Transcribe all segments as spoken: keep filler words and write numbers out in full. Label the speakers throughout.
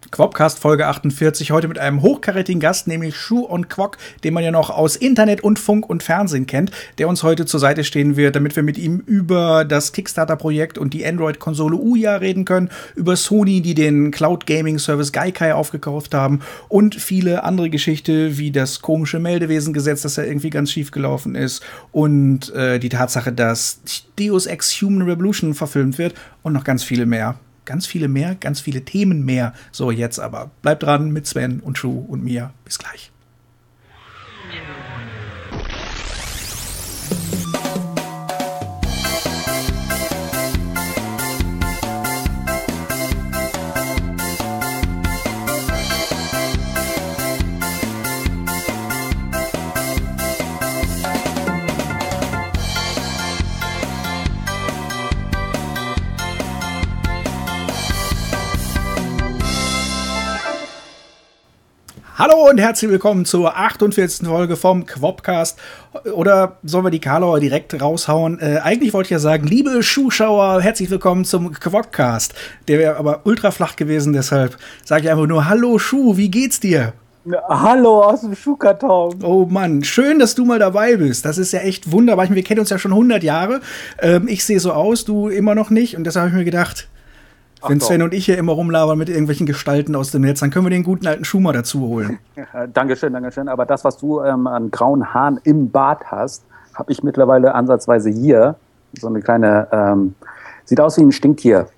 Speaker 1: Quopcast Folge achtundvierzig, heute mit einem hochkarätigen Gast, nämlich Shu on Quok, den man ja noch aus Internet und Funk und Fernsehen kennt, der uns heute zur Seite stehen wird, damit wir mit ihm über das Kickstarter-Projekt und die Android-Konsole Ouya reden können, über Sony, die den Cloud-Gaming-Service Gaikai aufgekauft haben und viele andere Geschichten, wie das komische Meldewesengesetz, das ja irgendwie ganz schief gelaufen ist und äh, die Tatsache, dass Deus Ex Human Revolution verfilmt wird und noch ganz viele mehr. Ganz viele mehr, ganz viele Themen mehr. So, jetzt aber. Bleibt dran mit Sven und Shu und mir. Bis gleich. Hallo und herzlich willkommen zur achtundvierzigsten Folge vom Quopcast. Oder sollen wir die Karlauer direkt raushauen? Äh, eigentlich wollte ich ja sagen, liebe Zuschauer, herzlich willkommen zum Quopcast. Der wäre aber ultra flach gewesen, deshalb sage ich einfach nur, hallo Shu, wie geht's dir?
Speaker 2: Hallo aus dem Schuhkarton.
Speaker 1: Oh Mann, schön, dass du mal dabei bist. Das ist ja echt wunderbar. Ich meine, wir kennen uns ja schon hundert Jahre. Ähm, ich sehe so aus, du immer noch nicht. Und deshalb habe ich mir gedacht, wenn Sven und ich hier immer rumlabern mit irgendwelchen Gestalten aus dem Netz, dann können wir den guten alten Schuh mal dazu holen.
Speaker 2: Ja, Dankeschön, Dankeschön. Aber das, was du ähm, an grauen Haaren im Bart hast, habe ich mittlerweile ansatzweise hier. So eine kleine, ähm, sieht aus wie ein Stinktier.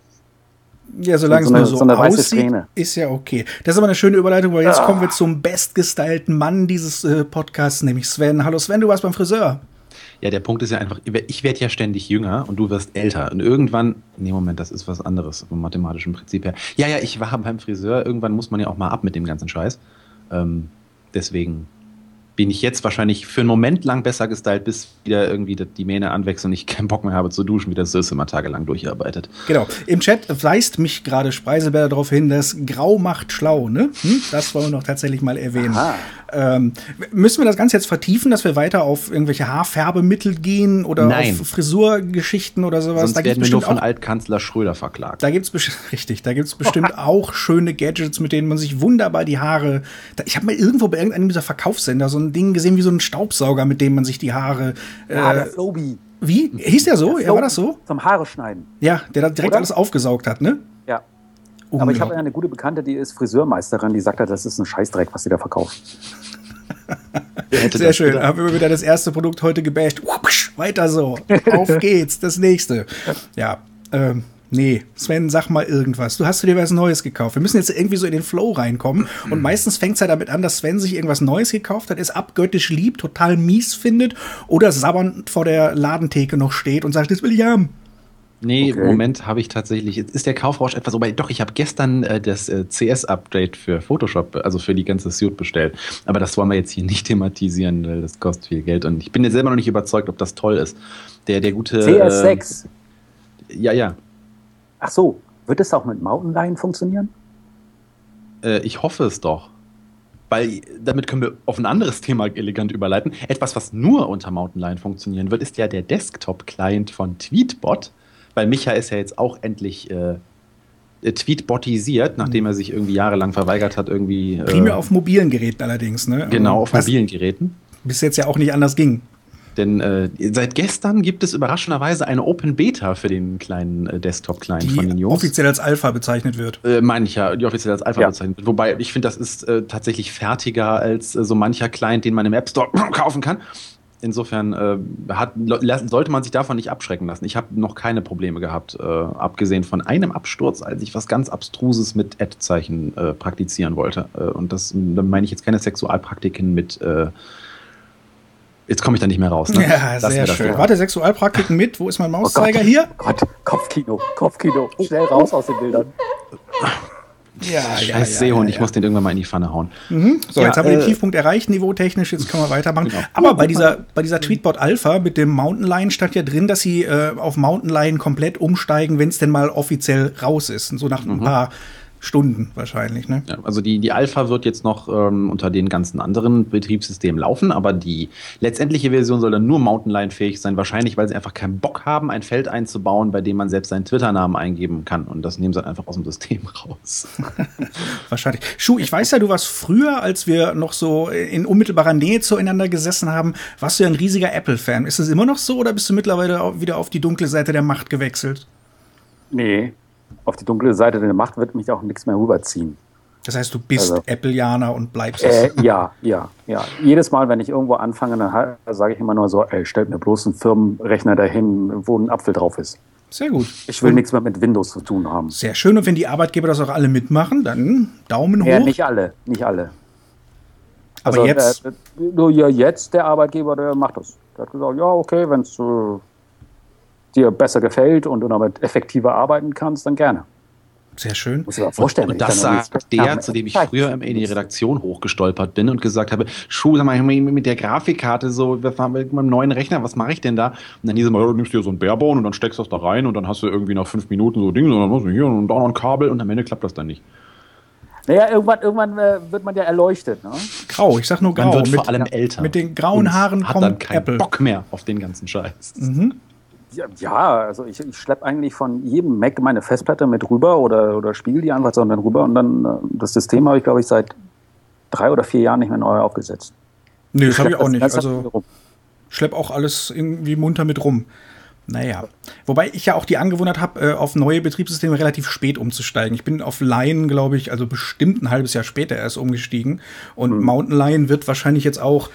Speaker 1: Ja, solange
Speaker 2: so
Speaker 1: es nur so,
Speaker 2: so eine weiße
Speaker 1: aussieht,
Speaker 2: Strähne.
Speaker 1: Ist ja okay. Das ist aber eine schöne Überleitung, weil jetzt
Speaker 2: Ah.
Speaker 1: kommen wir zum bestgestylten Mann dieses äh, Podcasts, nämlich Sven. Hallo Sven, du warst beim Friseur.
Speaker 3: Ja, der Punkt ist ja einfach, ich werde ja ständig jünger und du wirst älter. Und irgendwann, nee, Moment, das ist was anderes vom mathematischen Prinzip her. Ja, ja, ich war beim Friseur, irgendwann muss man ja auch mal ab mit dem ganzen Scheiß. Ähm, deswegen bin ich jetzt wahrscheinlich für einen Moment lang besser gestylt, bis wieder irgendwie die Mähne anwächst und ich keinen Bock mehr habe zu duschen, wie das Süß immer tagelang durcharbeitet.
Speaker 1: Genau. Im Chat weist mich gerade Spreiselberger darauf hin, dass Grau macht schlau, ne? Hm? Das wollen wir noch tatsächlich mal erwähnen. Ähm, müssen wir das Ganze jetzt vertiefen, dass wir weiter auf irgendwelche Haarfärbemittel gehen oder
Speaker 3: Nein.
Speaker 1: auf Frisurgeschichten oder sowas?
Speaker 3: Sonst
Speaker 1: Da gibt's
Speaker 3: werden wir nur
Speaker 1: bestimmt
Speaker 3: von
Speaker 1: auch,
Speaker 3: Altkanzler Schröder verklagt.
Speaker 1: da gibt's besti- richtig, da gibt's bestimmt auch schöne Gadgets, mit denen man sich wunderbar die Haare. Da, ich habe mal irgendwo bei irgendeinem dieser Verkaufssender so ein Ding gesehen wie so ein Staubsauger, mit dem man sich die Haare. Äh,
Speaker 2: Ja, der Flowbee.
Speaker 1: wie? Hieß der so?
Speaker 2: Der
Speaker 1: Ja, war das so?
Speaker 2: Zum Haare schneiden.
Speaker 1: Ja, der da direkt
Speaker 2: Oder?
Speaker 1: alles aufgesaugt hat, ne?
Speaker 2: Ja. Aber ich habe eine gute Bekannte, die ist Friseurmeisterin, die sagt, das ist ein Scheißdreck, was sie da verkauft.
Speaker 1: Sehr schön. Haben wir wieder das erste Produkt heute gebasht. Weiter so. Auf geht's. Das nächste. Ja, ähm, nee. Sven, sag mal irgendwas. Du hast dir was Neues gekauft. Wir müssen jetzt irgendwie so in den Flow reinkommen. Und meistens fängt es ja damit an, dass Sven sich irgendwas Neues gekauft hat, es abgöttisch liebt, total mies findet oder sabbernd vor der Ladentheke noch steht und sagt, das will ich haben.
Speaker 3: Nee,
Speaker 2: Okay.
Speaker 3: im Moment habe ich tatsächlich, jetzt ist der Kaufrausch etwas, wobei doch, ich habe gestern äh, das äh, C S-Update für Photoshop, also für die ganze Suite bestellt. Aber das wollen wir jetzt hier nicht thematisieren, weil das kostet viel Geld und ich bin jetzt selber noch nicht überzeugt, ob das toll ist. Der, der gute...
Speaker 2: C S sechs.
Speaker 3: Äh, ja, ja.
Speaker 2: Ach so, wird es auch mit Mountain Lion funktionieren?
Speaker 3: Äh, ich hoffe es doch. Weil damit können wir auf ein anderes Thema elegant überleiten. Etwas, was nur unter Mountain Lion funktionieren wird, ist ja der Desktop-Client von Tweetbot. Weil Micha ist ja jetzt auch endlich äh, tweetbotisiert, nachdem er sich irgendwie jahrelang verweigert hat, irgendwie. Äh,
Speaker 1: Primär auf mobilen Geräten allerdings, ne?
Speaker 3: Genau, auf
Speaker 1: Was
Speaker 3: mobilen Geräten.
Speaker 1: bis jetzt ja auch nicht anders ging.
Speaker 3: Denn äh, seit gestern gibt es überraschenderweise eine Open Beta für den kleinen äh, Desktop-Client von den
Speaker 1: Die
Speaker 3: Jungs.
Speaker 1: offiziell als Alpha bezeichnet wird.
Speaker 3: Äh, meine ich ja, die offiziell als Alpha
Speaker 2: Ja.
Speaker 3: bezeichnet wird. Wobei, ich finde, das ist äh, tatsächlich fertiger als äh, so mancher Client, den man im App Store kaufen kann. Insofern äh, hat, sollte man sich davon nicht abschrecken lassen. Ich habe noch keine Probleme gehabt, äh, abgesehen von einem Absturz, als ich was ganz Abstruses mit Ad-Zeichen äh, praktizieren wollte. Äh, und das, da meine ich jetzt keine Sexualpraktiken mit äh, jetzt komme ich da nicht mehr raus. Ne?
Speaker 1: Ja,
Speaker 3: Lassen
Speaker 1: sehr
Speaker 3: wir das
Speaker 1: schön.
Speaker 3: so.
Speaker 1: Warte, Sexualpraktiken mit. Wo ist mein
Speaker 2: Oh
Speaker 1: Mauszeiger?
Speaker 2: Gott.
Speaker 1: Hier?
Speaker 2: Gott, Kopfkino, Kopfkino. Schnell raus aus den Bildern.
Speaker 1: Ja,
Speaker 3: Scheiß Seehund, ich muss den irgendwann mal in die Pfanne hauen.
Speaker 1: Mhm. So,
Speaker 3: Ja,
Speaker 1: jetzt haben wir den
Speaker 3: äh,
Speaker 1: Tiefpunkt erreicht, niveautechnisch, jetzt können wir weitermachen.
Speaker 3: Genau.
Speaker 1: Aber bei dieser, bei dieser Tweetbot Alpha mit dem Mountain Lion stand ja drin, dass sie äh, auf Mountain Lion komplett umsteigen, wenn es denn mal offiziell raus ist. Und so nach ein paar Stunden wahrscheinlich, ne?
Speaker 3: Ja, also die, die Alpha wird jetzt noch ähm, unter den ganzen anderen Betriebssystemen laufen, aber die letztendliche Version soll dann nur Mountain Lion fähig sein, wahrscheinlich, weil sie einfach keinen Bock haben, ein Feld einzubauen, bei dem man selbst seinen Twitter-Namen eingeben kann. Und das nehmen sie dann einfach aus dem System raus.
Speaker 1: Wahrscheinlich. Schuh, ich weiß ja, du warst früher, als wir noch so in unmittelbarer Nähe zueinander gesessen haben, warst du ja ein riesiger Apple-Fan. Ist es immer noch so oder bist du mittlerweile wieder auf die dunkle Seite der Macht gewechselt?
Speaker 2: Nee. Auf die dunkle Seite der Macht wird mich auch nichts mehr rüberziehen.
Speaker 1: Das heißt, du bist also, Appleianer und bleibst
Speaker 2: es? Äh, ja, ja, ja. Jedes Mal, wenn ich irgendwo anfange, dann sage ich immer nur so, ey, stellt mir bloß einen Firmenrechner dahin, wo ein Apfel drauf ist.
Speaker 1: Sehr gut.
Speaker 2: Ich will und nichts mehr mit Windows zu tun haben.
Speaker 1: Sehr schön. Und wenn die Arbeitgeber das auch alle mitmachen, dann Daumen hoch.
Speaker 2: Ja, nicht alle, nicht alle.
Speaker 1: Aber also, jetzt?
Speaker 2: Äh, nur ja, jetzt der Arbeitgeber, der macht das. Der hat gesagt, ja, okay, wenn es äh, dir besser gefällt und du damit effektiver arbeiten kannst, dann gerne.
Speaker 1: Sehr schön.
Speaker 2: Muss ich mir vorstellen.
Speaker 3: Und das sagt der, zu dem ich früher in die Redaktion hochgestolpert bin und gesagt habe, Schuh, sag mal, mit der Grafikkarte so, mit meinem neuen Rechner, was mache ich denn da? Und dann hieß es mal, du nimmst dir so ein Barebone und dann steckst du das da rein und dann hast du irgendwie nach fünf Minuten so Dinge und dann hast du hier und da noch ein Kabel und am Ende klappt das dann nicht.
Speaker 2: Naja, irgendwann, irgendwann äh, wird man ja erleuchtet. Ne?
Speaker 1: Grau, ich sag nur grau.
Speaker 3: Man wird
Speaker 1: mit,
Speaker 3: vor allem älter.
Speaker 1: Mit den grauen Haaren
Speaker 3: hat
Speaker 1: kommt
Speaker 3: dann keinen
Speaker 1: Apple.
Speaker 3: Bock mehr auf den ganzen Scheiß.
Speaker 1: Mhm.
Speaker 2: Ja, ja, also ich, ich schleppe eigentlich von jedem Mac meine Festplatte mit rüber oder, oder spiegel die einfach so dann rüber und dann äh, das System habe ich, glaube ich, seit drei oder vier Jahren nicht mehr neu aufgesetzt.
Speaker 1: Nee, das habe ich auch nicht. Also schlepp auch alles irgendwie munter mit rum. Naja, wobei ich ja auch die Angewohnheit habe, auf neue Betriebssysteme relativ spät umzusteigen. Ich bin auf Lion, glaube ich, also bestimmt ein halbes Jahr später erst umgestiegen. Und mhm. Mountain Lion wird wahrscheinlich jetzt auch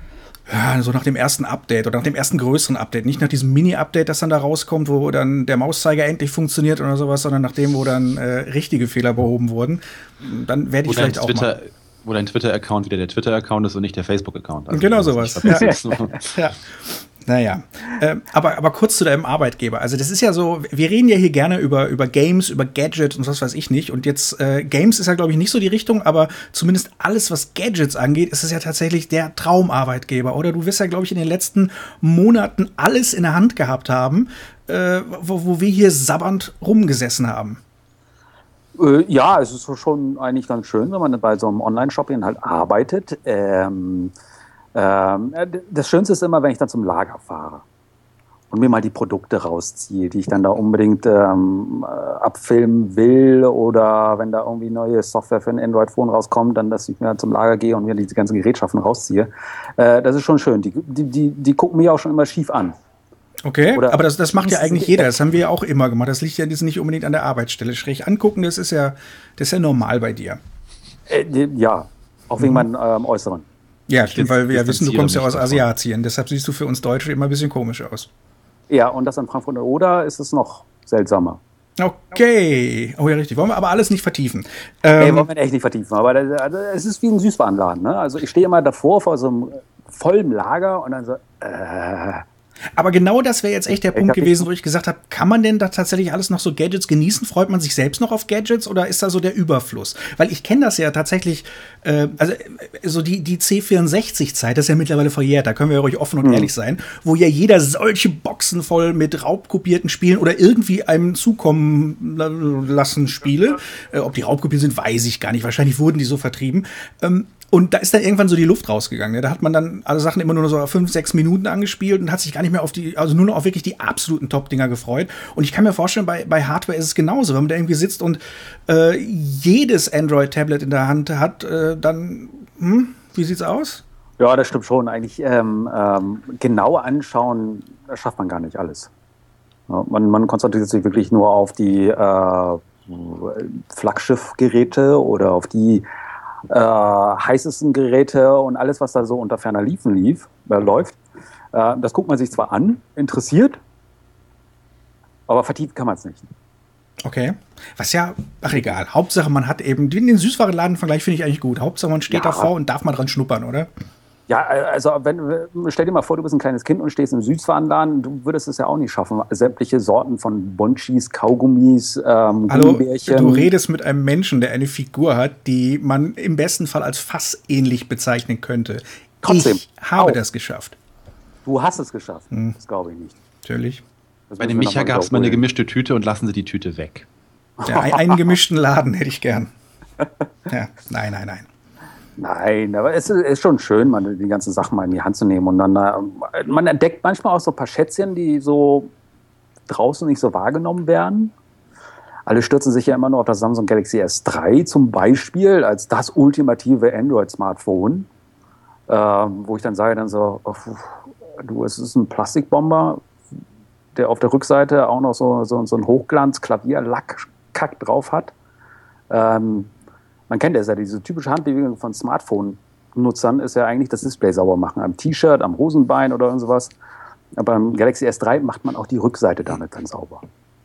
Speaker 1: ja, so nach dem ersten Update oder nach dem ersten größeren Update, nicht nach diesem Mini-Update, das dann da rauskommt, wo dann der Mauszeiger endlich funktioniert oder sowas, sondern nach dem, wo dann äh, richtige Fehler behoben wurden. Dann werde ich
Speaker 3: wo
Speaker 1: vielleicht auch
Speaker 3: Twitter,
Speaker 1: mal...
Speaker 3: Wo dein Twitter-Account wieder der Twitter-Account ist und nicht der Facebook-Account. Also
Speaker 1: genau sowas. Ja. ja. Naja, äh, aber, aber kurz zu deinem Arbeitgeber. Also das ist ja so, wir reden ja hier gerne über, über Games, über Gadgets und was weiß ich nicht. Und jetzt, äh, Games ist ja, glaube ich, nicht so die Richtung, aber zumindest alles, was Gadgets angeht, ist es ja tatsächlich der Traumarbeitgeber. Oder du wirst ja, glaube ich, in den letzten Monaten alles in der Hand gehabt haben, äh, wo, wo wir hier sabbernd rumgesessen haben.
Speaker 2: Äh, ja, es ist schon eigentlich ganz schön, wenn man bei so einem Online-Shopping halt arbeitet. Ähm, Das Schönste ist immer, wenn ich dann zum Lager fahre und mir mal die Produkte rausziehe, die ich dann da unbedingt ähm, abfilmen will oder wenn da irgendwie neue Software für ein Android-Phone rauskommt, dann, dass ich mir zum Lager gehe und mir diese ganzen Gerätschaften rausziehe. Äh, das ist schon schön. Die, die, die, die gucken mich auch schon immer schief an.
Speaker 1: Okay, oder aber das, das macht ja eigentlich jeder. Das haben wir ja auch immer gemacht. Das liegt ja nicht unbedingt an der Arbeitsstelle. Schräg angucken, das ist ja, das ist ja normal bei dir.
Speaker 2: Äh, ja, auch wegen mhm. meinem ähm, Äußeren.
Speaker 1: Ja, stimmt, weil wir ja wissen, du kommst ja aus Asiatien. Deshalb siehst du für uns Deutsche immer ein bisschen komisch aus.
Speaker 2: Ja, und das an Frankfurt Oder ist es noch seltsamer.
Speaker 1: Okay. Oh ja, richtig. Wollen wir aber alles nicht vertiefen.
Speaker 2: Ähm, nee, wollen wir echt nicht vertiefen. Aber das, also, es ist wie ein Süßwarenladen. Ne? Also ich stehe immer davor vor so einem vollen Lager und dann so, äh...
Speaker 1: Aber genau das wäre jetzt echt der Punkt gewesen, wo ich gesagt habe, kann man denn da tatsächlich alles noch so Gadgets genießen? Freut man sich selbst noch auf Gadgets oder ist da so der Überfluss? Weil ich kenne das ja tatsächlich, äh, also so die, die C vierundsechzig-Zeit, das ist ja mittlerweile verjährt, da können wir ja ruhig offen und mhm. ehrlich sein, wo ja jeder solche Boxen voll mit raubkopierten Spielen oder irgendwie einem zukommen lassen Spiele, äh, ob die raubkopiert sind, weiß ich gar nicht, wahrscheinlich wurden die so vertrieben, ähm, und da ist dann irgendwann so die Luft rausgegangen. Ne? Da hat man dann alle Sachen immer nur so fünf, sechs Minuten angespielt und hat sich gar nicht mehr auf die, also nur noch auf wirklich die absoluten Top-Dinger gefreut. Und ich kann mir vorstellen, bei, bei Hardware ist es genauso. Wenn man da irgendwie sitzt und äh, jedes Android-Tablet in der Hand hat, äh, dann, hm, wie sieht's aus?
Speaker 2: Ja, das stimmt schon. Eigentlich ähm, ähm, genau anschauen, das schafft man gar nicht alles. Ja, man, man konzentriert sich wirklich nur auf die äh, Flaggschiff-Geräte oder auf die Äh, heißesten Geräte und alles, was da so unter ferner Liefen lief, äh, läuft. Äh, das guckt man sich zwar an, interessiert, aber vertieft kann man es nicht.
Speaker 1: Okay. Was ja, ach egal. Hauptsache, man hat eben, den Süßwarenladen-Vergleich finde ich eigentlich gut. Hauptsache, man steht ja davor und darf mal dran schnuppern, oder? Ja,
Speaker 2: also wenn, stell dir mal vor, du bist ein kleines Kind und stehst im Süßwarenladen, du würdest es ja auch nicht schaffen. Sämtliche Sorten von Bonchis, Kaugummis, ähm,
Speaker 1: Hallo,
Speaker 2: Gummibärchen.
Speaker 1: Du redest mit einem Menschen, der eine Figur hat, die man im besten Fall als fassähnlich bezeichnen könnte.
Speaker 2: Trotzdem.
Speaker 1: Ich habe
Speaker 2: auch.
Speaker 1: das geschafft.
Speaker 2: Du hast es geschafft.
Speaker 1: Hm.
Speaker 2: Das glaube ich nicht.
Speaker 1: Natürlich.
Speaker 3: Bei dem Micha gab es mal eine gemischte Tüte und lassen Sie die Tüte weg.
Speaker 1: Ja, einen gemischten Laden hätte ich gern. Ja, nein, nein, nein.
Speaker 2: Nein, aber es ist schon schön, man, die ganzen Sachen mal in die Hand zu nehmen. Und dann, äh, man entdeckt manchmal auch so ein paar Schätzchen, die so draußen nicht so wahrgenommen werden. Alle stürzen sich ja immer nur auf das Samsung Galaxy S drei zum Beispiel als das ultimative Android-Smartphone. Äh, wo ich dann sage dann so, oh, du, es ist ein Plastikbomber, der auf der Rückseite auch noch so, so, so ein Hochglanz-Klavierlack-Kack drauf hat. Ähm, man kennt das ja, diese typische Handbewegung von Smartphone-Nutzern ist ja eigentlich das Display sauber machen. Am T-Shirt, am Hosenbein oder irgend sowas. Aber beim Galaxy S drei macht man auch die Rückseite damit dann sauber.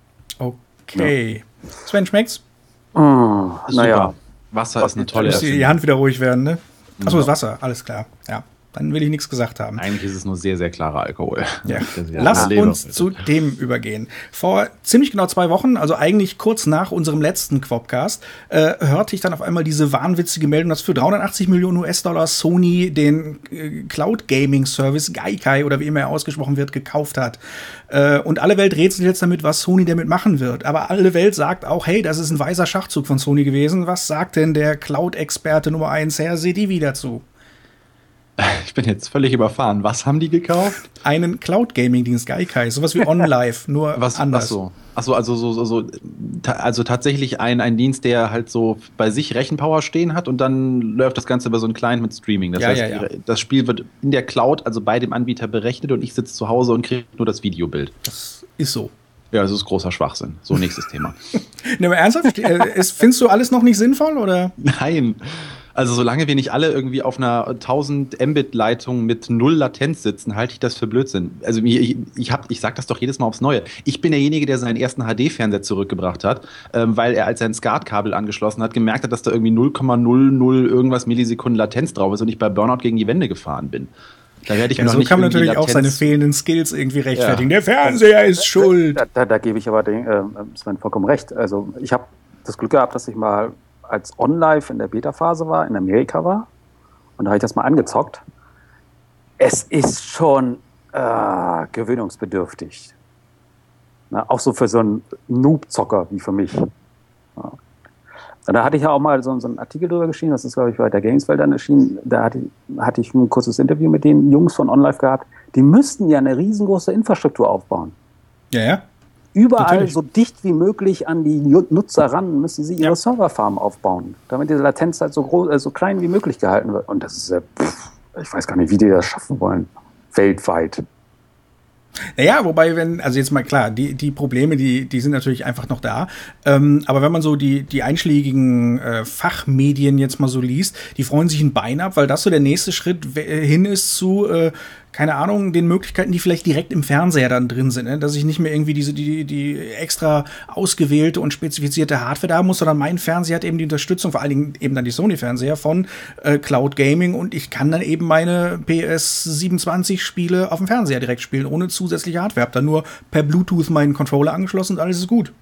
Speaker 1: Okay. Ja. Sven, schmeckt's?
Speaker 2: Oh, naja.
Speaker 3: Wasser ist eine tolle
Speaker 1: Erfindung. Die Hand wieder ruhig werden, ne? Achso, das Wasser, alles klar. Ja. Dann will ich nichts gesagt haben.
Speaker 3: Eigentlich ist es nur sehr, sehr klarer Alkohol.
Speaker 1: Ja. Lass uns zu dem übergehen. Vor ziemlich genau zwei Wochen, also eigentlich kurz nach unserem letzten Quopcast, äh, hörte ich dann auf einmal diese wahnwitzige Meldung, dass für dreihundertachtzig Millionen US-Dollar Sony den äh, Cloud-Gaming-Service Gaikai oder wie immer er ausgesprochen wird, gekauft hat. Äh, und alle Welt rätselt jetzt damit, was Sony damit machen wird. Aber alle Welt sagt auch, hey, das ist ein weiser Schachzug von Sony gewesen. Was sagt denn der Cloud-Experte Nummer eins, Herr Sedivi, dazu?
Speaker 3: Ich bin jetzt völlig überfahren. Was haben die gekauft?
Speaker 1: Einen Cloud-Gaming-Dienst, Gaikai. Sowas wie OnLive, nur
Speaker 3: was,
Speaker 1: anders.
Speaker 3: Achso, achso also, so, so, so, ta also tatsächlich ein, ein Dienst, der halt so bei sich Rechenpower stehen hat und dann läuft das Ganze über so einen Client mit Streaming. Das
Speaker 1: ja,
Speaker 3: heißt,
Speaker 1: ja, ja.
Speaker 3: das Spiel wird in der Cloud, also bei dem Anbieter berechnet und ich sitze zu Hause und kriege nur das Videobild.
Speaker 1: Das ist so.
Speaker 3: Ja, das ist großer Schwachsinn. So, nächstes Thema.
Speaker 1: Ne, aber ernsthaft? Ist, findest du alles noch nicht sinnvoll, oder?
Speaker 3: Nein. Also solange wir nicht alle irgendwie auf einer tausend Mbit-Leitung mit null Latenz sitzen, halte ich das für Blödsinn. Also ich, ich, hab, ich sage das doch jedes Mal aufs Neue. Ich bin derjenige, der seinen ersten H D-Fernseher zurückgebracht hat, ähm, weil er, als er ein SCART-Kabel angeschlossen hat, gemerkt hat, dass da irgendwie null Komma null null irgendwas Millisekunden Latenz drauf ist und ich bei Burnout gegen die Wände gefahren bin. Da werde ich
Speaker 1: ja,
Speaker 3: mir noch
Speaker 1: so
Speaker 3: nicht
Speaker 1: kann man natürlich
Speaker 3: Latenz
Speaker 1: auch seine fehlenden Skills irgendwie rechtfertigen.
Speaker 3: Ja.
Speaker 1: Der Fernseher ist schuld.
Speaker 2: Da, da, da gebe ich aber den, äh, Sven vollkommen recht. Also ich habe das Glück gehabt, dass ich mal als OnLive in der Beta-Phase war, in Amerika war. Und da habe ich das mal angezockt. Es ist schon äh, gewöhnungsbedürftig. Na, auch so für so einen Noob-Zocker wie für mich. Ja. Da hatte ich ja auch mal so, so einen Artikel drüber geschrieben, das ist, glaube ich, bei der Gameswelt dann erschienen. Da hatte, hatte ich ein kurzes Interview mit den Jungs von OnLive gehabt. Die müssten ja eine riesengroße Infrastruktur aufbauen.
Speaker 1: Ja, ja.
Speaker 2: Überall
Speaker 1: Natürlich.
Speaker 2: so dicht wie möglich an die Nutzer ran müssen sie ihre ja. Serverfarm aufbauen, damit diese Latenz halt so groß, äh, so klein wie möglich gehalten wird. Und das ist, äh, pff, ich weiß gar nicht, wie die das schaffen wollen. Weltweit.
Speaker 1: Naja, wobei, wenn, also jetzt mal klar, die, die Probleme, die, die sind natürlich einfach noch da. Ähm, aber wenn man so die, die einschlägigen äh, Fachmedien jetzt mal so liest, die freuen sich ein Bein ab, weil das so der nächste Schritt hin ist zu, äh, keine Ahnung, den Möglichkeiten, die vielleicht direkt im Fernseher dann drin sind, ne? Dass ich nicht mehr irgendwie diese, die, die extra ausgewählte und spezifizierte Hardware da haben muss, sondern mein Fernseher hat eben die Unterstützung, vor allen Dingen eben dann die Sony-Fernseher von äh, Cloud Gaming und ich kann dann eben meine P S siebenundzwanzig Spiele auf dem Fernseher direkt spielen, ohne zusätzliche Hardware. Hab dann nur per Bluetooth meinen Controller angeschlossen und alles ist gut.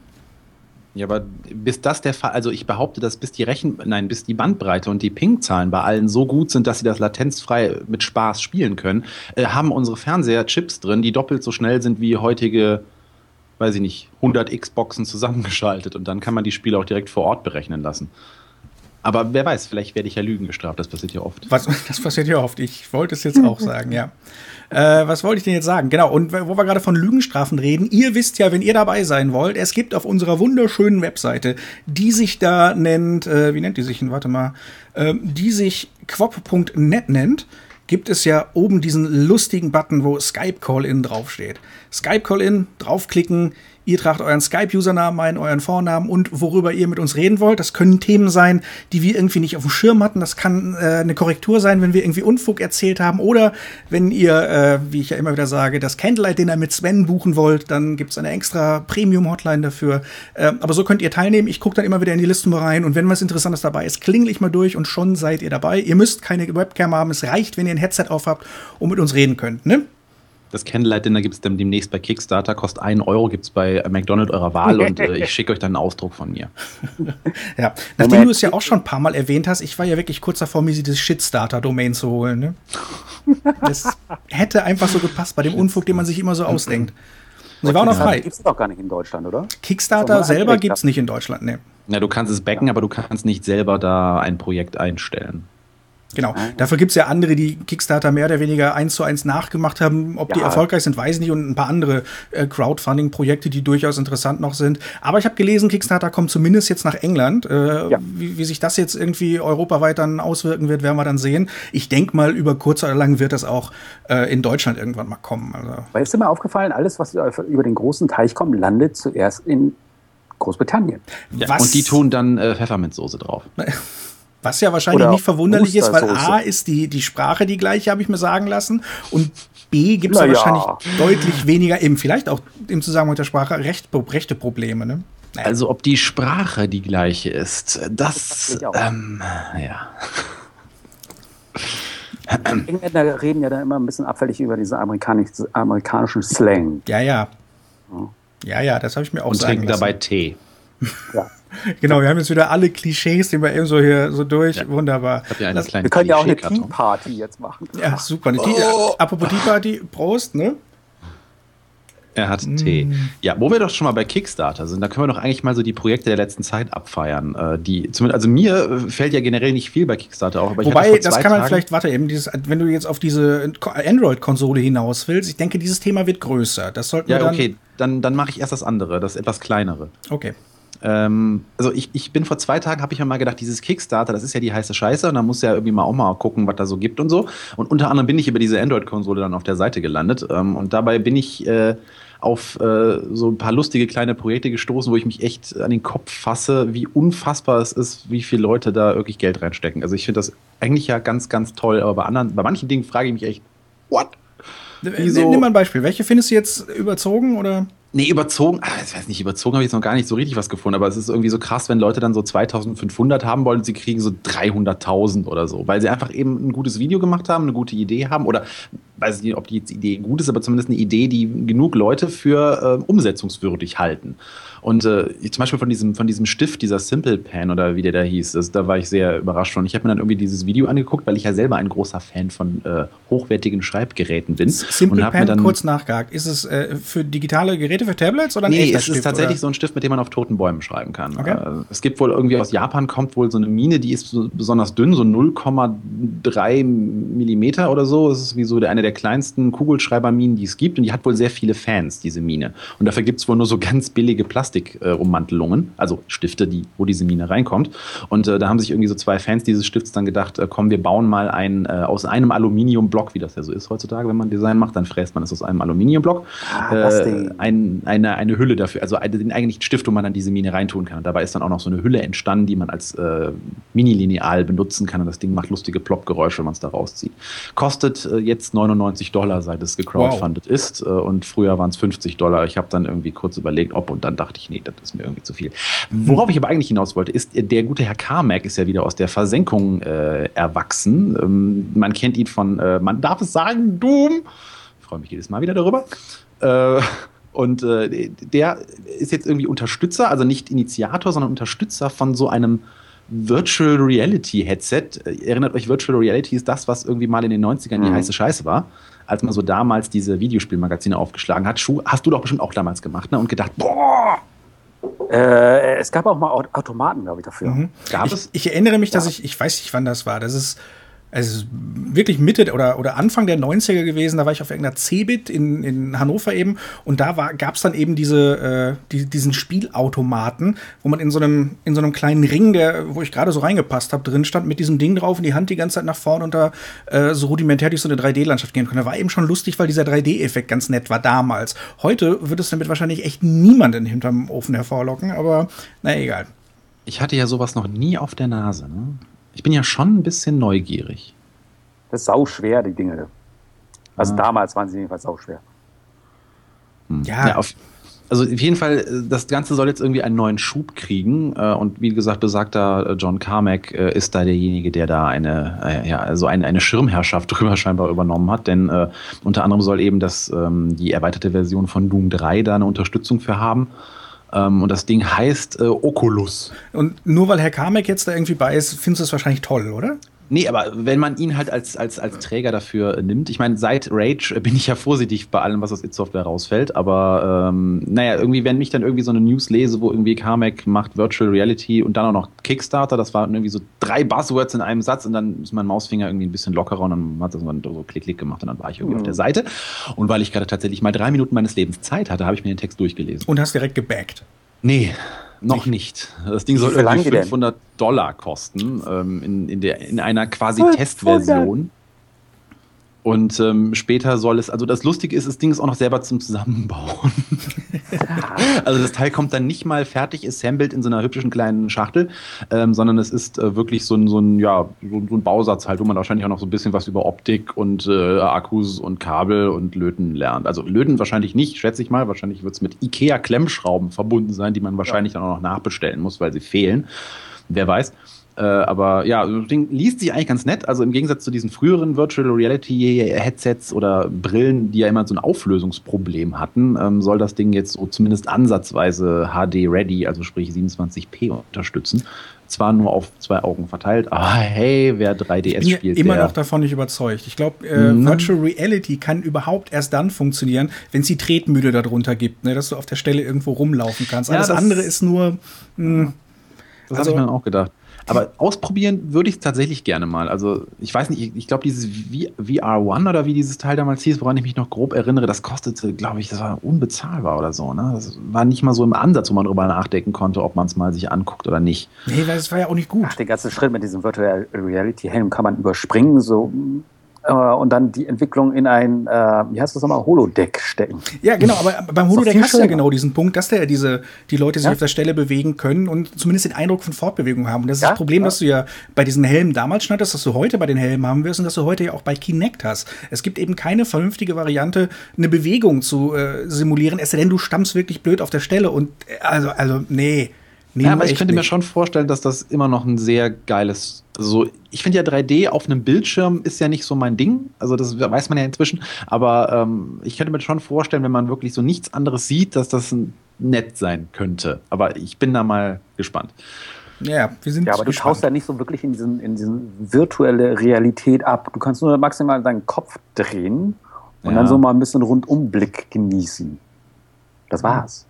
Speaker 3: Ja, aber bis das der Fall, also ich behaupte, dass bis die Rechen, nein, bis die Bandbreite und die Ping-Zahlen bei allen so gut sind, dass sie das latenzfrei mit Spaß spielen können, äh, haben unsere Fernseher Chips drin, die doppelt so schnell sind wie heutige, weiß ich nicht, hundert Xboxen zusammengeschaltet und dann kann man die Spiele auch direkt vor Ort berechnen lassen. Aber wer weiß, vielleicht werde ich ja Lügen gestraft, das passiert ja oft.
Speaker 1: Was, das passiert ja oft, ich wollte es jetzt auch sagen, ja. Äh, was wollte ich denn jetzt sagen? Genau, und wo wir gerade von Lügenstrafen reden, ihr wisst ja, wenn ihr dabei sein wollt, es gibt auf unserer wunderschönen Webseite, die sich da nennt, äh, wie nennt die sich denn, warte mal, äh, die sich quop punkt net nennt, gibt es ja oben diesen lustigen Button, wo Skype Call-In draufsteht. Skype Call-In, draufklicken, ihr tragt euren Skype-Usernamen ein, euren Vornamen und worüber ihr mit uns reden wollt. Das können Themen sein, die wir irgendwie nicht auf dem Schirm hatten. Das kann äh, eine Korrektur sein, wenn wir irgendwie Unfug erzählt haben. Oder wenn ihr, äh, wie ich ja immer wieder sage, das Candlelight-Dinner mit Sven buchen wollt, dann gibt's eine extra Premium-Hotline dafür. Äh, aber so könnt ihr teilnehmen. Ich gucke dann immer wieder in die Listen mal rein. Und wenn was Interessantes dabei ist, klingel ich mal durch und schon seid ihr dabei. Ihr müsst keine Webcam haben. Es reicht, wenn ihr ein Headset auf habt und mit uns reden könnt, ne?
Speaker 3: Das Candlelight-Dinner gibt es dann demnächst bei Kickstarter, kostet einen Euro, gibt es bei McDonald's eurer Wahl und äh, ich schicke euch dann einen Ausdruck von mir.
Speaker 1: Ja, nachdem du es ja auch schon ein paar Mal erwähnt hast, ich war ja wirklich kurz davor, mir dieses Shitstarter-Domain zu holen. Ne? Das hätte einfach so gepasst bei dem Unfug, den man sich immer so ausdenkt. Sie war auch noch frei.
Speaker 2: Gibt es doch gar nicht in Deutschland, oder?
Speaker 1: Kickstarter selber gibt es nicht in Deutschland, ne.
Speaker 3: Ja, du kannst es backen, aber du kannst nicht selber da ein Projekt einstellen.
Speaker 1: Genau. Dafür gibt es ja andere, die Kickstarter mehr oder weniger eins zu eins nachgemacht haben. Ob ja. die erfolgreich sind, weiß ich nicht. Und ein paar andere äh, Crowdfunding-Projekte, die durchaus interessant noch sind. Aber ich habe gelesen, Kickstarter kommt zumindest jetzt nach England. Äh, ja. wie, wie sich das jetzt irgendwie europaweit dann auswirken wird, werden wir dann sehen. Ich denke mal, über kurz oder lang wird das auch äh, in Deutschland irgendwann mal kommen. Also.
Speaker 2: Weil ist dir mal aufgefallen, alles, was über den großen Teich kommt, landet zuerst in Großbritannien.
Speaker 3: Ja, was? Und die tun dann äh, Pfefferminzsoße drauf.
Speaker 1: Was ja wahrscheinlich oder nicht verwunderlich ist, weil A ist die, die Sprache die gleiche, habe ich mir sagen lassen. Und B gibt es ja wahrscheinlich deutlich weniger, eben vielleicht auch im Zusammenhang mit der Sprache, Recht, rechte Probleme. Ne?
Speaker 3: Naja. Also ob die Sprache die gleiche ist, das, das ähm, ja.
Speaker 2: Engländer reden ja dann immer ein bisschen abfällig über diesen amerikanisch, amerikanischen Slang.
Speaker 1: Ja, ja. Ja, ja, das habe ich mir auch
Speaker 3: Und
Speaker 1: sagen
Speaker 3: trinken
Speaker 1: lassen.
Speaker 3: dabei Tee.
Speaker 2: Ja.
Speaker 1: Genau, wir haben jetzt wieder alle Klischees, die wir eben so hier so durch. Ja. Wunderbar.
Speaker 3: Ja eine
Speaker 2: wir können ja auch eine Tea Party jetzt machen.
Speaker 1: Ja, super. Eine Tea, oh. Apropos Tea Party, Prost, ne?
Speaker 3: Er hat mm. Tee. Ja, wo wir doch schon mal bei Kickstarter sind, da können wir doch eigentlich mal so die Projekte der letzten Zeit abfeiern. Äh, die, zumindest, also mir fällt ja generell nicht viel bei Kickstarter auf. Aber
Speaker 1: Wobei,
Speaker 3: ich hatte
Speaker 1: das kann man
Speaker 3: Tagen
Speaker 1: vielleicht, warte eben, dieses, wenn du jetzt auf diese Android-Konsole hinaus willst, ich denke, dieses Thema wird größer. Das sollten wir
Speaker 3: ja,
Speaker 1: dann
Speaker 3: okay, dann, dann mache ich erst das andere, das etwas kleinere.
Speaker 1: Okay.
Speaker 3: Ähm, also ich, ich bin vor zwei Tagen, habe ich mir mal gedacht, dieses Kickstarter, das ist ja die heiße Scheiße und da muss ja irgendwie mal auch mal gucken, was da so gibt und so. Und unter anderem bin ich über diese Android-Konsole dann auf der Seite gelandet ähm, und dabei bin ich äh, auf äh, so ein paar lustige kleine Projekte gestoßen, wo ich mich echt an den Kopf fasse, wie unfassbar es ist, wie viele Leute da wirklich Geld reinstecken. Also ich finde das eigentlich ja ganz, ganz toll, aber bei anderen, bei manchen Dingen frage ich mich echt, what?
Speaker 1: Wieso? Nimm mal ein Beispiel. Welche findest du jetzt überzogen oder?
Speaker 3: Nee, überzogen, ich weiß nicht, überzogen habe ich jetzt noch gar nicht so richtig was gefunden, aber es ist irgendwie so krass, wenn Leute dann so zweitausendfünfhundert haben wollen und sie kriegen so dreihunderttausend oder so, weil sie einfach eben ein gutes Video gemacht haben, eine gute Idee haben oder, weiß ich nicht, ob die jetzt Idee gut ist, aber zumindest eine Idee, die genug Leute für äh, umsetzungswürdig halten. Und äh, zum Beispiel von diesem, von diesem Stift, dieser Simple Pen oder wie der da hieß, das, da war ich sehr überrascht von. Ich habe mir dann irgendwie dieses Video angeguckt, weil ich ja selber ein großer Fan von äh, hochwertigen Schreibgeräten bin.
Speaker 1: Simple
Speaker 3: und
Speaker 1: Pen,
Speaker 3: mir dann,
Speaker 1: kurz nachgehakt. Ist es äh, für digitale Geräte, für Tablets oder ein
Speaker 3: nee,
Speaker 1: echter
Speaker 3: es
Speaker 1: Stift,
Speaker 3: ist tatsächlich
Speaker 1: oder?
Speaker 3: so ein Stift, mit dem man auf toten Bäumen schreiben kann.
Speaker 1: Okay.
Speaker 3: Äh, es gibt wohl irgendwie aus Japan kommt wohl so eine Mine, die ist so besonders dünn, so null Komma drei Millimeter oder so. Das ist wie so eine der kleinsten Kugelschreiberminen, die es gibt. Und die hat wohl sehr viele Fans, diese Mine. Und dafür gibt es wohl nur so ganz billige Plastik-Ummantelungen. Also Stifte, die, wo diese Mine reinkommt. Und äh, da haben sich irgendwie so zwei Fans dieses Stifts dann gedacht, äh, komm, wir bauen mal ein, äh, aus einem Aluminiumblock, wie das ja so ist heutzutage, wenn man Design macht, dann fräst man es aus einem Aluminiumblock.
Speaker 2: Ah, äh,
Speaker 3: ein, eine, eine Hülle dafür, also den eigentlichen Stift, wo man dann diese Mine reintun kann. Und dabei ist dann auch noch so eine Hülle entstanden, die man als äh, Mini-Lineal benutzen kann. Und das Ding macht lustige Plop-Geräusche, wenn man es da rauszieht. Kostet äh, jetzt neunundneunzig Dollar, seit es gecrowdfundet wow. ist. Äh, und früher waren es fünfzig Dollar. Ich habe dann irgendwie kurz überlegt, ob, und dann dachte ich, nee, das ist mir irgendwie zu viel. Worauf ich aber eigentlich hinaus wollte, ist, der gute Herr Carmack ist ja wieder aus der Versenkung äh, erwachsen. Ähm, man kennt ihn von, äh, man darf es sagen, Doom. Ich freue mich jedes Mal wieder darüber. Äh, und äh, der ist jetzt irgendwie Unterstützer, also nicht Initiator, sondern Unterstützer von so einem Virtual Reality Headset. Erinnert euch, Virtual Reality ist das, was irgendwie mal in den neunzigern mhm. die heiße Scheiße war, als man so damals diese Videospielmagazine aufgeschlagen hat. Schuh, hast du doch bestimmt auch damals gemacht, ne? Und gedacht, boah!
Speaker 2: Äh, es gab auch mal Automaten, glaube ich, dafür.
Speaker 1: Mhm.
Speaker 3: Gab
Speaker 1: ich,
Speaker 3: es?
Speaker 1: Ich erinnere mich, dass ja. ich, ich weiß nicht, wann das war. Das ist, es ist wirklich Mitte oder, oder Anfang der neunziger gewesen. Da war ich auf irgendeiner Cebit in, in Hannover eben. Und da gab es dann eben diese, äh, die, diesen Spielautomaten, wo man in so einem, in so einem kleinen Ring, der, wo ich gerade so reingepasst habe, drin stand, mit diesem Ding drauf und die Hand die ganze Zeit nach vorne und da äh, so rudimentär durch so eine drei D-Landschaft gehen konnte. Da war eben schon lustig, weil dieser drei D-Effekt ganz nett war damals. Heute wird es damit wahrscheinlich echt niemanden hinterm Ofen hervorlocken, aber na egal.
Speaker 3: Ich hatte ja sowas noch nie auf der Nase, ne? Ich bin ja schon ein bisschen neugierig.
Speaker 2: Das ist sauschwer, die Dinge. Also ja. damals waren sie jedenfalls sauschwer.
Speaker 3: Hm. Ja, ja auf, also auf jeden Fall, das Ganze soll jetzt irgendwie einen neuen Schub kriegen. Und wie gesagt, besagter John Carmack ist da derjenige, der da eine, ja, also eine, eine Schirmherrschaft drüber scheinbar übernommen hat. Denn äh, unter anderem soll eben das, ähm, die erweiterte Version von Doom drei da eine Unterstützung für haben. Um, und das Ding heißt äh, Oculus.
Speaker 1: Und nur weil Herr Carmack jetzt da irgendwie bei ist, findest du es wahrscheinlich toll, oder?
Speaker 3: Nee, aber wenn man ihn halt als, als, als Träger dafür nimmt, ich meine, seit Rage bin ich ja vorsichtig bei allem, was aus id Software rausfällt, aber ähm, naja, irgendwie, wenn ich dann irgendwie so eine News lese, wo irgendwie Carmack macht Virtual Reality und dann auch noch Kickstarter, das waren irgendwie so drei Buzzwords in einem Satz und dann ist mein Mausfinger irgendwie ein bisschen lockerer und dann hat das so Klick-Klick gemacht und dann war ich irgendwie mhm. auf der Seite. Und weil ich gerade tatsächlich mal drei Minuten meines Lebens Zeit hatte, habe ich mir den Text durchgelesen.
Speaker 1: Und hast direkt gebackt?
Speaker 3: Nee. Noch nicht. Das Ding soll irgendwie fünfhundert Dollar kosten, ähm, in, in, der, in einer quasi Testversion. Und ähm, später soll es, also das Lustige ist, das Ding ist auch noch selber zum Zusammenbauen. Also das Teil kommt dann nicht mal fertig assembled in so einer hübschen kleinen Schachtel, ähm, sondern es ist äh, wirklich so ein, so, ein, ja, so, so ein Bausatz halt, wo man wahrscheinlich auch noch so ein bisschen was über Optik und äh, Akkus und Kabel und Löten lernt. Also Löten wahrscheinlich nicht, schätze ich mal. Wahrscheinlich wird es mit Ikea-Klemmschrauben verbunden sein, die man wahrscheinlich ja. dann auch noch nachbestellen muss, weil sie fehlen. Wer weiß. Äh, aber ja, das Ding liest sich eigentlich ganz nett. Also im Gegensatz zu diesen früheren Virtual Reality Headsets oder Brillen, die ja immer so ein Auflösungsproblem hatten, ähm, soll das Ding jetzt so zumindest ansatzweise H D-ready, also sprich siebenundzwanzig p unterstützen. Zwar nur auf zwei Augen verteilt, aber hey, wer drei D S
Speaker 1: ich bin
Speaker 3: spielt,
Speaker 1: ja immer
Speaker 3: der
Speaker 1: noch davon nicht überzeugt. Ich glaube, äh, mhm. Virtual Reality kann überhaupt erst dann funktionieren, wenn es die Tretmühle darunter gibt, ne, dass du auf der Stelle irgendwo rumlaufen kannst.
Speaker 3: Ja,
Speaker 1: Alles
Speaker 3: das
Speaker 1: andere ist nur mh,
Speaker 3: Das
Speaker 1: also,
Speaker 3: habe ich mir auch gedacht. Aber ausprobieren würde ich es tatsächlich gerne mal. Also ich weiß nicht, ich, ich glaube dieses V R One oder wie dieses Teil damals hieß, woran ich mich noch grob erinnere, das kostete, glaube ich, das war unbezahlbar oder so. Ne? Das war nicht mal so im Ansatz, wo man drüber nachdenken konnte, ob man es mal sich anguckt oder nicht.
Speaker 1: Nee, weil es war ja auch nicht gut.
Speaker 2: Ach, den ganzen Schritt mit diesem Virtual Reality Helm kann man überspringen, so äh, und dann die Entwicklung in ein, äh, wie heißt das nochmal, Holodeck stecken.
Speaker 1: Ja, genau, aber beim Holodeck hast du ja
Speaker 2: schöner.
Speaker 1: genau diesen Punkt, dass da ja diese, die Leute sich
Speaker 2: Ja?
Speaker 1: auf der Stelle bewegen können und zumindest den Eindruck von Fortbewegung haben. Und das ist
Speaker 2: Ja?
Speaker 1: das Problem,
Speaker 2: Ja.
Speaker 1: dass du ja bei diesen Helmen damals schon hattest, dass du heute bei den Helmen haben wirst und dass du heute ja auch bei Kinect hast. Es gibt eben keine vernünftige Variante, eine Bewegung zu äh, simulieren, es sei denn, du stammst wirklich blöd auf der Stelle und äh, also, also, nee. Nee,
Speaker 3: ja, aber ich könnte
Speaker 1: nicht.
Speaker 3: mir schon vorstellen, dass das immer noch ein sehr geiles, also ich finde ja drei D auf einem Bildschirm ist ja nicht so mein Ding, also das weiß man ja inzwischen, aber ähm, ich könnte mir schon vorstellen, wenn man wirklich so nichts anderes sieht, dass das nett sein könnte. Aber ich bin da mal gespannt.
Speaker 1: Ja, wir sind
Speaker 2: Ja, aber du
Speaker 1: gespannt.
Speaker 2: tauchst ja nicht so wirklich in diesen, in diesen virtuelle Realität ab. Du kannst nur maximal deinen Kopf drehen und
Speaker 3: Ja.
Speaker 2: dann so mal ein bisschen Rundumblick genießen. Das war's.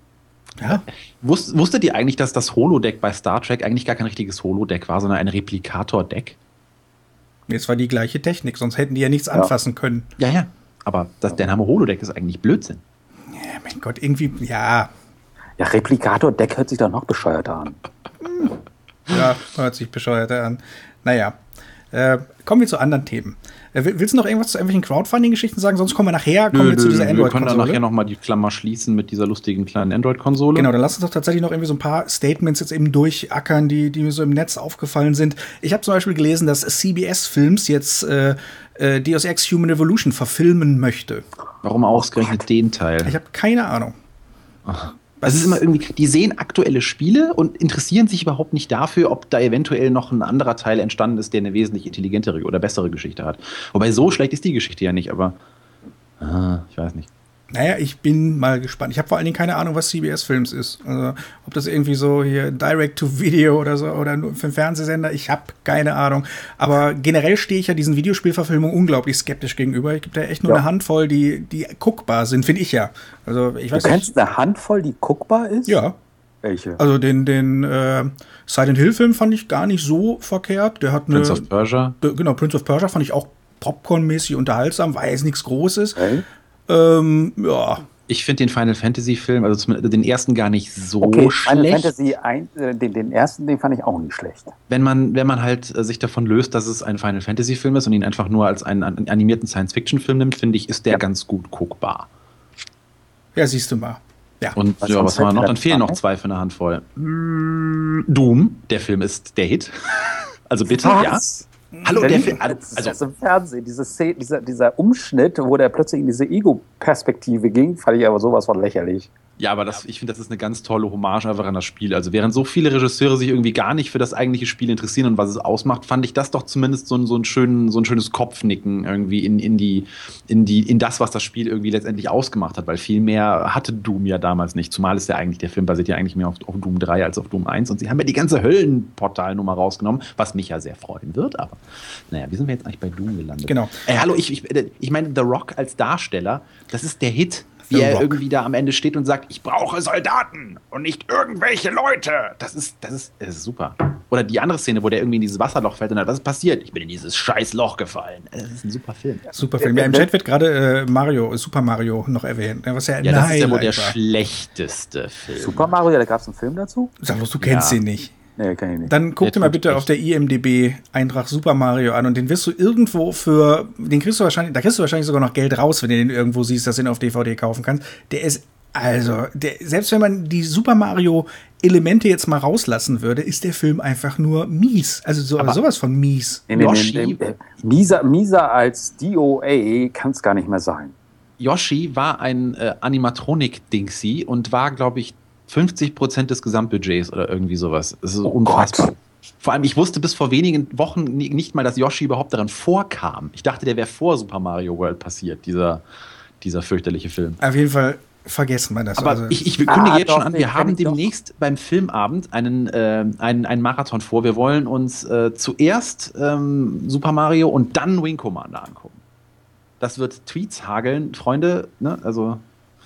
Speaker 1: Ja.
Speaker 3: Wusst, wusstet ihr eigentlich, dass das Holodeck bei Star Trek eigentlich gar kein richtiges Holodeck war, sondern ein Replikator-Deck?
Speaker 1: Jetzt war die gleiche Technik, sonst hätten die ja nichts
Speaker 2: Ja.
Speaker 1: anfassen können.
Speaker 3: Ja, ja. Aber das, der Name Holodeck ist eigentlich Blödsinn.
Speaker 1: Ja, mein Gott, irgendwie, ja,
Speaker 2: Ja, Replikator-Deck hört sich doch noch bescheuerter an.
Speaker 1: ja, hört sich bescheuerter an. Naja, äh, kommen wir zu anderen Themen. Äh, willst du noch irgendwas zu irgendwelchen Crowdfunding-Geschichten sagen? Sonst kommen wir nachher kommen wir zu dieser
Speaker 3: wir können dann
Speaker 1: Android-Konsole.
Speaker 3: nachher nochmal die Klammer schließen mit dieser lustigen kleinen Android-Konsole.
Speaker 1: Genau, dann lass uns doch tatsächlich noch irgendwie so ein paar Statements jetzt eben durchackern, die, die mir so im Netz aufgefallen sind. Ich habe zum Beispiel gelesen, dass C B S Films jetzt äh, äh, Deus Ex Human Revolution verfilmen möchte.
Speaker 3: Warum ausgerechnet den Teil?
Speaker 1: Ich habe keine Ahnung.
Speaker 3: Ach. Es ist immer irgendwie, die sehen aktuelle Spiele und interessieren sich überhaupt nicht dafür, ob da eventuell noch ein anderer Teil entstanden ist, der eine wesentlich intelligentere oder bessere Geschichte hat. Wobei so schlecht ist die Geschichte ja nicht, aber ah, ich weiß nicht.
Speaker 1: Naja, ich bin mal gespannt. Ich habe vor allen Dingen keine Ahnung, was C B S Films ist. Also, ob das irgendwie so hier Direct-to-Video oder so oder nur für einen Fernsehsender, ich habe keine Ahnung. Aber generell stehe ich ja diesen Videospielverfilmungen unglaublich skeptisch gegenüber. Es gibt ja echt nur
Speaker 2: Ja.
Speaker 1: eine Handvoll, die, die guckbar sind, finde ich ja. Also, ich
Speaker 2: Du
Speaker 1: weiß
Speaker 2: kennst
Speaker 1: nicht.
Speaker 2: eine Handvoll, die guckbar ist?
Speaker 1: Ja.
Speaker 2: Welche?
Speaker 1: Also den, den äh, Silent Hill-Film fand ich gar nicht so verkehrt. Der hat eine.
Speaker 3: Prince of Persia.
Speaker 1: D- Genau, Prince of Persia fand ich auch Popcorn-mäßig unterhaltsam, weil es nichts Großes.
Speaker 2: Okay.
Speaker 1: Ähm, ja.
Speaker 3: Ich finde den Final Fantasy Film, also zumindest den ersten gar nicht so
Speaker 2: Okay,
Speaker 3: schlecht.
Speaker 2: Final Fantasy eins, äh, den, den ersten, den fand ich auch nicht schlecht.
Speaker 3: Wenn man, wenn man halt äh, sich davon löst, dass es ein Final Fantasy Film ist und ihn einfach nur als einen an- animierten Science-Fiction-Film nimmt, finde ich, ist der
Speaker 2: Ja.
Speaker 3: ganz gut guckbar.
Speaker 1: Ja, siehst du mal. Ja.
Speaker 3: Und
Speaker 2: Was
Speaker 3: ja,
Speaker 2: haben
Speaker 3: was
Speaker 2: wir
Speaker 3: haben wir noch?
Speaker 2: denn
Speaker 3: Dann fehlen
Speaker 2: da?
Speaker 3: noch zwei für eine Handvoll. Mm, Doom, der Film ist der Hit. Also bitte,
Speaker 2: Was?
Speaker 3: ja. Hallo, der Film.
Speaker 2: Also,
Speaker 3: Also,
Speaker 2: das im Fernsehen, diese Szene, dieser, dieser Umschnitt, wo der plötzlich in diese Ego-Perspektive ging, fand ich aber sowas von lächerlich.
Speaker 3: Ja, aber das, ich finde, das ist eine ganz tolle Hommage einfach an das Spiel. Also während so viele Regisseure sich irgendwie gar nicht für das eigentliche Spiel interessieren und was es ausmacht, fand ich das doch zumindest so ein, so ein, schön, so ein schönes Kopfnicken irgendwie in, in, die, in, die, in das, was das Spiel irgendwie letztendlich ausgemacht hat. Weil viel mehr hatte Doom ja damals nicht. Zumal ist ja eigentlich, der Film basiert ja eigentlich mehr auf, auf Doom drei als auf Doom eins. Und sie haben ja die ganze Höllenportalnummer rausgenommen, was mich ja sehr freuen wird. Aber naja, wie sind wir jetzt eigentlich bei Doom gelandet?
Speaker 1: Genau.
Speaker 3: Äh, hallo, ich, ich, ich meine, The Rock als Darsteller, das ist der Hit. Wie er irgendwie da am Ende steht und sagt, ich brauche Soldaten und nicht irgendwelche Leute. Das ist, das ist, das ist super. Oder die andere Szene, wo der irgendwie in dieses Wasserloch fällt und dann, was ist passiert? Ich bin in dieses scheiß Loch gefallen. Das ist ein super Film.
Speaker 1: Super Film. Ja, im Chat wird gerade äh, Mario, Super Mario noch erwähnt. Was ja,
Speaker 3: ja, das ist ja wohl der
Speaker 1: war.
Speaker 3: schlechteste Film.
Speaker 2: Super Mario, da gab es einen Film dazu?
Speaker 1: Sag bloß, du kennst
Speaker 3: ja.
Speaker 1: ihn nicht.
Speaker 2: Nee, kann ich nicht.
Speaker 1: Dann guck dir mal bitte auf der I M D B-Eintrag Super Mario an und den wirst du irgendwo für, den kriegst du wahrscheinlich, da kriegst du wahrscheinlich sogar noch Geld raus, wenn du den irgendwo siehst, dass du ihn auf D V D kaufen kannst. Der ist, also, der, selbst wenn man die Super Mario Elemente jetzt mal rauslassen würde, ist der Film einfach nur mies. Also so, sowas von mies.
Speaker 2: Nee, nee, nee, nee, mieser, mieser als D O A kann es gar nicht mehr sein.
Speaker 3: Yoshi war ein äh, Animatronik-Dingsy und war, glaube ich, fünfzig Prozent des Gesamtbudgets oder irgendwie sowas. Das ist oh unfassbar. Gott. Vor allem, ich wusste bis vor wenigen Wochen nicht mal, dass Yoshi überhaupt darin vorkam. Ich dachte, der wäre vor Super Mario World passiert, dieser, dieser fürchterliche Film.
Speaker 1: Auf jeden Fall vergessen wir das.
Speaker 3: Aber
Speaker 1: also.
Speaker 3: ich, ich kündige ah, jetzt
Speaker 2: doch,
Speaker 3: schon an, wir haben demnächst doch. beim Filmabend einen, äh, einen, einen Marathon vor. Wir wollen uns äh, zuerst ähm, Super Mario und dann Wing Commander angucken. Das wird Tweets hageln. Freunde, ne, also...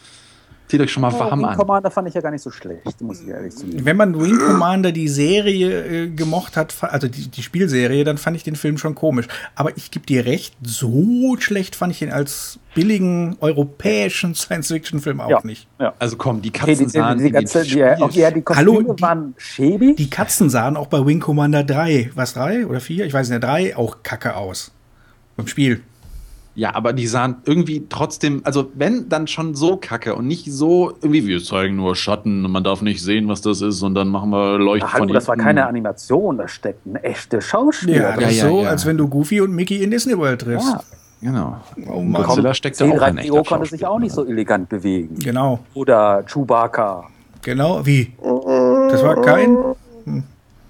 Speaker 3: Zieht euch schon mal warm
Speaker 2: Wing
Speaker 3: an.
Speaker 2: Commander fand ich ja gar nicht so schlecht, muss ich ehrlich zugeben.
Speaker 1: Wenn man Wing Commander die Serie äh, gemocht hat, also die, die Spielserie, dann fand ich den Film schon komisch. Aber ich gebe dir recht, so schlecht fand ich ihn als billigen europäischen Science-Fiction-Film auch
Speaker 2: ja,
Speaker 1: nicht.
Speaker 2: Ja.
Speaker 3: Also komm, die Katzen
Speaker 2: okay, die,
Speaker 3: sahen
Speaker 2: die, die, ganze, die, auch, ja, die Kostüme
Speaker 1: Hallo, die,
Speaker 2: waren schäbig.
Speaker 1: Die Katzen sahen auch bei Wing Commander drei, was drei oder vier? Ich weiß nicht, drei auch kacke aus. Beim Spiel.
Speaker 3: Ja, aber die sahen irgendwie trotzdem, also wenn, dann schon so kacke und nicht so, irgendwie, wir zeigen nur Schatten und man darf nicht sehen, was das ist und dann machen wir Leuchten
Speaker 2: von hinten. Das war keine Animation, da steckten echte Schauspieler.
Speaker 1: Ja, das ja, ist so, ja. als wenn du Goofy und Mickey in Disney World triffst. Ja.
Speaker 3: Genau.
Speaker 1: Oh Mann.
Speaker 3: Godzilla steckt da auch ein echter
Speaker 2: konnte sich auch nicht so elegant bewegen.
Speaker 1: Genau.
Speaker 2: Oder Chewbacca.
Speaker 1: Genau, wie? Das war kein... Hm.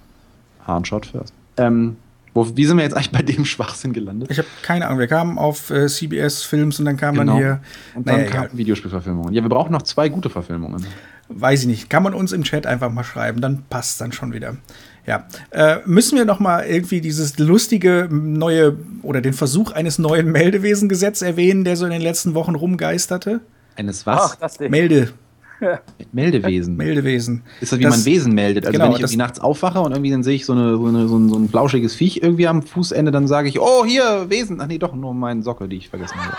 Speaker 3: Handshot first. Ähm... Wie sind wir jetzt eigentlich bei dem Schwachsinn gelandet?
Speaker 1: Ich habe keine Ahnung. Wir kamen auf äh, C B S Films und dann kam
Speaker 3: genau.
Speaker 1: dann hier.
Speaker 3: Und dann naja, kamen Videospielverfilmungen. Ja, wir brauchen noch zwei gute Verfilmungen.
Speaker 1: Weiß ich nicht. Kann man uns im Chat einfach mal schreiben, dann passt dann schon wieder. Ja. Äh, müssen wir noch mal irgendwie dieses lustige neue oder den Versuch eines neuen Meldewesengesetzes erwähnen, der so in den letzten Wochen rumgeisterte?
Speaker 3: Eines was?
Speaker 2: Ach, das Ding.
Speaker 1: Melde.
Speaker 3: Ja. Meldewesen.
Speaker 1: Meldewesen.
Speaker 3: Ist das, wie das, man Wesen meldet? Also genau, wenn ich irgendwie nachts aufwache und irgendwie dann sehe ich so, eine, so, eine, so, ein, so ein flauschiges Viech irgendwie am Fußende, dann sage ich, oh, hier, Wesen. Ach nee, doch, nur meine Socke, die ich vergessen habe.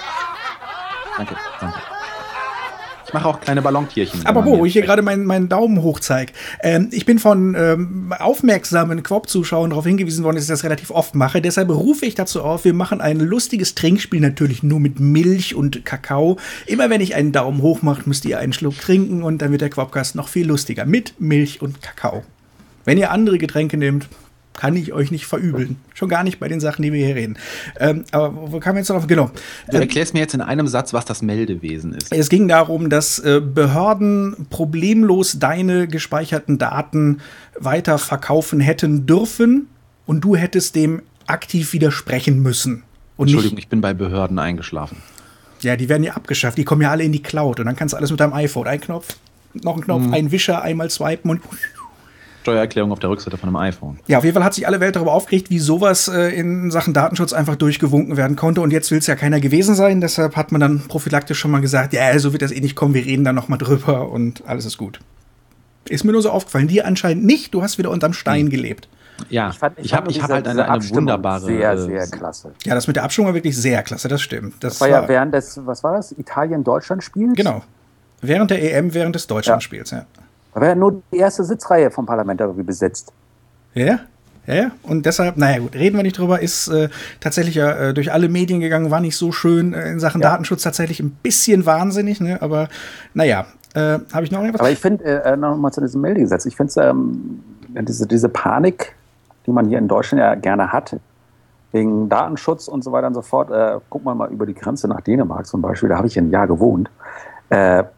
Speaker 3: Danke, danke. Ich mache auch kleine Ballontierchen.
Speaker 1: Aber wo ich hier gerade meinen, meinen Daumen hoch zeige. Ähm, ich bin von ähm, aufmerksamen Quop-Zuschauern darauf hingewiesen worden, dass ich das relativ oft mache. Deshalb rufe ich dazu auf, wir machen ein lustiges Trinkspiel, natürlich nur mit Milch und Kakao. Immer wenn ich einen Daumen hoch mache, müsst ihr einen Schluck trinken und dann wird der Quopcast noch viel lustiger. Mit Milch und Kakao. Wenn ihr andere Getränke nehmt, kann ich euch nicht verübeln. Schon gar nicht bei den Sachen, die wir hier reden. Ähm, aber wo kamen wir jetzt darauf? Genau.
Speaker 3: Du erklärst mir jetzt in einem Satz, was das Meldewesen ist.
Speaker 1: Es ging darum, dass äh, Behörden problemlos deine gespeicherten Daten weiter verkaufen hätten dürfen und du hättest dem aktiv widersprechen müssen. Und
Speaker 3: Entschuldigung,
Speaker 1: nicht,
Speaker 3: ich bin bei Behörden eingeschlafen.
Speaker 1: Ja, die werden ja abgeschafft. Die kommen ja alle in die Cloud und dann kannst du alles mit deinem iPhone. Ein Knopf, noch ein Knopf, hm. ein Wischer, einmal swipen und
Speaker 3: Steuererklärung auf der Rückseite von einem iPhone.
Speaker 1: Ja, auf jeden Fall hat sich alle Welt darüber aufgeregt, wie sowas äh, in Sachen Datenschutz einfach durchgewunken werden konnte. Und jetzt will es ja keiner gewesen sein. Deshalb hat man dann prophylaktisch schon mal gesagt, ja, so wird das eh nicht kommen. Wir reden da noch mal drüber und alles ist gut. Ist mir nur so aufgefallen. Dir anscheinend nicht. Du hast wieder unterm Stein gelebt.
Speaker 3: Ja, ich, fand, ich, ich habe hab halt eine, eine wunderbare...
Speaker 2: Sehr, sehr klasse.
Speaker 1: Ja, das mit der Abstimmung war wirklich sehr klasse, das stimmt. Das,
Speaker 2: das war ja während des, was war das, Italien-Deutschland-Spiels?
Speaker 1: Genau. Während der E M, während des Deutschlandspiels, ja. ja.
Speaker 2: Da war ja nur die erste Sitzreihe vom Parlament irgendwie besetzt.
Speaker 1: Ja, ja, ja. Und deshalb, naja gut, reden wir nicht drüber, ist äh, tatsächlich ja äh, durch alle Medien gegangen, war nicht so schön äh, in Sachen ja. Datenschutz, tatsächlich ein bisschen wahnsinnig, ne? Aber naja, äh, habe ich noch irgendwas?
Speaker 2: Aber ich finde, äh, noch mal zu diesem Meldegesetz, ich finde ähm, diese, diese Panik, die man hier in Deutschland ja gerne hat, wegen Datenschutz und so weiter und so fort, äh, guck mal mal über die Grenze nach Dänemark zum Beispiel, da habe ich ein Jahr gewohnt, äh,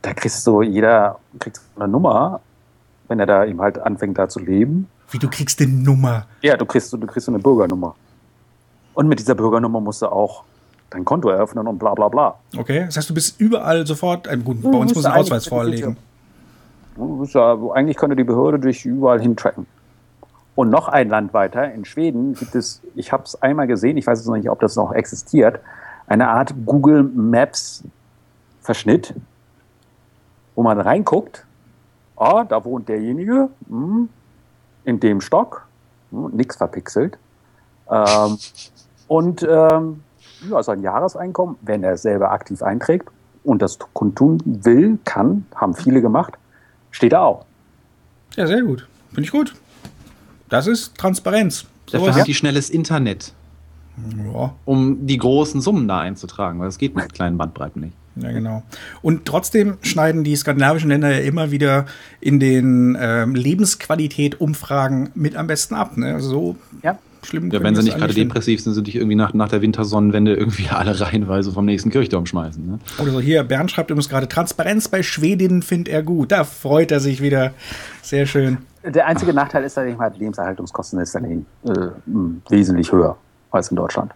Speaker 2: da kriegst du jeder kriegst eine Nummer, wenn er da eben halt anfängt da zu leben.
Speaker 1: Wie, du kriegst eine Nummer?
Speaker 2: Ja, du kriegst, du kriegst eine Bürgernummer. Und mit dieser Bürgernummer musst du auch dein Konto eröffnen und bla bla bla.
Speaker 1: Okay, das heißt, du bist überall sofort, äh, gut, bei uns muss ein Ausweis vorlegen.
Speaker 2: Du bist ja, eigentlich könnte die Behörde dich überall hintracken. Und noch ein Land weiter, in Schweden, gibt es, ich habe es einmal gesehen, ich weiß jetzt noch nicht, ob das noch existiert, eine Art Google Maps Verschnitt, wo man reinguckt, ah, da wohnt derjenige, hm, in dem Stock, hm, nix verpixelt, ähm, und ähm, ja, sein Jahreseinkommen, wenn er es selber aktiv einträgt und das kundtun will, kann, haben viele gemacht, steht da auch.
Speaker 1: Ja, sehr gut. Finde ich gut. Das ist Transparenz.
Speaker 3: Dafür haben die schnelles Internet,
Speaker 1: ja.
Speaker 3: um die großen Summen da einzutragen, weil das geht mit kleinen Bandbreiten nicht.
Speaker 1: Ja, genau. Und trotzdem schneiden die skandinavischen Länder ja immer wieder in den ähm, Lebensqualität-Umfragen mit am besten ab. Ne? Also so
Speaker 2: ja.
Speaker 1: schlimm.
Speaker 3: Ja, wenn sie nicht gerade depressiv sind, sind die irgendwie nach, nach der Wintersonnenwende irgendwie alle reihenweise vom nächsten Kirchturm schmeißen. Ne?
Speaker 1: Oder so, hier, Bernd schreibt übrigens gerade, Transparenz bei Schwedinnen findet er gut. Da freut er sich wieder. Sehr schön.
Speaker 2: Der einzige Nachteil ist, dass ich mal Lebenserhaltungskosten ist dann äh, wesentlich höher als in Deutschland.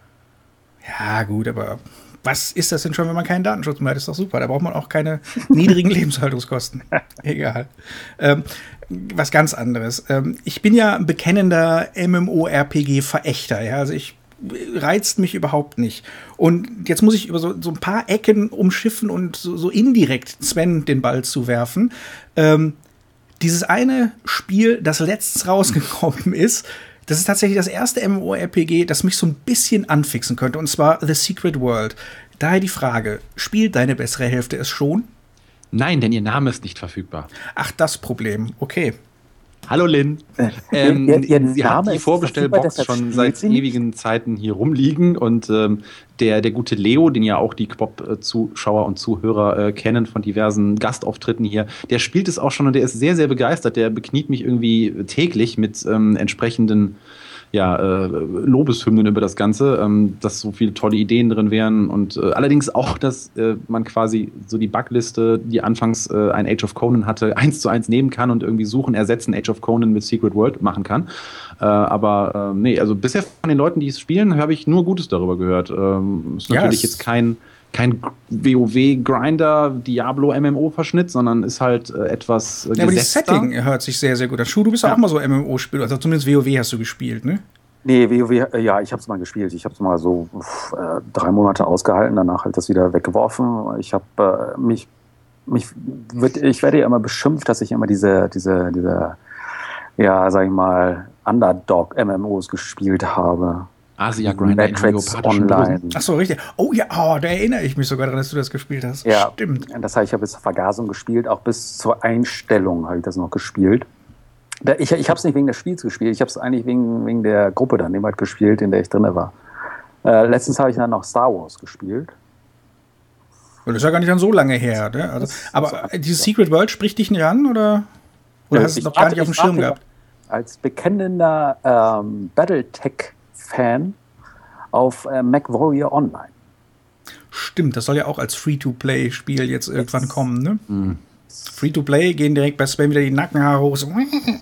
Speaker 1: Ja, gut, aber was ist das denn schon, wenn man keinen Datenschutz mehr hat? Das ist doch super. Da braucht man auch keine niedrigen Lebenshaltungskosten. Egal. Ähm, was ganz anderes. Ähm, ich bin ja ein bekennender MMORPG-Verächter. Ja? Also ich reizt mich überhaupt nicht. Und jetzt muss ich über so, so ein paar Ecken umschiffen und so, so indirekt Sven den Ball zuwerfen. Ähm, dieses eine Spiel, das letztens rausgekommen ist, das ist tatsächlich das erste MMORPG, das mich so ein bisschen anfixen könnte, und zwar The Secret World. Daher die Frage, spielt deine bessere Hälfte es schon?
Speaker 3: Nein, denn ihr Name ist nicht verfügbar.
Speaker 1: Ach, das Problem. Okay.
Speaker 3: Hallo Lynn.
Speaker 2: Äh,
Speaker 3: ähm,
Speaker 2: ihr, ihr
Speaker 3: sie hat die Vorbestellbox schon seit ewigen Zeiten hier rumliegen und ähm, der, der gute Leo, den ja auch die Quop-Zuschauer und Zuhörer äh, kennen von diversen Gastauftritten hier, der spielt es auch schon und der ist sehr, sehr begeistert. Der bekniet mich irgendwie täglich mit ähm, entsprechenden ja, äh, Lobeshymnen über das Ganze, ähm, dass so viele tolle Ideen drin wären und äh, allerdings auch, dass äh, man quasi so die Bugliste, die anfangs äh, ein Age of Conan hatte, eins zu eins nehmen kann und irgendwie suchen, ersetzen Age of Conan mit Secret World machen kann. Äh, aber äh, nee, also bisher von den Leuten, die es spielen, habe ich nur Gutes darüber gehört. Ähm, ist natürlich ja, jetzt kein kein WoW-Grinder, Diablo-M M O-Verschnitt, sondern ist halt äh, etwas äh,
Speaker 1: ja, aber das Setting hört sich sehr, sehr gut an. Schuh, du bist ja auch mal so M M O-Spieler, also zumindest WoW hast du gespielt, ne?
Speaker 2: Nee, WoW, äh, ja, ich habe es mal gespielt. Ich habe es mal so äh, drei Monate ausgehalten, danach halt das wieder weggeworfen. Ich habe äh, mich, mich wird, ich werde ja immer beschimpft, dass ich immer diese, diese, diese, ja, sag ich mal, Underdog-M M Os gespielt habe.
Speaker 3: Asia Grinder
Speaker 2: Matrix Online.
Speaker 1: Ach so, richtig. Oh ja, oh, da erinnere ich mich sogar daran, dass du das gespielt hast.
Speaker 2: Ja,
Speaker 1: stimmt.
Speaker 2: Das heißt, ich habe bis zur Vergasung gespielt, auch bis zur Einstellung habe ich das noch gespielt. Ich, ich habe es nicht wegen des Spiels gespielt, ich habe es eigentlich wegen, wegen der Gruppe dann eben gespielt, in der ich drin war. Äh, letztens habe ich dann noch Star Wars gespielt.
Speaker 1: Das ist ja gar nicht dann so lange her, ne? Also, aber so, dieses Secret World spricht dich nicht an, oder? Oder hast du es noch gar nicht auf dem Schirm gehabt?
Speaker 2: Als bekennender ähm, Battletech-Fan auf äh, MechWarrior Online.
Speaker 1: Stimmt, das soll ja auch als Free-to-Play-Spiel jetzt irgendwann jetzt. kommen, ne? Mhm. Free-to-Play gehen direkt bei Sven wieder die Nackenhaare hoch. So.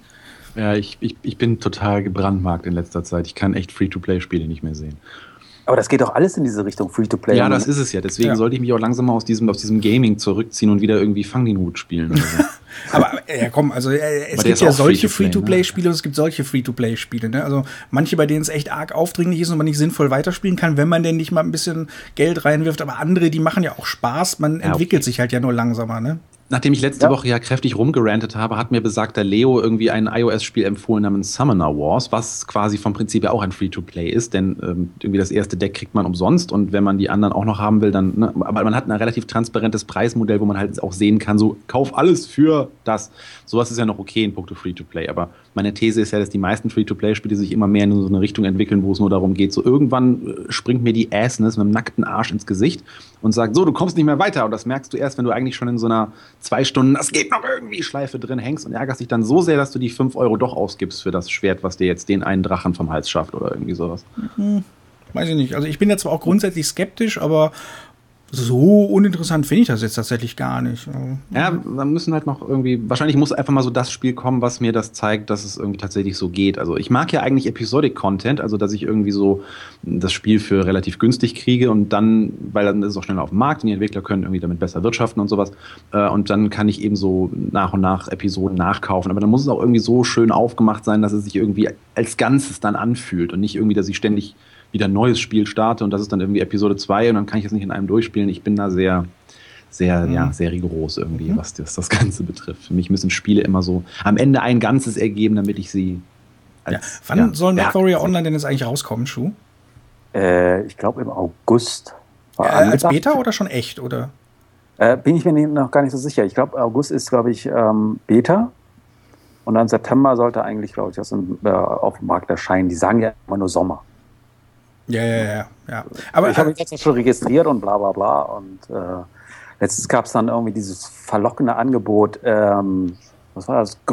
Speaker 3: Ja, ich, ich, ich bin total gebrandmarkt in letzter Zeit. Ich kann echt Free-to-Play-Spiele nicht mehr sehen.
Speaker 2: Aber das geht doch alles in diese Richtung, Free-to-Play.
Speaker 3: Ja, das ist es ja. Deswegen ja. sollte ich mich auch langsam mal aus diesem, aus diesem Gaming zurückziehen und wieder irgendwie Fang den Hut spielen. Oder so.
Speaker 1: Aber ja, komm, also äh, es gibt ja solche Free-to-Play-Spiele, ne? Und es gibt solche Free-to-Play-Spiele. Ne? Also manche, bei denen es echt arg aufdringlich ist und man nicht sinnvoll weiterspielen kann, wenn man denn nicht mal ein bisschen Geld reinwirft. Aber andere, die machen ja auch Spaß. Man ja, entwickelt okay. sich halt ja nur langsamer, ne?
Speaker 3: Nachdem ich letzte ja. Woche ja kräftig rumgerantet habe, hat mir besagter Leo irgendwie ein iOS-Spiel empfohlen namens Summoner Wars, was quasi vom Prinzip ja auch ein Free-to-Play ist, denn ähm, irgendwie das erste Deck kriegt man umsonst und wenn man die anderen auch noch haben will, dann, ne, aber man hat ein relativ transparentes Preismodell, wo man halt auch sehen kann, so, kauf alles für das. Sowas ist ja noch okay in puncto Free-to-Play, aber meine These ist ja, dass die meisten Free-to-Play-Spiele sich immer mehr in so eine Richtung entwickeln, wo es nur darum geht, so irgendwann springt mir die Assness mit dem nackten Arsch ins Gesicht und sagt, so, du kommst nicht mehr weiter und das merkst du erst, wenn du eigentlich schon in so einer zwei Stunden, das geht noch irgendwie, Schleife drin hängst und ärgerst dich dann so sehr, dass du die fünf Euro doch ausgibst für das Schwert, was dir jetzt den einen Drachen vom Hals schafft oder irgendwie sowas.
Speaker 1: Mhm. Weiß ich nicht. Also ich bin ja zwar auch grundsätzlich skeptisch, aber so uninteressant finde ich das jetzt tatsächlich gar nicht.
Speaker 3: Ja, da müssen halt noch irgendwie, wahrscheinlich muss einfach mal so das Spiel kommen, was mir das zeigt, dass es irgendwie tatsächlich so geht. Also ich mag ja eigentlich Episodic Content, also dass ich irgendwie so das Spiel für relativ günstig kriege und dann, weil dann ist es auch schneller auf dem Markt und die Entwickler können irgendwie damit besser wirtschaften und sowas. Und dann kann ich eben so nach und nach Episoden nachkaufen. Aber dann muss es auch irgendwie so schön aufgemacht sein, dass es sich irgendwie als Ganzes dann anfühlt und nicht irgendwie, dass ich ständig wieder ein neues Spiel starte und das ist dann irgendwie Episode zwei und dann kann ich es nicht in einem durchspielen. Ich bin da sehr, sehr, mhm. ja, sehr rigoros irgendwie, mhm. was das, das Ganze betrifft. Für mich müssen Spiele immer so am Ende ein Ganzes ergeben, damit ich sie als,
Speaker 1: ja. Wann ja, soll MechWarrior ja, Online denn jetzt eigentlich rauskommen, Schuh?
Speaker 2: Äh, ich glaube im August.
Speaker 1: War äh, als Beta oder schon echt, oder?
Speaker 2: Äh, bin ich mir noch gar nicht so sicher. Ich glaube, August ist, glaube ich, ähm, Beta. Und dann September sollte eigentlich, glaube ich, das in, äh, auf dem Markt erscheinen. Die sagen ja immer nur Sommer.
Speaker 1: Ja, ja, ja, ja. Aber
Speaker 2: ich habe mich jetzt schon registriert und bla bla bla. Und äh, letztens gab es dann irgendwie dieses verlockende Angebot, ähm, was war das?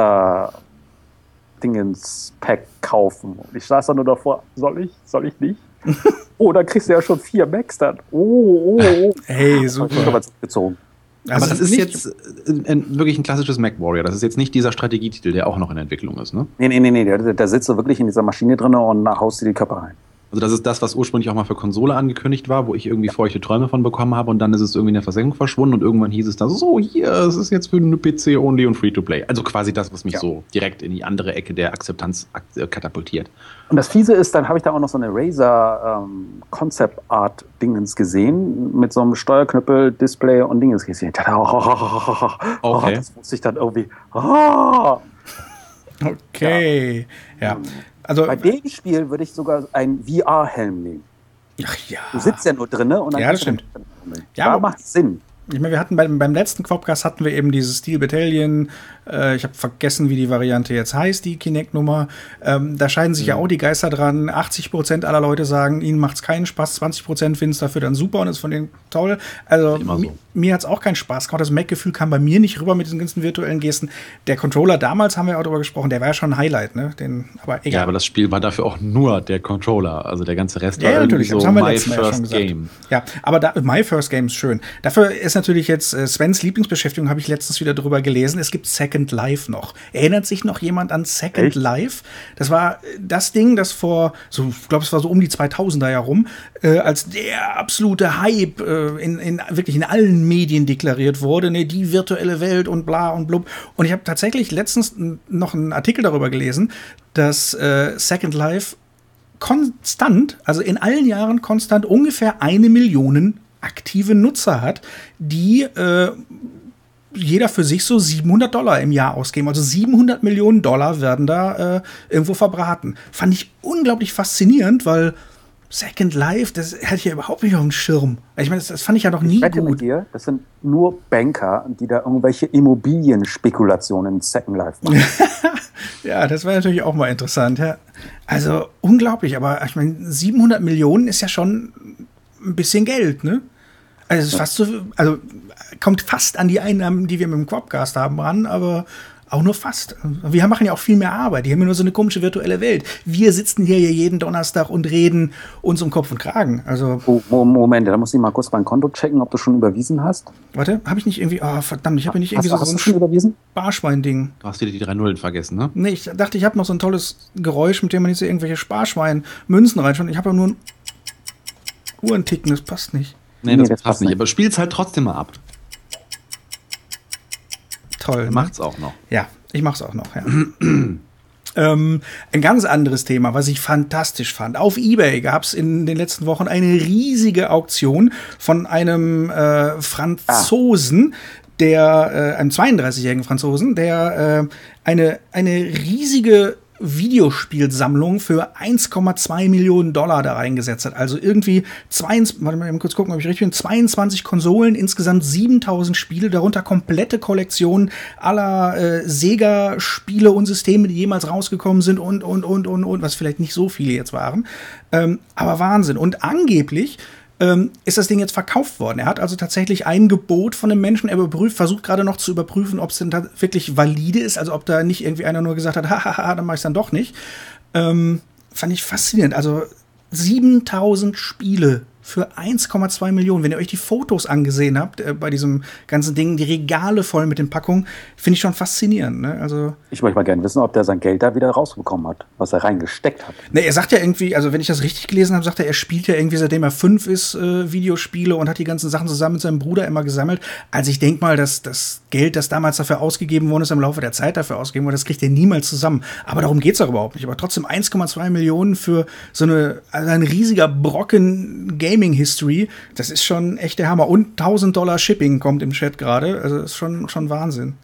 Speaker 2: Gründer-Dingens-Pack kaufen. Und ich saß da nur davor, soll ich, soll ich nicht? Oh, da kriegst du ja schon vier Macs dann. Oh, oh, oh.
Speaker 1: Hey, super.
Speaker 2: Gezogen.
Speaker 3: Also aber das ist jetzt ein, wirklich ein klassisches MechWarrior. Das ist jetzt nicht dieser Strategietitel, der auch noch in Entwicklung ist, ne?
Speaker 2: Nee, nee, nee, nee. Da, da sitzt du wirklich in dieser Maschine drin und haust dir die Köpfe rein.
Speaker 3: Also das ist das, was ursprünglich auch mal für Konsole angekündigt war, wo ich irgendwie feuchte Träume von bekommen habe und dann ist es irgendwie in der Versenkung verschwunden und irgendwann hieß es dann so, hier, es ist jetzt für eine P C-only und Free-to-Play. Also quasi das, was mich ja. so direkt in die andere Ecke der Akzeptanz katapultiert.
Speaker 2: Und das Fiese ist, dann habe ich da auch noch so eine Razer ähm, Concept Art Dingens gesehen, mit so einem Steuerknüppel, Display und Dingens gesehen. Ich dachte, oh, oh, oh, oh, okay. Das musste ich dann irgendwie, oh.
Speaker 1: Okay, ja. ja. Also,
Speaker 2: bei dem Spiel würde ich sogar einen V R-Helm nehmen.
Speaker 1: Ach ja.
Speaker 2: Du sitzt ja nur drinnen und dann
Speaker 1: ja, das stimmt.
Speaker 2: Ja, da macht Sinn.
Speaker 1: Ich meine, wir hatten beim, beim letzten Quopcast hatten wir eben dieses Steel Battalion. Äh, ich habe vergessen, wie die Variante jetzt heißt, die Kinect-Nummer. Ähm, da scheiden sich ja. ja auch die Geister dran. achtzig Prozent aller Leute sagen, ihnen macht's keinen Spaß. zwanzig Prozent finden es dafür dann super und ist von denen toll. Also so. mi mir hat's auch keinen Spaß gemacht. Das Mac-Gefühl kam bei mir nicht rüber mit diesen ganzen virtuellen Gesten. Der Controller damals, haben wir auch darüber gesprochen, der war ja schon ein Highlight, ne? Den, aber egal.
Speaker 3: Ja, aber das Spiel war dafür auch nur der Controller. Also der ganze Rest
Speaker 1: ja,
Speaker 3: war
Speaker 1: ja,
Speaker 3: irgendwie
Speaker 1: natürlich.
Speaker 3: so
Speaker 1: das haben wir
Speaker 3: My
Speaker 1: letztes Mal
Speaker 3: First
Speaker 1: schon gesagt.
Speaker 3: Game.
Speaker 1: Ja, aber da, My First Game ist schön. Dafür ist natürlich jetzt äh, Svens Lieblingsbeschäftigung, habe ich letztens wieder drüber gelesen. Es gibt Second Life noch. Erinnert sich noch jemand an Second Echt? Life? Das war das Ding, das vor, so, ich glaube, es war so um die zweitausender herum, äh, als der absolute Hype äh, in, in wirklich in allen Medien deklariert wurde, ne, die virtuelle Welt und bla und blub. Und ich habe tatsächlich letztens noch einen Artikel darüber gelesen, dass äh, Second Life konstant, also in allen Jahren konstant ungefähr eine Million aktive Nutzer hat, die äh, jeder für sich so siebenhundert Dollar im Jahr ausgeben. Also siebenhundert Millionen Dollar werden da äh, irgendwo verbraten. Fand ich unglaublich faszinierend, weil Second Life, das hatte ich ja überhaupt nicht auf dem Schirm. Ich meine, das, das fand ich ja noch nie
Speaker 2: ich wette
Speaker 1: gut.
Speaker 2: Mit dir, das sind nur Banker, die da irgendwelche Immobilienspekulationen in Second Life machen.
Speaker 1: Ja, das wäre natürlich auch mal interessant. Ja. Also unglaublich, aber ich meine, siebenhundert Millionen ist ja schon ein bisschen Geld, ne? Also es ist fast so, also kommt fast an die Einnahmen, die wir mit dem Quopcast haben, ran, aber auch nur fast. Wir machen ja auch viel mehr Arbeit. Die haben ja nur so eine komische virtuelle Welt. Wir sitzen hier jeden Donnerstag und reden uns um Kopf und Kragen. Also
Speaker 2: oh, Moment, da muss ich mal kurz mein Konto checken, ob du schon überwiesen hast.
Speaker 1: Warte, habe ich nicht irgendwie, oh verdammt, ich habe nicht irgendwie
Speaker 2: hast,
Speaker 1: so,
Speaker 2: hast
Speaker 1: so
Speaker 2: ein überwiesen?
Speaker 1: Sparschwein-Ding.
Speaker 3: Du hast wieder die drei Nullen vergessen, ne?
Speaker 1: Nee, ich dachte, ich habe noch so ein tolles Geräusch, mit dem man nicht so irgendwelche Sparschwein-Münzen reinschaut. Ich habe ja nur ein Uhrenticken, das passt nicht.
Speaker 3: Nee, das, nee, das passt nicht, aber spiel's halt trotzdem mal ab.
Speaker 1: Toll.
Speaker 3: Macht's auch noch.
Speaker 1: Ja, ich mach's auch noch, ja. ähm, ein ganz anderes Thema, was ich fantastisch fand. Auf eBay gab's in den letzten Wochen eine riesige Auktion von einem äh, Franzosen, ah. der, äh, einem zweiunddreißigjährigen Franzosen, der äh, eine, eine riesige Videospielsammlung für eins Komma zwei Millionen Dollar da reingesetzt hat. Also irgendwie zweiundzwanzig, warte mal eben kurz gucken, ob ich richtig bin, zweiundzwanzig Konsolen, insgesamt siebentausend Spiele, darunter komplette Kollektionen aller äh, Sega-Spiele und Systeme, die jemals rausgekommen sind und, und, und, und, und, was vielleicht nicht so viele jetzt waren. Ähm, aber Wahnsinn. Und angeblich Ähm, ist das Ding jetzt verkauft worden. Er hat also tatsächlich ein Gebot von einem Menschen, er überprüft, versucht gerade noch zu überprüfen, ob es denn da wirklich valide ist, also ob da nicht irgendwie einer nur gesagt hat, hahaha, dann mach ich es dann doch nicht. Ähm, fand ich faszinierend. Also siebentausend Spiele Für eins Komma zwei Millionen. Wenn ihr euch die Fotos angesehen habt, äh, bei diesem ganzen Ding, die Regale voll mit den Packungen, finde ich schon faszinierend. Ne? Also
Speaker 2: ich möchte mal gerne wissen, ob der sein Geld da wieder rausbekommen hat, was er reingesteckt hat.
Speaker 1: Ne, er sagt ja irgendwie, also wenn ich das richtig gelesen habe, sagt er, er spielt ja irgendwie, seitdem er fünf ist, äh, Videospiele und hat die ganzen Sachen zusammen mit seinem Bruder immer gesammelt. Also ich denke mal, dass das Geld, das damals dafür ausgegeben worden ist, im Laufe der Zeit dafür ausgegeben wurde, das kriegt er niemals zusammen. Aber darum geht's doch überhaupt nicht. Aber trotzdem eins Komma zwei Millionen für so eine, also ein riesiger Brocken Gaming-History, das ist schon echt der Hammer. Und tausend Dollar Shipping kommt im Chat gerade. Also das ist schon, schon Wahnsinn.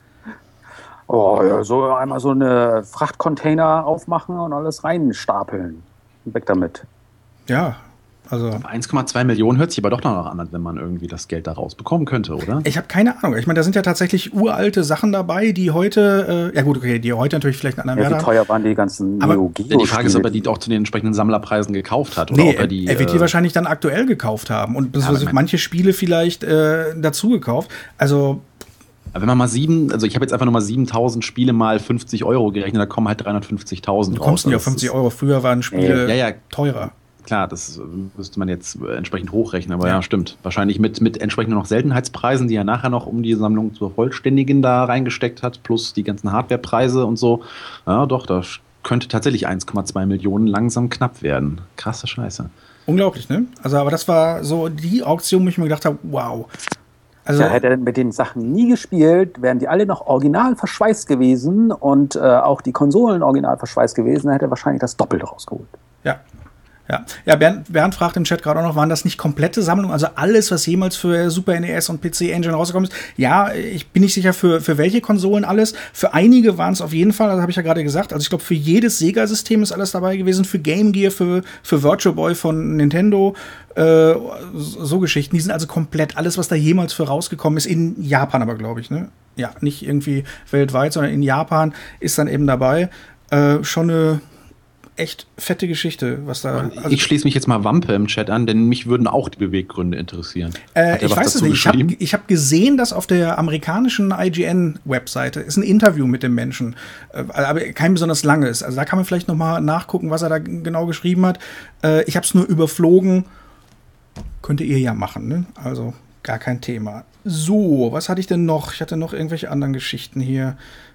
Speaker 2: Oh, ja, so einmal so eine Frachtcontainer aufmachen und alles reinstapeln. Weg damit.
Speaker 1: Ja, also
Speaker 3: eins Komma zwei Millionen hört sich aber doch noch an, wenn man irgendwie das Geld da rausbekommen könnte, oder?
Speaker 1: Ich habe keine Ahnung. Ich meine, da sind ja tatsächlich uralte Sachen dabei, die heute, äh, ja gut, okay, die heute natürlich vielleicht einen anderen
Speaker 2: Ja,
Speaker 1: Wert
Speaker 2: wie
Speaker 1: haben.
Speaker 2: teuer waren die ganzen
Speaker 1: Aber-
Speaker 2: Neo Geo
Speaker 3: Ja, die Frage ist, ob er die auch zu den entsprechenden Sammlerpreisen gekauft hat. Oder
Speaker 1: Nee,
Speaker 3: ob er, die,
Speaker 1: er wird die
Speaker 3: äh,
Speaker 1: wahrscheinlich dann aktuell gekauft haben und
Speaker 3: aber ich mein-
Speaker 1: manche Spiele vielleicht äh, dazu gekauft. Also
Speaker 3: wenn man mal sieben, also ich habe jetzt einfach nur mal siebentausend Spiele mal fünfzig Euro gerechnet, da kommen halt dreihundertfünfzigtausend
Speaker 1: du kommst
Speaker 3: raus.
Speaker 1: nicht auf
Speaker 3: Das
Speaker 1: fünfzig
Speaker 3: ist-
Speaker 1: Euro. Früher waren Spiele
Speaker 3: Ja, ja.
Speaker 1: teurer.
Speaker 3: Klar, das äh, müsste man jetzt äh, entsprechend hochrechnen, aber
Speaker 1: Ja.
Speaker 3: ja, stimmt. Wahrscheinlich mit, mit entsprechend noch Seltenheitspreisen, die er nachher noch, um die Sammlung zu vervollständigen, da reingesteckt hat, plus die ganzen Hardwarepreise und so. Ja, doch, da könnte tatsächlich eins Komma zwei Millionen langsam knapp werden. Krasse Scheiße.
Speaker 1: Unglaublich, ne? Also, aber das war so die Auktion, wo ich mir gedacht habe, wow. Also,
Speaker 2: Ja, hätte er mit den Sachen nie gespielt, wären die alle noch original verschweißt gewesen und äh, auch die Konsolen original verschweißt gewesen, dann hätte er wahrscheinlich das Doppelte rausgeholt.
Speaker 1: ja. Ja, ja Bernd, Bernd fragt im Chat gerade auch noch, waren das nicht komplette Sammlungen? Also alles, was jemals für Super N E S und P C Engine rausgekommen ist? Ja, ich bin nicht sicher, für, für welche Konsolen alles. Für einige waren es auf jeden Fall, das habe ich ja gerade gesagt. Also ich glaube, für jedes Sega-System ist alles dabei gewesen. Für Game Gear, für, für Virtual Boy von Nintendo. Äh, so Geschichten. Die sind also komplett alles, was da jemals für rausgekommen ist. In Japan aber, glaube ich, ne? Ja, nicht irgendwie weltweit, sondern in Japan ist dann eben dabei. Äh, schon eine echt fette Geschichte, was da. Also,
Speaker 3: ich schließe mich jetzt mal Wampe im Chat an, denn mich würden auch die Beweggründe interessieren.
Speaker 1: Äh,
Speaker 3: Hat er
Speaker 1: ich
Speaker 3: was
Speaker 1: weiß es
Speaker 3: dazu
Speaker 1: nicht. Ich habe
Speaker 3: geschrieben?
Speaker 1: ich hab gesehen, dass auf der amerikanischen I G N-Webseite ist ein Interview mit dem Menschen, äh, aber kein besonders langes. Also da kann man vielleicht noch mal nachgucken, was er da g- genau geschrieben hat. Äh, ich habe es nur überflogen. Könnt ihr ja machen, ne? Also gar kein Thema. So, was hatte ich denn noch? Ich hatte noch irgendwelche anderen Geschichten hier.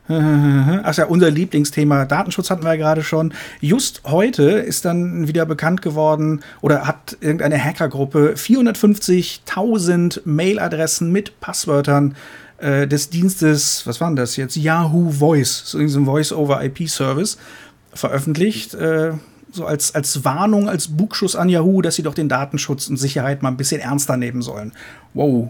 Speaker 1: Ach ja, unser Lieblingsthema Datenschutz hatten wir ja gerade schon. Just heute ist dann wieder bekannt geworden oder hat irgendeine Hackergruppe vierhundertfünfzigtausend Mailadressen mit Passwörtern äh, des Dienstes, was war denn das jetzt? Yahoo Voice, so ein Voice-over-I P-Service veröffentlicht. Äh, so als, als Warnung, als Bugschuss an Yahoo, dass sie doch den Datenschutz und Sicherheit mal ein bisschen ernster nehmen sollen. Wow.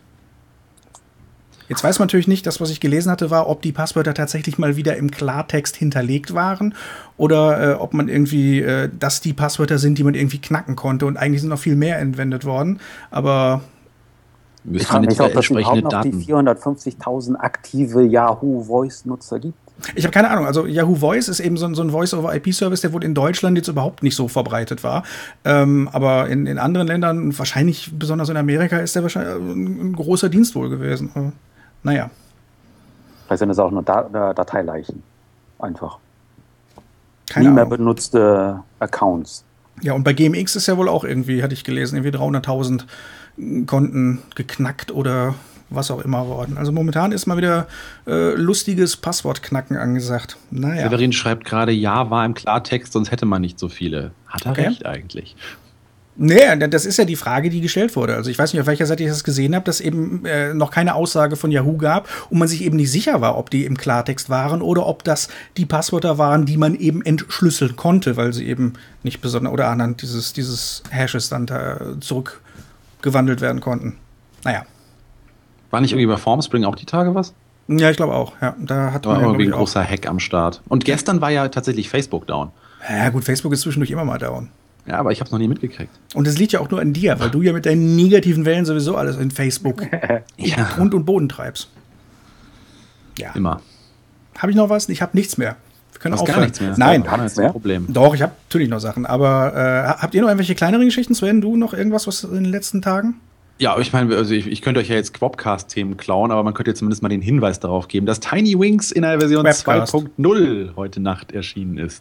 Speaker 1: Jetzt weiß man natürlich nicht, das, was ich gelesen hatte, war, ob die Passwörter tatsächlich mal wieder im Klartext hinterlegt waren oder äh, ob man irgendwie, äh, dass die Passwörter sind, die man irgendwie knacken konnte und eigentlich sind noch viel mehr entwendet worden. Aber
Speaker 2: Ich
Speaker 3: Müsste
Speaker 2: frage
Speaker 3: man
Speaker 2: mich,
Speaker 3: jetzt
Speaker 2: ob das überhaupt
Speaker 3: entsprechende
Speaker 2: noch die
Speaker 3: Daten.
Speaker 2: vierhundertfünfzigtausend aktive Yahoo Voice-Nutzer gibt.
Speaker 1: ich habe keine Ahnung. Also Yahoo Voice ist eben so, ein- so ein Voice-over-I P-Service, der wohl in Deutschland jetzt überhaupt nicht so verbreitet war. Ähm, aber in, in anderen Ländern, wahrscheinlich besonders in Amerika, ist der wahrscheinlich ein, ein großer Dienst wohl gewesen. Aber, naja.
Speaker 2: Vielleicht sind das auch nur Da- äh, Dateileichen. Einfach.
Speaker 1: Keine
Speaker 2: Nie mehr
Speaker 1: Ahnung.
Speaker 2: benutzte Accounts.
Speaker 1: Ja, und bei G M X ist ja wohl auch irgendwie, hatte ich gelesen, irgendwie dreihunderttausend Konten geknackt oder was auch immer worden. Also momentan ist mal wieder äh, lustiges Passwortknacken angesagt. Naja.
Speaker 3: Severin schreibt gerade, ja, war im Klartext, sonst hätte man nicht so viele. Hat er
Speaker 1: Okay.
Speaker 3: recht eigentlich.
Speaker 1: Nee, das ist ja die Frage, die gestellt wurde. Also ich weiß nicht, auf welcher Seite ich das gesehen habe, dass eben äh, noch keine Aussage von Yahoo gab und man sich eben nicht sicher war, ob die im Klartext waren oder ob das die Passwörter waren, die man eben entschlüsseln konnte, weil sie eben nicht besonders oder anhand dieses, dieses Hashes dann da zurückgewandelt werden konnten. Naja.
Speaker 3: War nicht irgendwie bei Formspring auch die Tage was?
Speaker 1: Ja, ich glaube auch. Ja, da hat
Speaker 3: Da war
Speaker 1: man ja,
Speaker 3: irgendwie ein
Speaker 1: glaub ich,
Speaker 3: großer Hack am Start. Und gestern war ja tatsächlich Facebook down.
Speaker 1: auch. Ja gut, Facebook ist zwischendurch immer mal down.
Speaker 3: Ja, aber ich habe es noch nie mitgekriegt.
Speaker 1: Und das liegt ja auch nur an dir, weil du ja mit deinen negativen Wellen sowieso alles in Facebook
Speaker 3: Ja,
Speaker 1: Grund und Boden treibst. Ja.
Speaker 3: immer.
Speaker 1: Habe ich noch was? Ich habe nichts mehr. Wir können
Speaker 3: Du hast
Speaker 1: aufhören.
Speaker 3: gar nichts mehr.
Speaker 1: Nein.
Speaker 3: Gar nichts mehr. Problem.
Speaker 1: Doch, ich habe natürlich noch Sachen. Aber äh, habt ihr noch irgendwelche kleineren Geschichten? Sven, du noch irgendwas was in den letzten Tagen?
Speaker 3: Ja, ich meine, also ich, ich könnte euch ja jetzt Quopcast-Themen klauen, aber man könnte jetzt zumindest mal den Hinweis darauf geben, dass Tiny Wings in der Version
Speaker 1: Webcast.
Speaker 3: zwei Punkt null heute Nacht erschienen ist.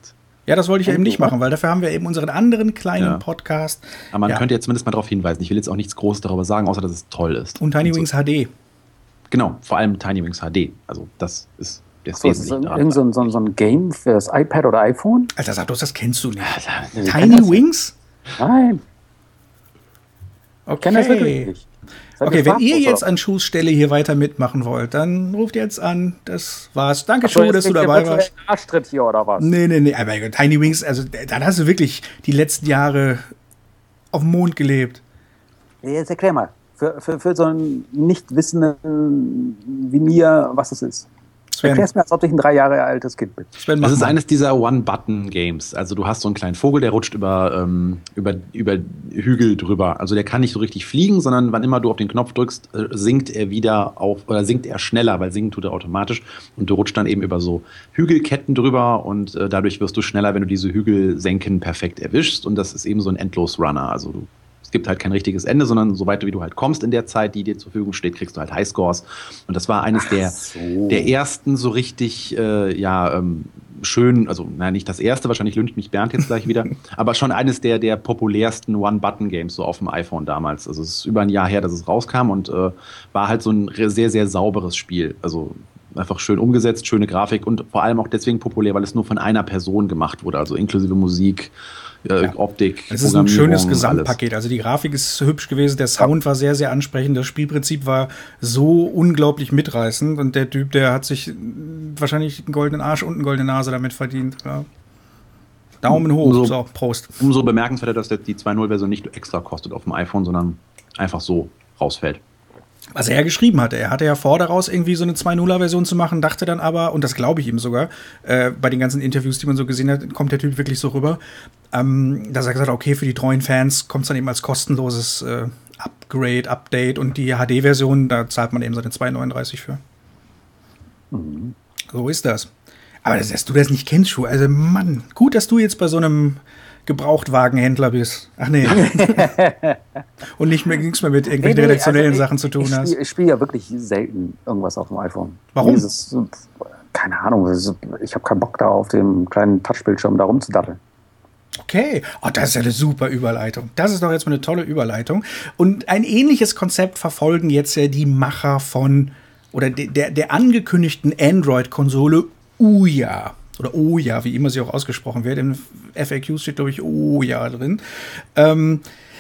Speaker 1: Ja, das wollte ich ja eben nicht machen, weil dafür haben wir eben unseren anderen kleinen ja. Podcast.
Speaker 3: Aber man
Speaker 1: ja.
Speaker 3: könnte jetzt zumindest mal darauf hinweisen. Ich will jetzt auch nichts Großes darüber sagen, außer dass es toll ist.
Speaker 1: Und Tiny Wings so. H D.
Speaker 3: Genau, vor allem Tiny Wings H D. Also das ist das
Speaker 2: so, Wesentliche daran. Irgend so, so, so ein Game für das iPad oder iPhone?
Speaker 1: Alter, sag doch, das kennst du nicht.
Speaker 2: Alter,
Speaker 1: Tiny Wings?
Speaker 2: Nein.
Speaker 1: Okay.
Speaker 2: Ich kenne das wirklich nicht.
Speaker 1: Okay, wenn ihr jetzt an Schuhs Stelle hier weiter mitmachen wollt, dann ruft jetzt an. Das war's. Danke, Schuh, dass du dabei warst.
Speaker 2: Arschtritt hier oder was?
Speaker 1: Nee, nee, nee. Aber Tiny Wings, also dann hast du wirklich die letzten Jahre auf dem Mond gelebt.
Speaker 2: Jetzt erklär mal. Für, für, für so einen Nichtwissenden wie mir, was es ist. Erklär es mir, als ob ich ein drei Jahre altes Kind bin.
Speaker 3: Sven, das ist mal. Eines dieser One-Button-Games. Also du hast so einen kleinen Vogel, der rutscht über, ähm, über, über Hügel drüber. Also der kann nicht so richtig fliegen, sondern wann immer du auf den Knopf drückst, äh, sinkt er wieder auf, oder sinkt er schneller, weil sinken tut er automatisch. Und du rutschst dann eben über so Hügelketten drüber und äh, dadurch wirst du schneller, wenn du diese Hügelsenken perfekt erwischst. Und das ist eben so ein Endlos-Runner. Also du gibt halt kein richtiges Ende, sondern so weit wie du halt kommst in der Zeit, die dir zur Verfügung steht, kriegst du halt Highscores. Und das war eines der, so. der ersten so richtig, äh, ja, ähm, schön, also nein, nicht das erste, wahrscheinlich lüncht mich Bernd jetzt gleich wieder, aber schon eines der, der populärsten One-Button-Games so auf dem iPhone damals. Also es ist über ein Jahr her, dass es rauskam und äh, war halt so ein sehr, sehr sauberes Spiel. Also einfach schön umgesetzt, schöne Grafik und vor allem auch deswegen populär, weil es nur von einer Person gemacht wurde, also inklusive Musik, Äh, ja. Optik,
Speaker 1: es ist ein schönes Gesamtpaket. Alles. Also die Grafik ist hübsch gewesen, der Sound war sehr, sehr ansprechend, das Spielprinzip war so unglaublich mitreißend und der Typ, der hat sich wahrscheinlich einen goldenen Arsch und eine goldene Nase damit verdient. Ja. Daumen hoch,
Speaker 3: umso,
Speaker 1: so, Prost.
Speaker 3: Umso bemerkenswerter, dass die zwei Punkt null-Version nicht extra kostet auf dem iPhone, sondern einfach so rausfällt.
Speaker 1: Was er ja geschrieben hatte. Er hatte ja vor, daraus irgendwie so eine zwei Punkt null-Version zu machen, dachte dann aber, und das glaube ich ihm sogar, äh, bei den ganzen Interviews, die man so gesehen hat, kommt der Typ wirklich so rüber, ähm, dass er gesagt hat, okay, für die treuen Fans kommt es dann eben als kostenloses äh, Upgrade, Update und die H D-Version, da zahlt man eben seine zwei neununddreißig für. Mhm. So ist das. Aber dass, dass du das nicht kennst, Schuh, also Mann, gut, dass du jetzt bei so einem Gebrauchtwagenhändler bist. Ach nee. Und nicht mehr nichts mehr mit irgendwelchen nee, nee, redaktionellen also ich, Sachen zu tun
Speaker 2: ich,
Speaker 1: hast.
Speaker 2: Ich spiele ja wirklich selten irgendwas auf dem iPhone.
Speaker 1: Warum?
Speaker 2: Dieses, keine Ahnung, ich habe keinen Bock da auf dem kleinen Touchbildschirm da rumzudatteln.
Speaker 1: Okay, oh, das ist ja eine super Überleitung. Das ist doch jetzt mal eine tolle Überleitung. Und ein ähnliches Konzept verfolgen jetzt ja die Macher von, oder de, der, der angekündigten Android-Konsole Ouya. Oder Ouya, wie immer sie auch ausgesprochen wird. Im F A Q steht, glaube ich, Ouya drin. Ähm,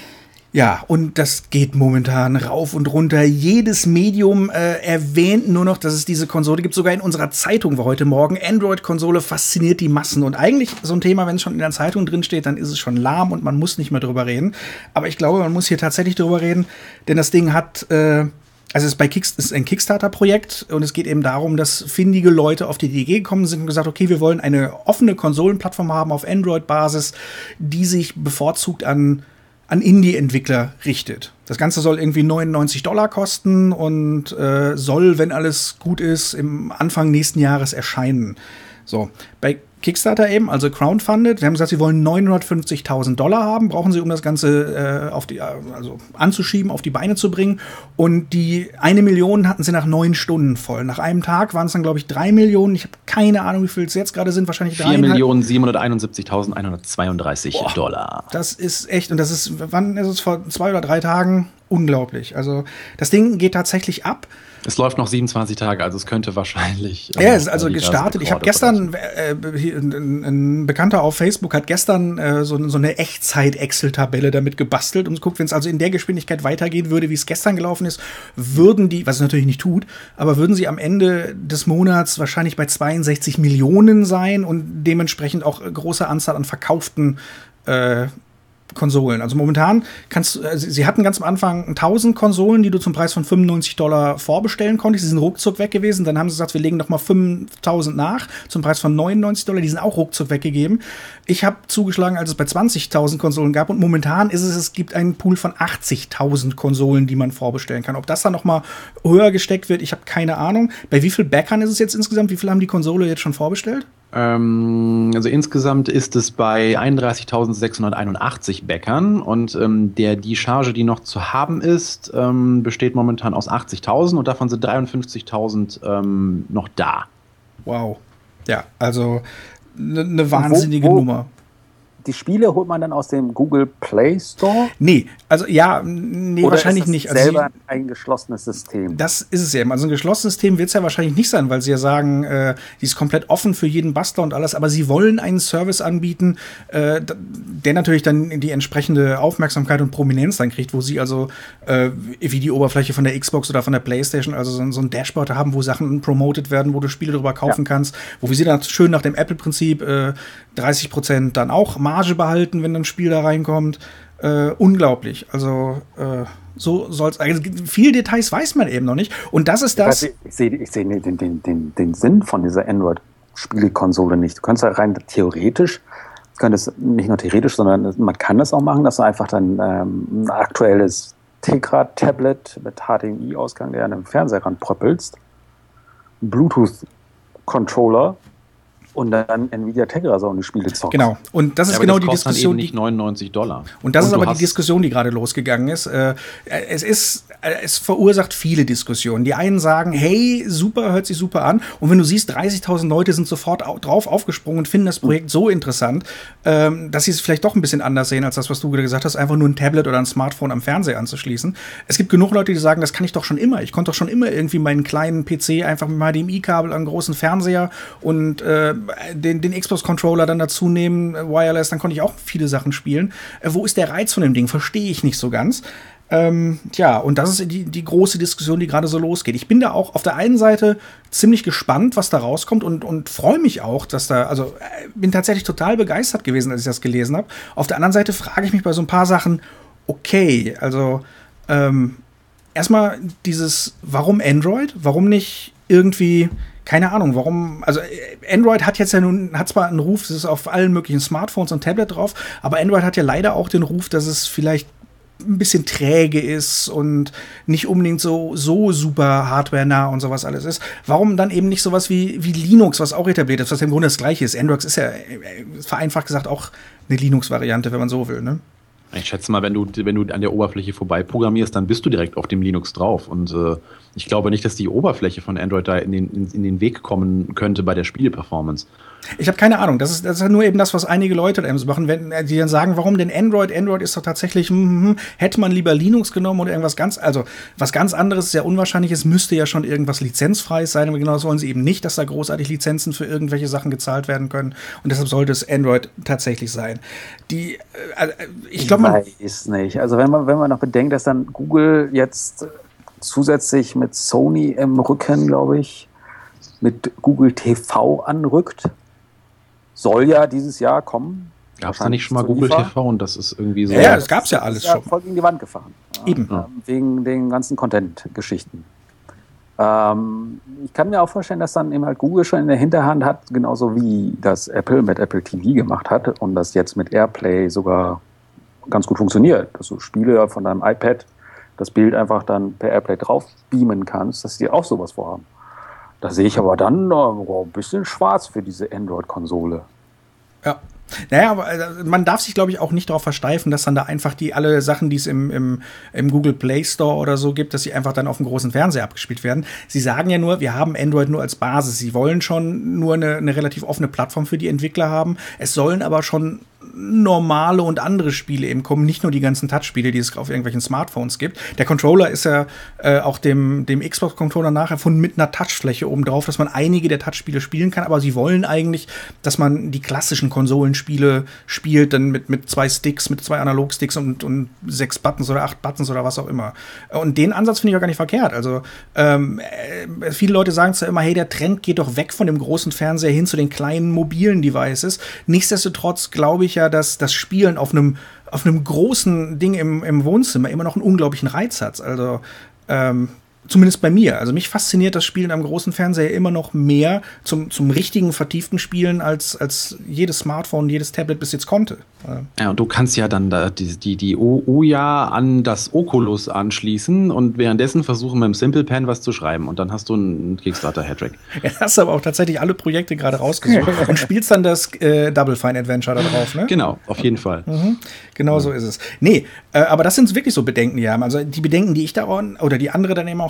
Speaker 1: ja, und das geht momentan rauf und runter. Jedes Medium äh, erwähnt nur noch, dass es diese Konsole gibt. Sogar in unserer Zeitung war heute Morgen, Android-Konsole fasziniert die Massen. Und eigentlich so ein Thema, wenn es schon in der Zeitung drin steht, dann ist es schon lahm und man muss nicht mehr drüber reden. Aber ich glaube, man muss hier tatsächlich drüber reden, denn das Ding hat... Äh, Also es ist, bei Kick, ist ein Kickstarter-Projekt und es geht eben darum, dass findige Leute auf die Idee gekommen sind und gesagt, okay, wir wollen eine offene Konsolenplattform haben auf Android-Basis, die sich bevorzugt an, an Indie-Entwickler richtet. Das Ganze soll irgendwie neunundneunzig Dollar kosten und äh, soll, wenn alles gut ist, im Anfang nächsten Jahres erscheinen. So, bei Kickstarter eben, also crowdfunded. Wir haben gesagt, sie wollen neunhundertfünfzigtausend Dollar haben, brauchen sie, um das Ganze äh, auf die, also anzuschieben, auf die Beine zu bringen. Und die eine Million hatten sie nach neun Stunden voll. Nach einem Tag waren es dann, glaube ich, drei Millionen. Ich habe keine Ahnung, wie viel es jetzt gerade sind. Wahrscheinlich drei.
Speaker 3: vier Millionen siebenhunderteinundsiebzigtausendeinhundertzweiunddreißig Dollar.
Speaker 1: Das ist echt, und das ist, wann ist es, vor zwei oder drei Tagen? Unglaublich. Also das Ding geht tatsächlich ab.
Speaker 3: Es läuft noch siebenundzwanzig Tage, also es könnte wahrscheinlich...
Speaker 1: Ja, es ist also gestartet. Ich habe gestern, äh, ein, ein Bekannter auf Facebook hat gestern äh, so, so eine Echtzeit-Excel-Tabelle damit gebastelt und guckt, wenn es also in der Geschwindigkeit weitergehen würde, wie es gestern gelaufen ist, würden die, was es natürlich nicht tut, aber würden sie am Ende des Monats wahrscheinlich bei zweiundsechzig Millionen sein und dementsprechend auch große Anzahl an verkauften äh, Konsolen. Also momentan kannst du, also sie hatten ganz am Anfang tausend Konsolen, die du zum Preis von fünfundneunzig Dollar vorbestellen konntest. Die sind ruckzuck weg gewesen. Dann haben sie gesagt, wir legen noch mal fünftausend nach zum Preis von neunundneunzig Dollar. Die sind auch ruckzuck weggegeben. Ich habe zugeschlagen, als es bei zwanzigtausend Konsolen gab. Und momentan ist es, es gibt einen Pool von achtzigtausend Konsolen, die man vorbestellen kann. Ob das dann noch mal höher gesteckt wird, ich habe keine Ahnung. Bei wie viel Backern ist es jetzt insgesamt? Wie viel haben die Konsole jetzt schon vorbestellt?
Speaker 3: Also insgesamt ist es bei einunddreißigtausendsechshunderteinundachtzig Bäckern und ähm, der, die Charge, die noch zu haben ist, ähm, besteht momentan aus achtzigtausend und davon sind dreiundfünfzigtausend ähm, noch da.
Speaker 1: Wow. Ja, also eine ne wahnsinnige
Speaker 2: wo, wo,
Speaker 1: Nummer.
Speaker 2: Die Spiele holt man dann aus dem Google Play Store?
Speaker 1: Nee, also ja, nee,
Speaker 2: Oder
Speaker 1: wahrscheinlich
Speaker 2: ist das
Speaker 1: nicht. Also
Speaker 2: selber
Speaker 1: sie,
Speaker 2: ein geschlossenes System?
Speaker 1: Das ist es ja. Also ein geschlossenes System wird es ja wahrscheinlich nicht sein, weil sie ja sagen, äh, die ist komplett offen für jeden Bastler und alles, aber sie wollen einen Service anbieten, äh, der natürlich dann die entsprechende Aufmerksamkeit und Prominenz dann kriegt, wo sie also äh, wie die Oberfläche von der Xbox oder von der PlayStation, also so, so ein Dashboard haben, wo Sachen promoted werden, wo du Spiele drüber kaufen ja. kannst, wo wir sie dann schön nach dem Apple-Prinzip äh, dreißig Prozent dann auch Marge behalten, wenn ein Spiel da reinkommt. Äh, unglaublich. Also äh, so soll's. Also, viele Details weiß man eben noch nicht. Und das ist das.
Speaker 2: Ich, ich sehe ich seh den, den, den, den Sinn von dieser Android-Spielekonsole nicht. Du kannst ja rein theoretisch, du könntest nicht nur theoretisch, sondern man kann das auch machen, dass du einfach dann ähm, ein aktuelles Tegra-Tablet mit H D M I-Ausgang, der an den Fernseher ranpröppelst, einen Bluetooth-Controller und dann Nvidia Tegra so die Spiele zocken.
Speaker 1: Genau. Und das ist
Speaker 3: ja,
Speaker 1: genau
Speaker 3: das
Speaker 1: die
Speaker 3: kostet
Speaker 1: Diskussion,
Speaker 3: dann eben nicht neunundneunzig Dollar.
Speaker 1: Und das
Speaker 3: und
Speaker 1: ist aber die
Speaker 3: hast
Speaker 1: Diskussion, die gerade losgegangen ist. Äh, es ist, es verursacht viele Diskussionen. Die einen sagen, hey, super, hört sich super an. Und wenn du siehst, dreißigtausend Leute sind sofort au- drauf aufgesprungen und finden das Projekt mhm. so interessant, ähm, dass sie es vielleicht doch ein bisschen anders sehen, als das, was du gerade gesagt hast, einfach nur ein Tablet oder ein Smartphone am Fernseher anzuschließen. Es gibt genug Leute, die sagen, das kann ich doch schon immer. Ich konnte doch schon immer irgendwie meinen kleinen P C einfach mit dem H D M I-Kabel an einen großen Fernseher und äh, den, den Xbox-Controller dann dazu nehmen, Wireless, dann konnte ich auch viele Sachen spielen. Äh, wo ist der Reiz von dem Ding? Verstehe ich nicht so ganz. Ähm, tja, und das ist die, die große Diskussion, die gerade so losgeht. Ich bin da auch auf der einen Seite ziemlich gespannt, was da rauskommt und, und freue mich auch, dass da, also äh, bin tatsächlich total begeistert gewesen, als ich das gelesen habe. Auf der anderen Seite frage ich mich bei so ein paar Sachen, okay, also ähm, erstmal dieses, warum Android? Warum nicht irgendwie keine Ahnung, warum, also Android hat jetzt ja nun, hat zwar einen Ruf, es ist auf allen möglichen Smartphones und Tablet drauf, aber Android hat ja leider auch den Ruf, dass es vielleicht ein bisschen träge ist und nicht unbedingt so, so super hardwarenah und sowas alles ist. Warum dann eben nicht sowas wie, wie Linux, was auch etabliert ist, was im Grunde das Gleiche ist? Android ist ja vereinfacht gesagt auch eine Linux-Variante, wenn man so will, ne?
Speaker 3: Ich schätze mal, wenn du, wenn du an der Oberfläche vorbei programmierst, dann bist du direkt auf dem Linux drauf. Und äh, ich glaube nicht, dass die Oberfläche von Android da in den, in, in den Weg kommen könnte bei der Spieleperformance.
Speaker 1: Ich habe keine Ahnung. Das ist, das ist nur eben das, was einige Leute eben so machen, wenn die dann sagen, warum denn Android? Android ist doch tatsächlich, hm, hm, hätte man lieber Linux genommen oder irgendwas ganz, also was ganz anderes, sehr Unwahrscheinliches, müsste ja schon irgendwas lizenzfreies sein. Aber genau das wollen sie eben nicht, dass da großartig Lizenzen für irgendwelche Sachen gezahlt werden können. Und deshalb sollte es Android tatsächlich sein. Die, äh, ich glaube, man
Speaker 2: weiß nicht. Also wenn man, wenn man noch bedenkt, dass dann Google jetzt zusätzlich mit Sony im Rücken, glaube ich, mit Google T V anrückt. Soll ja dieses Jahr kommen.
Speaker 3: Gab es da nicht schon mal Google T V und das ist irgendwie so?
Speaker 1: Ja, ja, das gab es ja alles
Speaker 2: ja
Speaker 1: schon.
Speaker 2: Voll gegen die Wand gefahren.
Speaker 1: Eben.
Speaker 2: Ja, wegen den ganzen Content-Geschichten. Ähm, ich kann mir auch vorstellen, dass dann eben halt Google schon in der Hinterhand hat, genauso wie das Apple mit Apple T V gemacht hat und das jetzt mit AirPlay sogar ganz gut funktioniert. Dass du Spiele von deinem iPad das Bild einfach dann per AirPlay drauf beamen kannst, dass die auch sowas vorhaben. Da sehe ich aber dann oh, ein bisschen schwarz für diese Android-Konsole.
Speaker 1: Ja. Naja, aber also, man darf sich, glaube ich, auch nicht darauf versteifen, dass dann da einfach die alle Sachen, die es im, im, im Google Play Store oder so gibt, dass sie einfach dann auf dem großen Fernseher abgespielt werden. Sie sagen ja nur, wir haben Android nur als Basis. Sie wollen schon nur eine, eine relativ offene Plattform für die Entwickler haben. Es sollen aber schon normale und andere Spiele eben kommen, nicht nur die ganzen Touch-Spiele, die es auf irgendwelchen Smartphones gibt. Der Controller ist ja äh, auch dem, dem Xbox-Controller nacherfunden mit einer Touchfläche oben drauf, dass man einige der Touch-Spiele spielen kann, aber sie wollen eigentlich, dass man die klassischen Konsolenspiele spielt, dann mit, mit zwei Sticks, mit zwei Analog-Sticks und, und sechs Buttons oder acht Buttons oder was auch immer. Und den Ansatz finde ich auch gar nicht verkehrt. Also ähm, äh, viele Leute sagen zwar immer, hey, der Trend geht doch weg von dem großen Fernseher hin zu den kleinen mobilen Devices. Nichtsdestotrotz glaube ich ja, dass das Spielen auf einem auf einem großen Ding im, im Wohnzimmer immer noch einen unglaublichen Reiz hat. Also ähm, zumindest bei mir. Also mich fasziniert das Spielen am großen Fernseher immer noch mehr zum, zum richtigen, vertieften Spielen, als, als jedes Smartphone, jedes Tablet bis jetzt konnte.
Speaker 3: Ja, und du kannst ja dann da die, die, die Ouya an das Oculus anschließen und währenddessen versuchen mit dem Simple Pen was zu schreiben und dann hast du einen Kickstarter-Hattrick.
Speaker 1: Ja, hast du aber auch tatsächlich alle Projekte gerade rausgesucht und spielst dann das äh, Double Fine Adventure da drauf, ne?
Speaker 3: Genau, auf jeden Fall.
Speaker 1: Mhm. Genau ja. So ist es. Nee, äh, aber das sind wirklich so Bedenken, die haben. Also die Bedenken, die ich da auch, oder die andere dann eben auch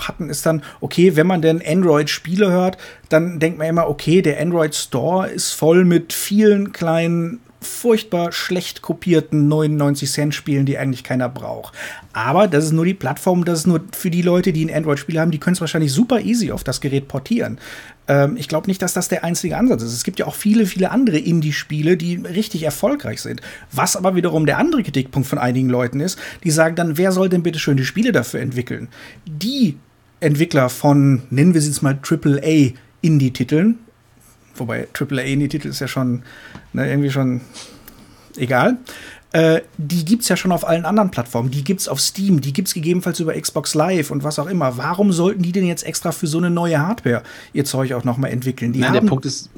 Speaker 1: auch hatten, ist dann, okay, wenn man denn Android-Spiele hört, dann denkt man immer, okay, der Android Store ist voll mit vielen kleinen, furchtbar schlecht kopierten neunundneunzig Cent Spielen, die eigentlich keiner braucht. Aber das ist nur die Plattform, das ist nur für die Leute, die ein Android-Spiel haben, die können es wahrscheinlich super easy auf das Gerät portieren. Ähm, ich glaube nicht, dass das der einzige Ansatz ist. Es gibt ja auch viele, viele andere Indie-Spiele, die richtig erfolgreich sind. Was aber wiederum der andere Kritikpunkt von einigen Leuten ist, die sagen dann, wer soll denn bitte schön die Spiele dafür entwickeln? Die Entwickler von, nennen wir sie jetzt mal Triple A Indie-Titeln, wobei Triple A Indie-Titel ist ja schon, ne, irgendwie schon egal. Äh, die gibt's ja schon auf allen anderen Plattformen. Die gibt's auf Steam, die gibt's gegebenenfalls über Xbox Live und was auch immer. Warum sollten die denn jetzt extra für so eine neue Hardware ihr Zeug auch noch mal entwickeln? Die
Speaker 3: Nein,
Speaker 1: haben,
Speaker 3: der Punkt ist.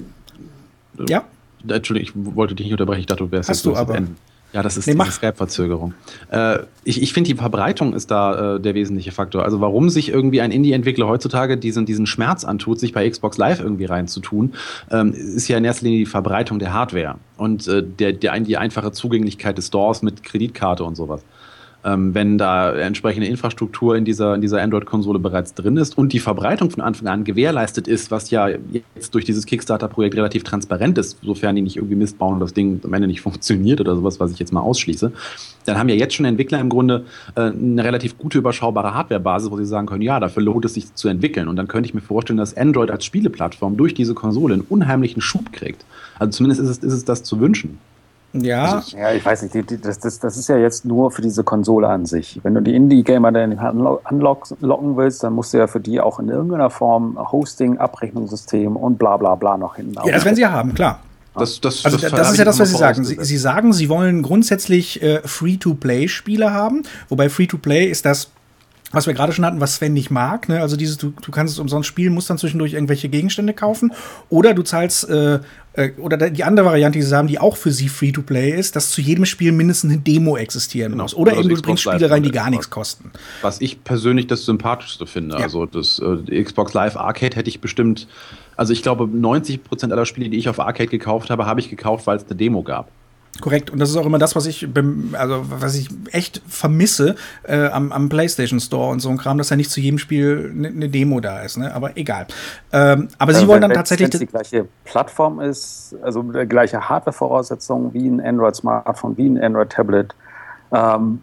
Speaker 1: Ja?
Speaker 3: Entschuldigung, ich wollte dich nicht unterbrechen. Ich dachte, du wärst
Speaker 1: Hast du aber.
Speaker 3: Ende. Ja, das ist
Speaker 1: nee,
Speaker 3: die Skype-Verzögerung. Äh, ich ich finde, die Verbreitung ist da äh, der wesentliche Faktor. Also warum sich irgendwie ein Indie-Entwickler heutzutage diesen, diesen Schmerz antut, sich bei Xbox Live irgendwie reinzutun, ähm, ist ja in erster Linie die Verbreitung der Hardware und äh, der, der, die einfache Zugänglichkeit des Stores mit Kreditkarte und sowas. Ähm, wenn da entsprechende Infrastruktur in dieser, in dieser Android-Konsole bereits drin ist und die Verbreitung von Anfang an gewährleistet ist, was ja jetzt durch dieses Kickstarter-Projekt relativ transparent ist, sofern die nicht irgendwie Mist bauen und das Ding am Ende nicht funktioniert oder sowas, was ich jetzt mal ausschließe, dann haben ja jetzt schon Entwickler im Grunde äh, eine relativ gute, überschaubare Hardware-Basis, wo sie sagen können, ja, dafür lohnt es sich zu entwickeln. Und dann könnte ich mir vorstellen, dass Android als Spieleplattform durch diese Konsole einen unheimlichen Schub kriegt. Also zumindest ist es, ist es das zu wünschen.
Speaker 1: Ja.
Speaker 2: Also, ja, ich weiß nicht, die, die, das, das, das ist ja jetzt nur für diese Konsole an sich. Wenn du die Indie-Gamer dann anlocken willst, dann musst du ja für die auch in irgendeiner Form Hosting, Abrechnungssystem und bla bla bla noch hinten.
Speaker 1: Ja, das werden sie ja haben, klar.
Speaker 3: Das, das,
Speaker 1: also
Speaker 3: das,
Speaker 1: das, das ist ja das, was Sie sagen. Sie, sie sagen, Sie wollen grundsätzlich äh, Free-to-Play-Spiele haben, wobei Free-to-Play ist das, was wir gerade schon hatten, was Sven nicht mag, ne? Also dieses, du, du kannst es umsonst spielen, musst dann zwischendurch irgendwelche Gegenstände kaufen. Oder du zahlst, äh, äh, oder die andere Variante, die sie haben, die auch für sie Free-to-Play ist, dass zu jedem Spiel mindestens eine Demo existieren
Speaker 3: genau.
Speaker 1: muss. Oder
Speaker 3: also
Speaker 1: eben du bringst Spiele rein, die gar nichts kosten.
Speaker 3: Was ich persönlich das Sympathischste finde. Ja. Also das äh, Xbox Live Arcade hätte ich bestimmt, also ich glaube neunzig Prozent aller Spiele, die ich auf Arcade gekauft habe, habe ich gekauft, weil es eine Demo gab.
Speaker 1: Korrekt. Und das ist auch immer das, was ich, also was ich echt vermisse äh, am, am PlayStation Store und so ein Kram, dass da nicht zu jedem Spiel eine ne Demo da ist. Ne? Aber egal. Ähm, aber ja, Sie wollen dann
Speaker 2: wenn,
Speaker 1: tatsächlich
Speaker 2: wenn es die gleiche Plattform ist, also die gleiche Hardware-Voraussetzungen wie ein Android-Smartphone, wie ein Android-Tablet. Ähm,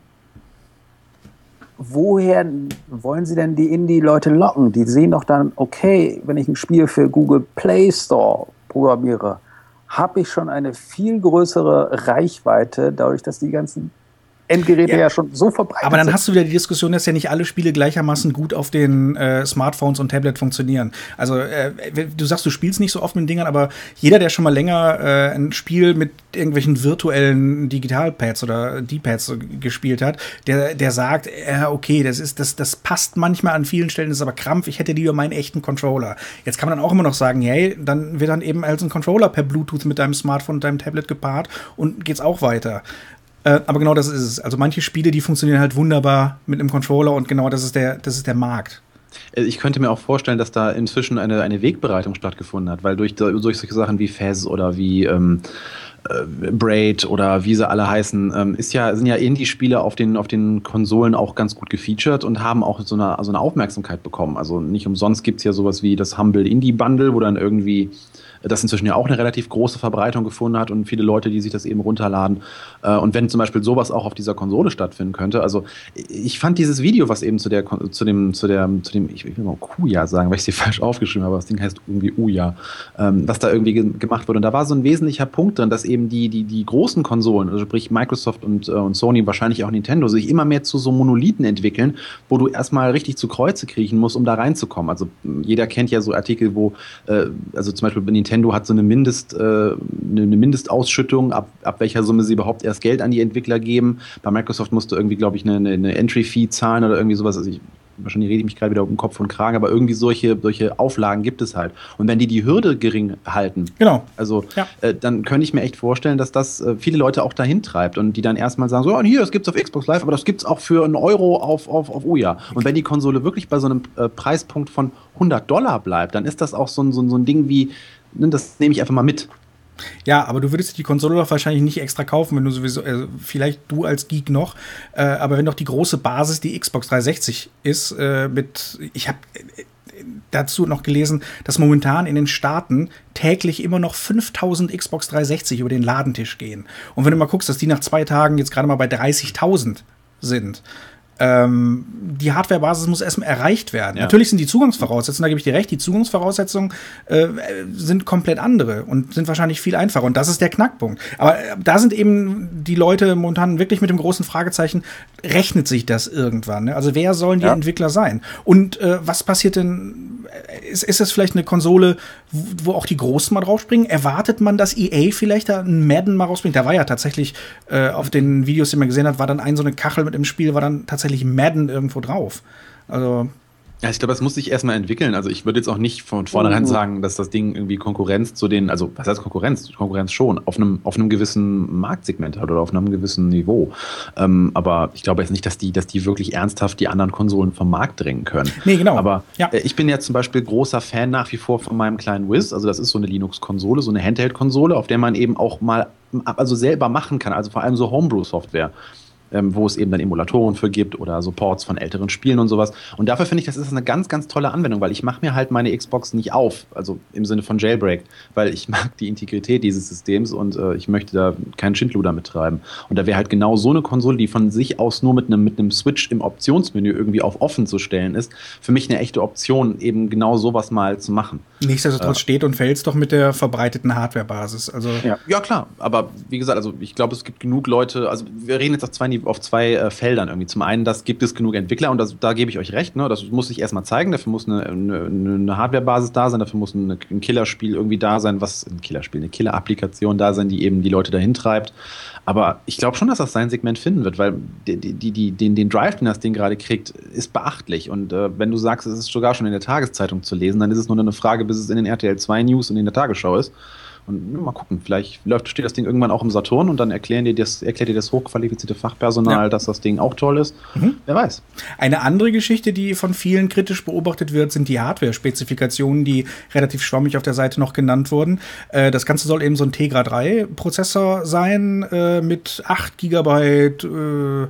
Speaker 2: woher wollen Sie denn die Indie-Leute locken? Die sehen doch dann, okay, wenn ich ein Spiel für Google Play Store programmiere, habe ich schon eine viel größere Reichweite, dadurch, dass die ganzen Endgeräte ja, ja schon so verbreitet sind.
Speaker 1: Aber dann hast du wieder die Diskussion, dass ja nicht alle Spiele gleichermaßen gut auf den äh, Smartphones und Tablet funktionieren. Also äh, du sagst, du spielst nicht so oft mit den Dingern, aber jeder, der schon mal länger äh, ein Spiel mit irgendwelchen virtuellen Digitalpads oder D-Pads gespielt hat, der, der sagt, äh, okay, das ist, das, das passt manchmal an vielen Stellen, das ist aber Krampf, ich hätte lieber meinen echten Controller. Jetzt kann man dann auch immer noch sagen, hey, dann wird dann eben als ein Controller per Bluetooth mit deinem Smartphone und deinem Tablet gepaart und geht's auch weiter. Äh, aber genau das ist es. Also manche Spiele, die funktionieren halt wunderbar mit einem Controller und genau das ist der, das ist der Markt.
Speaker 3: Ich könnte mir auch vorstellen, dass da inzwischen eine, eine Wegbereitung stattgefunden hat, weil durch, durch solche Sachen wie Fez oder wie ähm, äh, Braid oder wie sie alle heißen, ähm, ist ja, sind ja Indie-Spiele auf den, auf den Konsolen auch ganz gut gefeatured und haben auch so eine, so eine Aufmerksamkeit bekommen. Also nicht umsonst gibt es ja sowas wie das Humble Indie Bundle, wo dann irgendwie das inzwischen ja auch eine relativ große Verbreitung gefunden hat und viele Leute, die sich das eben runterladen. Und wenn zum Beispiel sowas auch auf dieser Konsole stattfinden könnte, also ich fand dieses Video, was eben zu der, zu dem, zu der, zu dem, ich will mal Kuja sagen, weil ich sie falsch aufgeschrieben habe, aber das Ding heißt irgendwie Uja, was da irgendwie gemacht wurde. Und da war so ein wesentlicher Punkt drin, dass eben die, die, die großen Konsolen, also sprich Microsoft und, und Sony, wahrscheinlich auch Nintendo, sich immer mehr zu so Monolithen entwickeln, wo du erstmal richtig zu Kreuze kriechen musst, um da reinzukommen. Also jeder kennt ja so Artikel, wo, also zum Beispiel bei Nintendo Nintendo hat so eine, Mindest, äh, eine Mindestausschüttung, ab, ab welcher Summe sie überhaupt erst Geld an die Entwickler geben. Bei Microsoft musst du irgendwie, glaube ich, eine, eine Entry-Fee zahlen oder irgendwie sowas. Also ich, wahrscheinlich rede ich mich gerade wieder um den Kopf und Kragen, aber irgendwie solche, solche Auflagen gibt es halt. Und wenn die die Hürde gering halten,
Speaker 1: genau.
Speaker 3: also ja. äh, dann könnte ich mir echt vorstellen, dass das äh, viele Leute auch dahin treibt und die dann erstmal sagen, so, hier, das gibt's auf Xbox Live, aber das gibt's auch für einen Euro auf, auf, auf Ouya. Und wenn die Konsole wirklich bei so einem äh, Preispunkt von hundert Dollar bleibt, dann ist das auch so ein, so ein, so ein Ding wie, das nehme ich einfach mal mit.
Speaker 1: Ja, aber du würdest die Konsole doch wahrscheinlich nicht extra kaufen, wenn du sowieso, äh, vielleicht du als Geek noch, äh, aber wenn doch die große Basis die Xbox dreihundertsechzig ist, äh, mit, ich habe äh, dazu noch gelesen, dass momentan in den Staaten täglich immer noch fünftausend Xbox dreihundertsechzig über den Ladentisch gehen. Und wenn du mal guckst, dass die nach zwei Tagen jetzt gerade mal bei dreißigtausend sind, Ähm, die Hardware-Basis muss erstmal erreicht werden. Ja. Natürlich sind die Zugangsvoraussetzungen, da gebe ich dir recht, die Zugangsvoraussetzungen äh, sind komplett andere und sind wahrscheinlich viel einfacher. Und das ist der Knackpunkt. Aber äh, da sind eben die Leute momentan wirklich mit dem großen Fragezeichen, rechnet sich das irgendwann? Ne? Also wer sollen die ja. Entwickler sein? Und äh, was passiert denn, ist, ist das vielleicht eine Konsole, wo, wo auch die Großen mal draufspringen? Erwartet man, dass E A vielleicht da einen Madden mal rausbringt? Da war ja tatsächlich äh, auf den Videos, die man gesehen hat, war dann ein so eine Kachel mit im Spiel, war dann tatsächlich Madden irgendwo drauf. Also
Speaker 3: ja, ich glaube, das muss sich erstmal entwickeln. Also ich würde jetzt auch nicht von vornherein sagen, dass das Ding irgendwie Konkurrenz zu den, also was heißt Konkurrenz? Konkurrenz schon, auf einem, auf einem gewissen Marktsegment hat oder auf einem gewissen Niveau. Ähm, aber ich glaube jetzt nicht, dass die, dass die wirklich ernsthaft die anderen Konsolen vom Markt drängen können.
Speaker 1: Nee, genau.
Speaker 3: Aber
Speaker 1: ja.
Speaker 3: äh, ich bin ja zum Beispiel großer Fan nach wie vor von meinem kleinen Wiz. Also das ist so eine Linux-Konsole, so eine Handheld-Konsole, auf der man eben auch mal also selber machen kann, also vor allem so Homebrew-Software. Ähm, wo es eben dann Emulatoren für gibt oder Supports von älteren Spielen und sowas. Und dafür finde ich, das ist eine ganz, ganz tolle Anwendung, weil ich mache mir halt meine Xbox nicht auf, also im Sinne von Jailbreak, weil ich mag die Integrität dieses Systems und äh, ich möchte da keinen Schindluder mittreiben. Und da wäre halt genau so eine Konsole, die von sich aus nur mit einem mit einem Switch im Optionsmenü irgendwie auf offen zu stellen ist, für mich eine echte Option, eben genau sowas mal zu machen.
Speaker 1: Nichtsdestotrotz äh, steht und fällt es doch mit der verbreiteten Hardware-Basis. Also
Speaker 3: ja. ja, klar, aber wie gesagt, also ich glaube, es gibt genug Leute, also wir reden jetzt auf zwei Niveaus, auf zwei äh, Feldern irgendwie. Zum einen, das gibt es genug Entwickler und das, da gebe ich euch recht, ne? Das muss sich erstmal zeigen, dafür muss eine, eine, eine Hardware-Basis da sein, dafür muss eine, ein Killerspiel irgendwie da sein, was ein Killerspiel, eine Killer-Applikation da sein, die eben die Leute dahin treibt. Aber ich glaube schon, dass das sein Segment finden wird, weil die, die, die, den, den Drive, den das Ding gerade kriegt, ist beachtlich. Und äh, wenn du sagst, es ist sogar schon in der Tageszeitung zu lesen, dann ist es nur eine Frage, bis es in den R T L zwei News und in der Tagesschau ist. Und ja, mal gucken, vielleicht läuft, steht das Ding irgendwann auch im Saturn und dann erklären dir das, erklärt dir das hochqualifizierte Fachpersonal, ja. dass das Ding auch toll ist. Mhm. Wer weiß.
Speaker 1: Eine andere Geschichte, die von vielen kritisch beobachtet wird, sind die Hardware-Spezifikationen, die relativ schwammig auf der Seite noch genannt wurden. Äh, das Ganze soll eben so ein Tegra drei Prozessor sein äh, mit acht Gigabyte äh,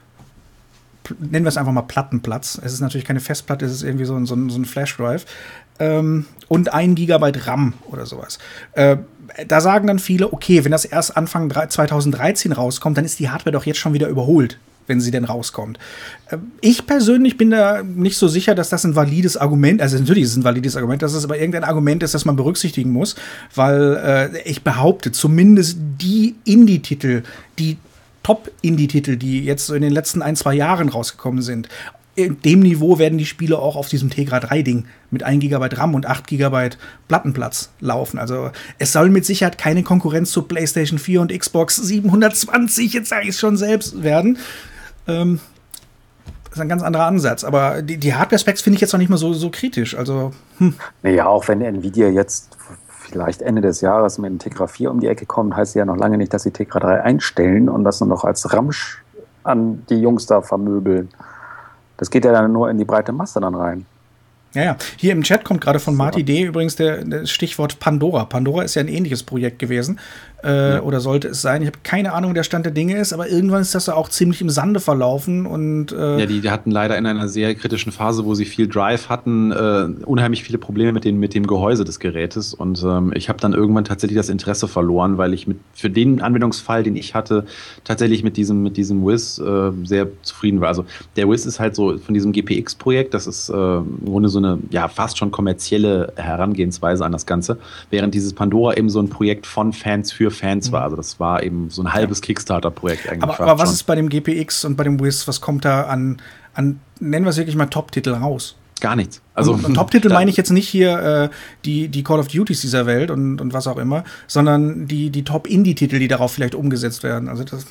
Speaker 1: nennen wir es einfach mal Plattenplatz. Es ist natürlich keine Festplatte, es ist irgendwie so ein, so ein, so ein Flash-Drive. Ähm, und ein Gigabyte RAM oder sowas. Äh, da sagen dann viele, okay, wenn das erst Anfang zwanzig dreizehn rauskommt, dann ist die Hardware doch jetzt schon wieder überholt, wenn sie denn rauskommt. Äh, ich persönlich bin da nicht so sicher, dass das ein valides Argument, also natürlich ist es ein valides Argument, dass es aber irgendein Argument ist, das man berücksichtigen muss, weil äh, ich behaupte, zumindest die Indie-Titel, die Top-Indie-Titel, die jetzt so in den letzten ein, zwei Jahren rausgekommen sind, in dem Niveau werden die Spiele auch auf diesem Tegra drei Ding mit ein Gigabyte RAM und acht Gigabyte Plattenplatz laufen. Also es soll mit Sicherheit keine Konkurrenz zu PlayStation vier und Xbox siebenhundertzwanzig, jetzt sage ich es schon selbst, werden. Ähm, das ist ein ganz anderer Ansatz. Aber die, die Hardware-Specs finde ich jetzt noch nicht mal so, so kritisch. Also, hm.
Speaker 2: Naja, auch wenn Nvidia jetzt vielleicht Ende des Jahres mit dem Tegra vier um die Ecke kommt, heißt ja noch lange nicht, dass sie Tegra drei einstellen und das nur noch als Ramsch an die Jungs da vermöbeln. Das geht ja dann nur in die breite Masse dann rein.
Speaker 1: Ja, ja. Hier im Chat kommt gerade von Marty D. übrigens der, der Stichwort Pandora. Pandora ist ja ein ähnliches Projekt gewesen. Äh, ja. Oder sollte es sein. Ich habe keine Ahnung, wie der Stand der Dinge ist, aber irgendwann ist das ja auch ziemlich im Sande verlaufen. Und, äh
Speaker 3: ja, die, die hatten leider in einer sehr kritischen Phase, wo sie viel Drive hatten, äh, unheimlich viele Probleme mit, den, mit dem Gehäuse des Gerätes. Und ähm, ich habe dann irgendwann tatsächlich das Interesse verloren, weil ich mit für den Anwendungsfall, den ich hatte, tatsächlich mit diesem, mit diesem Wiz äh, sehr zufrieden war. Also der Wiz ist halt so von diesem G P X-Projekt, das ist äh, im Grunde so eine ja, fast schon kommerzielle Herangehensweise an das Ganze, während dieses Pandora eben so ein Projekt von Fans für Fans war. Also das war eben so ein halbes Kickstarter-Projekt eigentlich.
Speaker 1: Aber, aber was schon. Ist bei dem G P X und bei dem Wiz, was kommt da an, an nennen wir es wirklich mal Top-Titel raus?
Speaker 3: Gar nichts. Also
Speaker 1: und, und Top-Titel meine ich jetzt nicht hier äh, die, die Call of Duties dieser Welt und, und was auch immer, sondern die, die Top-Indie-Titel, die darauf vielleicht umgesetzt werden. Also das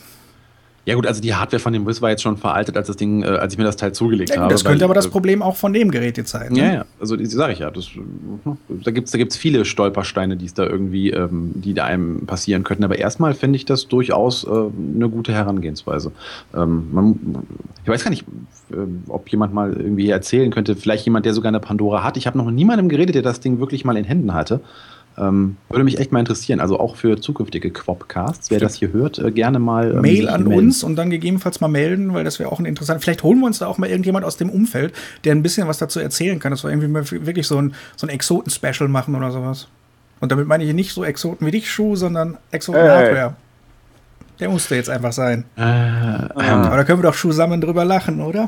Speaker 3: ja gut, also die Hardware von dem Wiz war jetzt schon veraltet, als das Ding, äh, als ich mir das Teil zugelegt ja, gut, habe.
Speaker 1: Das könnte
Speaker 3: weil,
Speaker 1: aber das
Speaker 3: äh,
Speaker 1: Problem auch von dem Gerät jetzt sein. Ne?
Speaker 3: Ja, ja, also das sage ich ja. Das, da gibt es da gibt's viele Stolpersteine, die es da irgendwie, ähm, die da einem passieren könnten. Aber erstmal finde ich das durchaus äh, eine gute Herangehensweise. Ähm, man, ich weiß gar nicht, äh, ob jemand mal irgendwie erzählen könnte, vielleicht jemand, der sogar eine Pandora hat. Ich habe noch niemandem geredet, der das Ding wirklich mal in Händen hatte. Ähm, würde mich echt mal interessieren, also auch für zukünftige Quopcasts, wer das hier hört, äh, gerne mal ähm,
Speaker 1: Mail an uns und dann gegebenenfalls mal melden, weil das wäre auch ein interessant. Vielleicht holen wir uns da auch mal irgendjemand aus dem Umfeld, der ein bisschen was dazu erzählen kann, dass wir irgendwie mal wirklich so ein, so ein Exoten-Special machen oder sowas. Und damit meine ich nicht so Exoten wie dich, Schuh, sondern Exoten-Hardware. Der musste jetzt einfach sein.
Speaker 3: Äh,
Speaker 1: Aber da können wir doch zusammen drüber lachen, oder?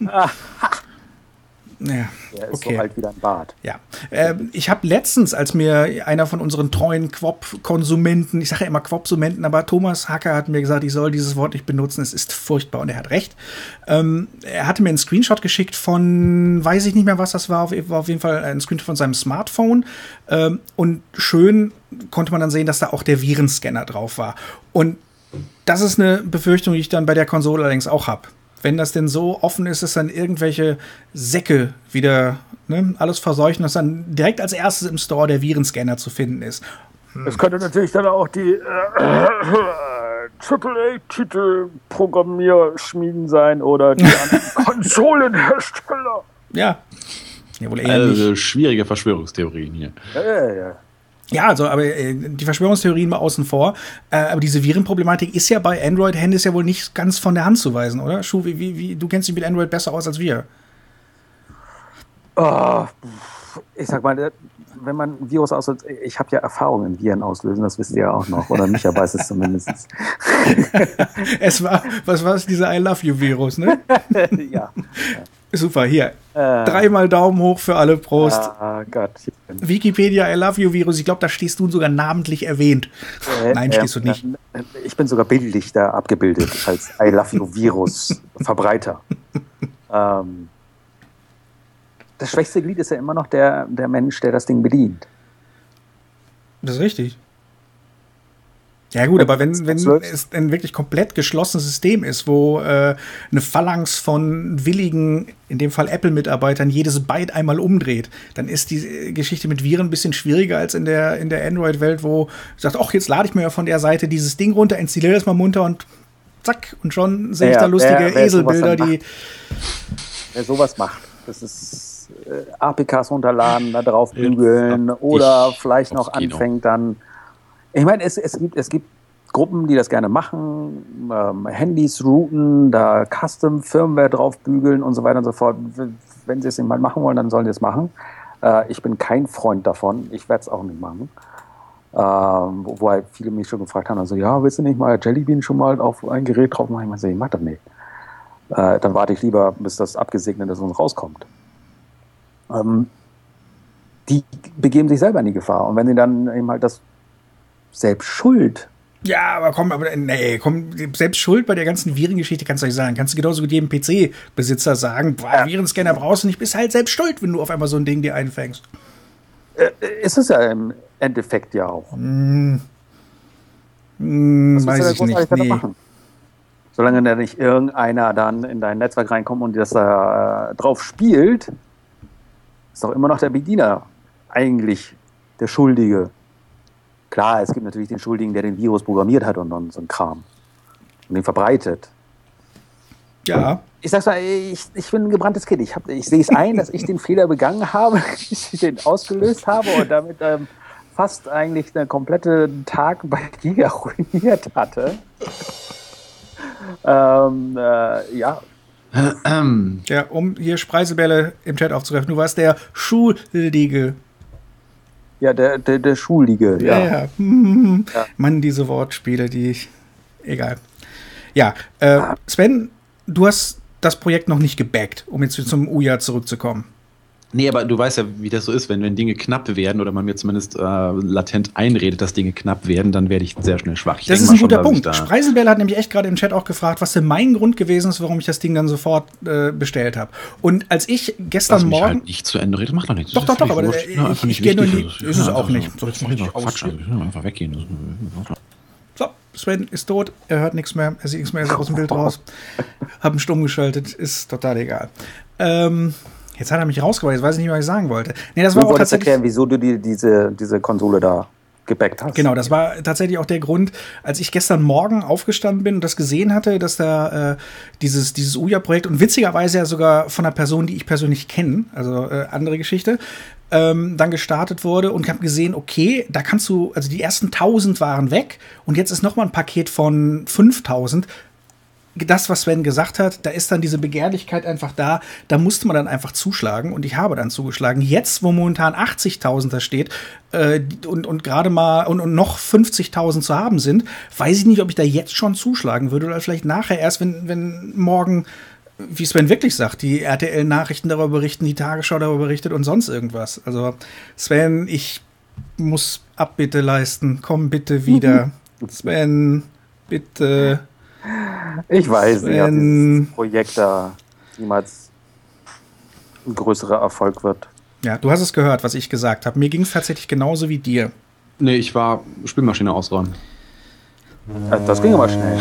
Speaker 1: Ja,
Speaker 2: Der ist
Speaker 1: okay.
Speaker 2: so alt wie dein Bart.
Speaker 1: Ja, äh, ich habe letztens, als mir einer von unseren treuen Quop-Konsumenten, ich sage ja immer Quop-Sumenten, aber Thomas Hacker hat mir gesagt, ich soll dieses Wort nicht benutzen, es ist furchtbar und er hat recht. Ähm, er hatte mir einen Screenshot geschickt von, weiß ich nicht mehr, was das war, war auf jeden Fall ein Screenshot von seinem Smartphone ähm, und schön konnte man dann sehen, dass da auch der Virenscanner drauf war. Und das ist eine Befürchtung, die ich dann bei der Konsole allerdings auch habe. Wenn das denn so offen ist, dass dann irgendwelche Säcke wieder ne, alles verseuchen, dass dann direkt als erstes im Store der Virenscanner zu finden ist.
Speaker 2: Hm. Es könnte natürlich dann auch die äh, Triple A-Titel-Programmierschmieden sein oder die Konsolenhersteller.
Speaker 1: Ja. Ja, wohl eher
Speaker 3: also
Speaker 1: nicht.
Speaker 3: Schwierige Verschwörungstheorien hier.
Speaker 2: Ja, ja, ja.
Speaker 1: Ja, also, aber äh, die Verschwörungstheorien mal außen vor. Äh, aber diese Virenproblematik ist ja bei Android-Handys ja wohl nicht ganz von der Hand zu weisen, oder? Schuh, wie, wie, wie, du kennst dich mit Android besser aus als wir.
Speaker 2: Oh, ich sag mal, wenn man ein Virus auslöst, ich habe ja Erfahrung in Viren auslösen, das wisst ihr ja auch noch, oder Micha weiß es zumindest.
Speaker 1: Es war, was war es, dieser I Love You-Virus, ne?
Speaker 2: Ja.
Speaker 1: Super, hier.
Speaker 2: Äh,
Speaker 1: Dreimal Daumen hoch für alle, Prost.
Speaker 2: Ah, Gott.
Speaker 1: Wikipedia I Love You Virus, ich glaube, da stehst du sogar namentlich erwähnt.
Speaker 2: Äh,
Speaker 1: Nein, stehst du nicht.
Speaker 2: Äh, ich bin sogar bildlich da abgebildet als I Love You Virus Verbreiter. ähm, das schwächste Glied ist ja immer noch der, der Mensch, der das Ding bedient.
Speaker 1: Das ist richtig. Ja gut, aber wenn, wenn es ein wirklich komplett geschlossenes System ist, wo äh, eine Phalanx von willigen, in dem Fall Apple-Mitarbeitern, jedes Byte einmal umdreht, dann ist die Geschichte mit Viren ein bisschen schwieriger als in der, in der Android-Welt, wo ich sage, ach, jetzt lade ich mir ja von der Seite dieses Ding runter, installiere das mal munter und zack, und schon sehe ich
Speaker 2: ja,
Speaker 1: da lustige
Speaker 2: wer, wer
Speaker 1: Eselbilder, die...
Speaker 2: Wer sowas macht, das ist äh, A P Ks runterladen, da drauf bügeln oder
Speaker 3: ich
Speaker 2: vielleicht noch anfängt dann... Ich meine, es, es, gibt, es gibt Gruppen, die das gerne machen, ähm, Handys routen, da Custom-Firmware drauf bügeln und so weiter und so fort. Wenn sie es nicht mal machen wollen, dann sollen sie es machen. Äh, ich bin kein Freund davon, ich werde es auch nicht machen. Ähm, wo, wo halt viele mich schon gefragt haben, also ja, willst du nicht mal Jelly Bean schon mal auf ein Gerät drauf machen? Ich meine, ich mach das nicht. Äh, dann warte ich lieber, bis das abgesegnet ist und rauskommt. Ähm, die begeben sich selber in die Gefahr. Und wenn sie dann eben halt das selbst schuld.
Speaker 1: Ja, aber komm, aber nee, komm, selbst schuld bei der ganzen Virengeschichte kannst du nicht sagen. Kannst du genauso mit jedem P C-Besitzer sagen, boah, ja. Virenscanner brauchst du nicht, bist halt selbst schuld, wenn du auf einmal so ein Ding dir einfängst.
Speaker 2: Äh, ist es ja im Endeffekt ja auch.
Speaker 1: Hm. Hm,
Speaker 2: Was
Speaker 1: weiß ich nicht. Nee.
Speaker 2: Machen? Solange da nicht irgendeiner dann in dein Netzwerk reinkommt und das da äh, drauf spielt, ist doch immer noch der Bediener eigentlich der Schuldige. Klar, es gibt natürlich den Schuldigen, der den Virus programmiert hat und dann so ein Kram und den verbreitet.
Speaker 1: Ja.
Speaker 2: Ich sag's mal, ich, ich bin ein gebranntes Kind. Ich, hab, ich sehe es ein, dass ich den Fehler begangen habe, ich den ausgelöst habe und damit ähm, fast eigentlich einen kompletten Tag bei Giga ruiniert hatte. ähm, äh, ja.
Speaker 1: Ja, um hier Speisebälle im Chat aufzugreifen. Du warst der Schuldige.
Speaker 2: Ja, der, der, der Schuldige, ja.
Speaker 1: Ja, ja. Hm.
Speaker 2: Ja.
Speaker 1: Mann, diese Wortspiele, die ich. Egal. Ja, äh, Sven, du hast das Projekt noch nicht gebackt, um jetzt zum Uja zurückzukommen.
Speaker 3: Nee, aber du weißt ja, wie das so ist, wenn, wenn Dinge knapp werden oder man mir zumindest äh, latent einredet, dass Dinge knapp werden, dann werde ich sehr schnell schwach. Ich
Speaker 1: das ist
Speaker 3: mal
Speaker 1: ein guter
Speaker 3: schon,
Speaker 1: Punkt. Spreiselbärle hat nämlich echt gerade im Chat auch gefragt, was denn mein Grund gewesen ist, warum ich das Ding dann sofort äh, bestellt habe. Und als ich gestern
Speaker 3: Lass mich
Speaker 1: Morgen...
Speaker 3: Halt nicht zu Ende reden, macht doch nichts.
Speaker 1: Doch, doch, doch, aber äh, ich, ich, ich gehe nur in die... Ist, ist es auch nicht.
Speaker 3: So, jetzt mach ich Quatsch, einfach weggehen.
Speaker 1: So, Sven ist tot, er hört nichts mehr, er sieht nichts mehr, er ist aus dem Bild raus. Hab ihn stumm geschaltet, ist total egal. Ähm... Jetzt hat er mich rausgebracht, jetzt weiß ich nicht, was ich sagen wollte. Nee, das
Speaker 2: du
Speaker 1: war auch
Speaker 2: wolltest
Speaker 1: tatsächlich
Speaker 2: erklären, wieso du dir diese, diese Konsole da gebackt hast.
Speaker 1: Genau, das war tatsächlich auch der Grund, als ich gestern Morgen aufgestanden bin und das gesehen hatte, dass da äh, dieses, dieses Uja-Projekt und witzigerweise ja sogar von einer Person, die ich persönlich kenne, also äh, andere Geschichte, ähm, dann gestartet wurde und habe gesehen, okay, da kannst du, also die ersten tausend waren weg und jetzt ist noch mal ein Paket von fünftausend. Das, was Sven gesagt hat, da ist dann diese Begehrlichkeit einfach da, da musste man dann einfach zuschlagen und ich habe dann zugeschlagen. Jetzt, wo momentan achtzigtausend da steht äh, und, und gerade mal und, und noch fünfzigtausend zu haben sind, weiß ich nicht, ob ich da jetzt schon zuschlagen würde oder vielleicht nachher erst, wenn, wenn morgen, wie Sven wirklich sagt, die R T L-Nachrichten darüber berichten, die Tagesschau darüber berichtet und sonst irgendwas. Also Sven, ich muss Abbitte leisten, komm bitte wieder. Sven, bitte.
Speaker 2: Ich weiß
Speaker 1: Sven.
Speaker 2: nicht, ob dieses Projekt da niemals ein größerer Erfolg wird.
Speaker 1: Ja, du hast es gehört, was ich gesagt habe. Mir ging es tatsächlich genauso wie dir.
Speaker 3: Nee, ich war Spülmaschine ausräumen.
Speaker 2: Das ging aber schnell.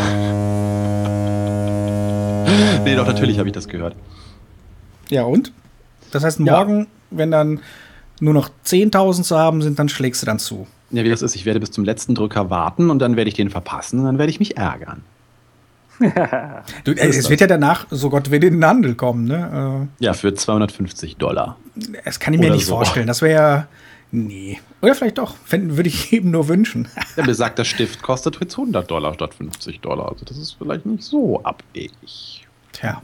Speaker 3: Nee, doch, natürlich habe ich das gehört.
Speaker 1: Ja, und? Das heißt, morgen, ja. wenn dann nur noch zehntausend zu haben sind, dann schlägst du dann zu.
Speaker 3: Ja, wie das ist, ich werde bis zum letzten Drücker warten und dann werde ich den verpassen und dann werde ich mich ärgern.
Speaker 1: du, äh, es wird ja danach, so Gott will, in den Handel kommen, ne?
Speaker 3: Äh, ja, für zweihundertfünfzig Dollar.
Speaker 1: Das kann ich mir
Speaker 3: Oder
Speaker 1: nicht
Speaker 3: so.
Speaker 1: vorstellen. Das wäre ja, nee. Oder vielleicht doch. Würde ich eben nur wünschen.
Speaker 3: Der besagter Stift kostet jetzt hundert Dollar statt fünfzig Dollar. Also das ist vielleicht nicht so abwegig.
Speaker 1: Tja.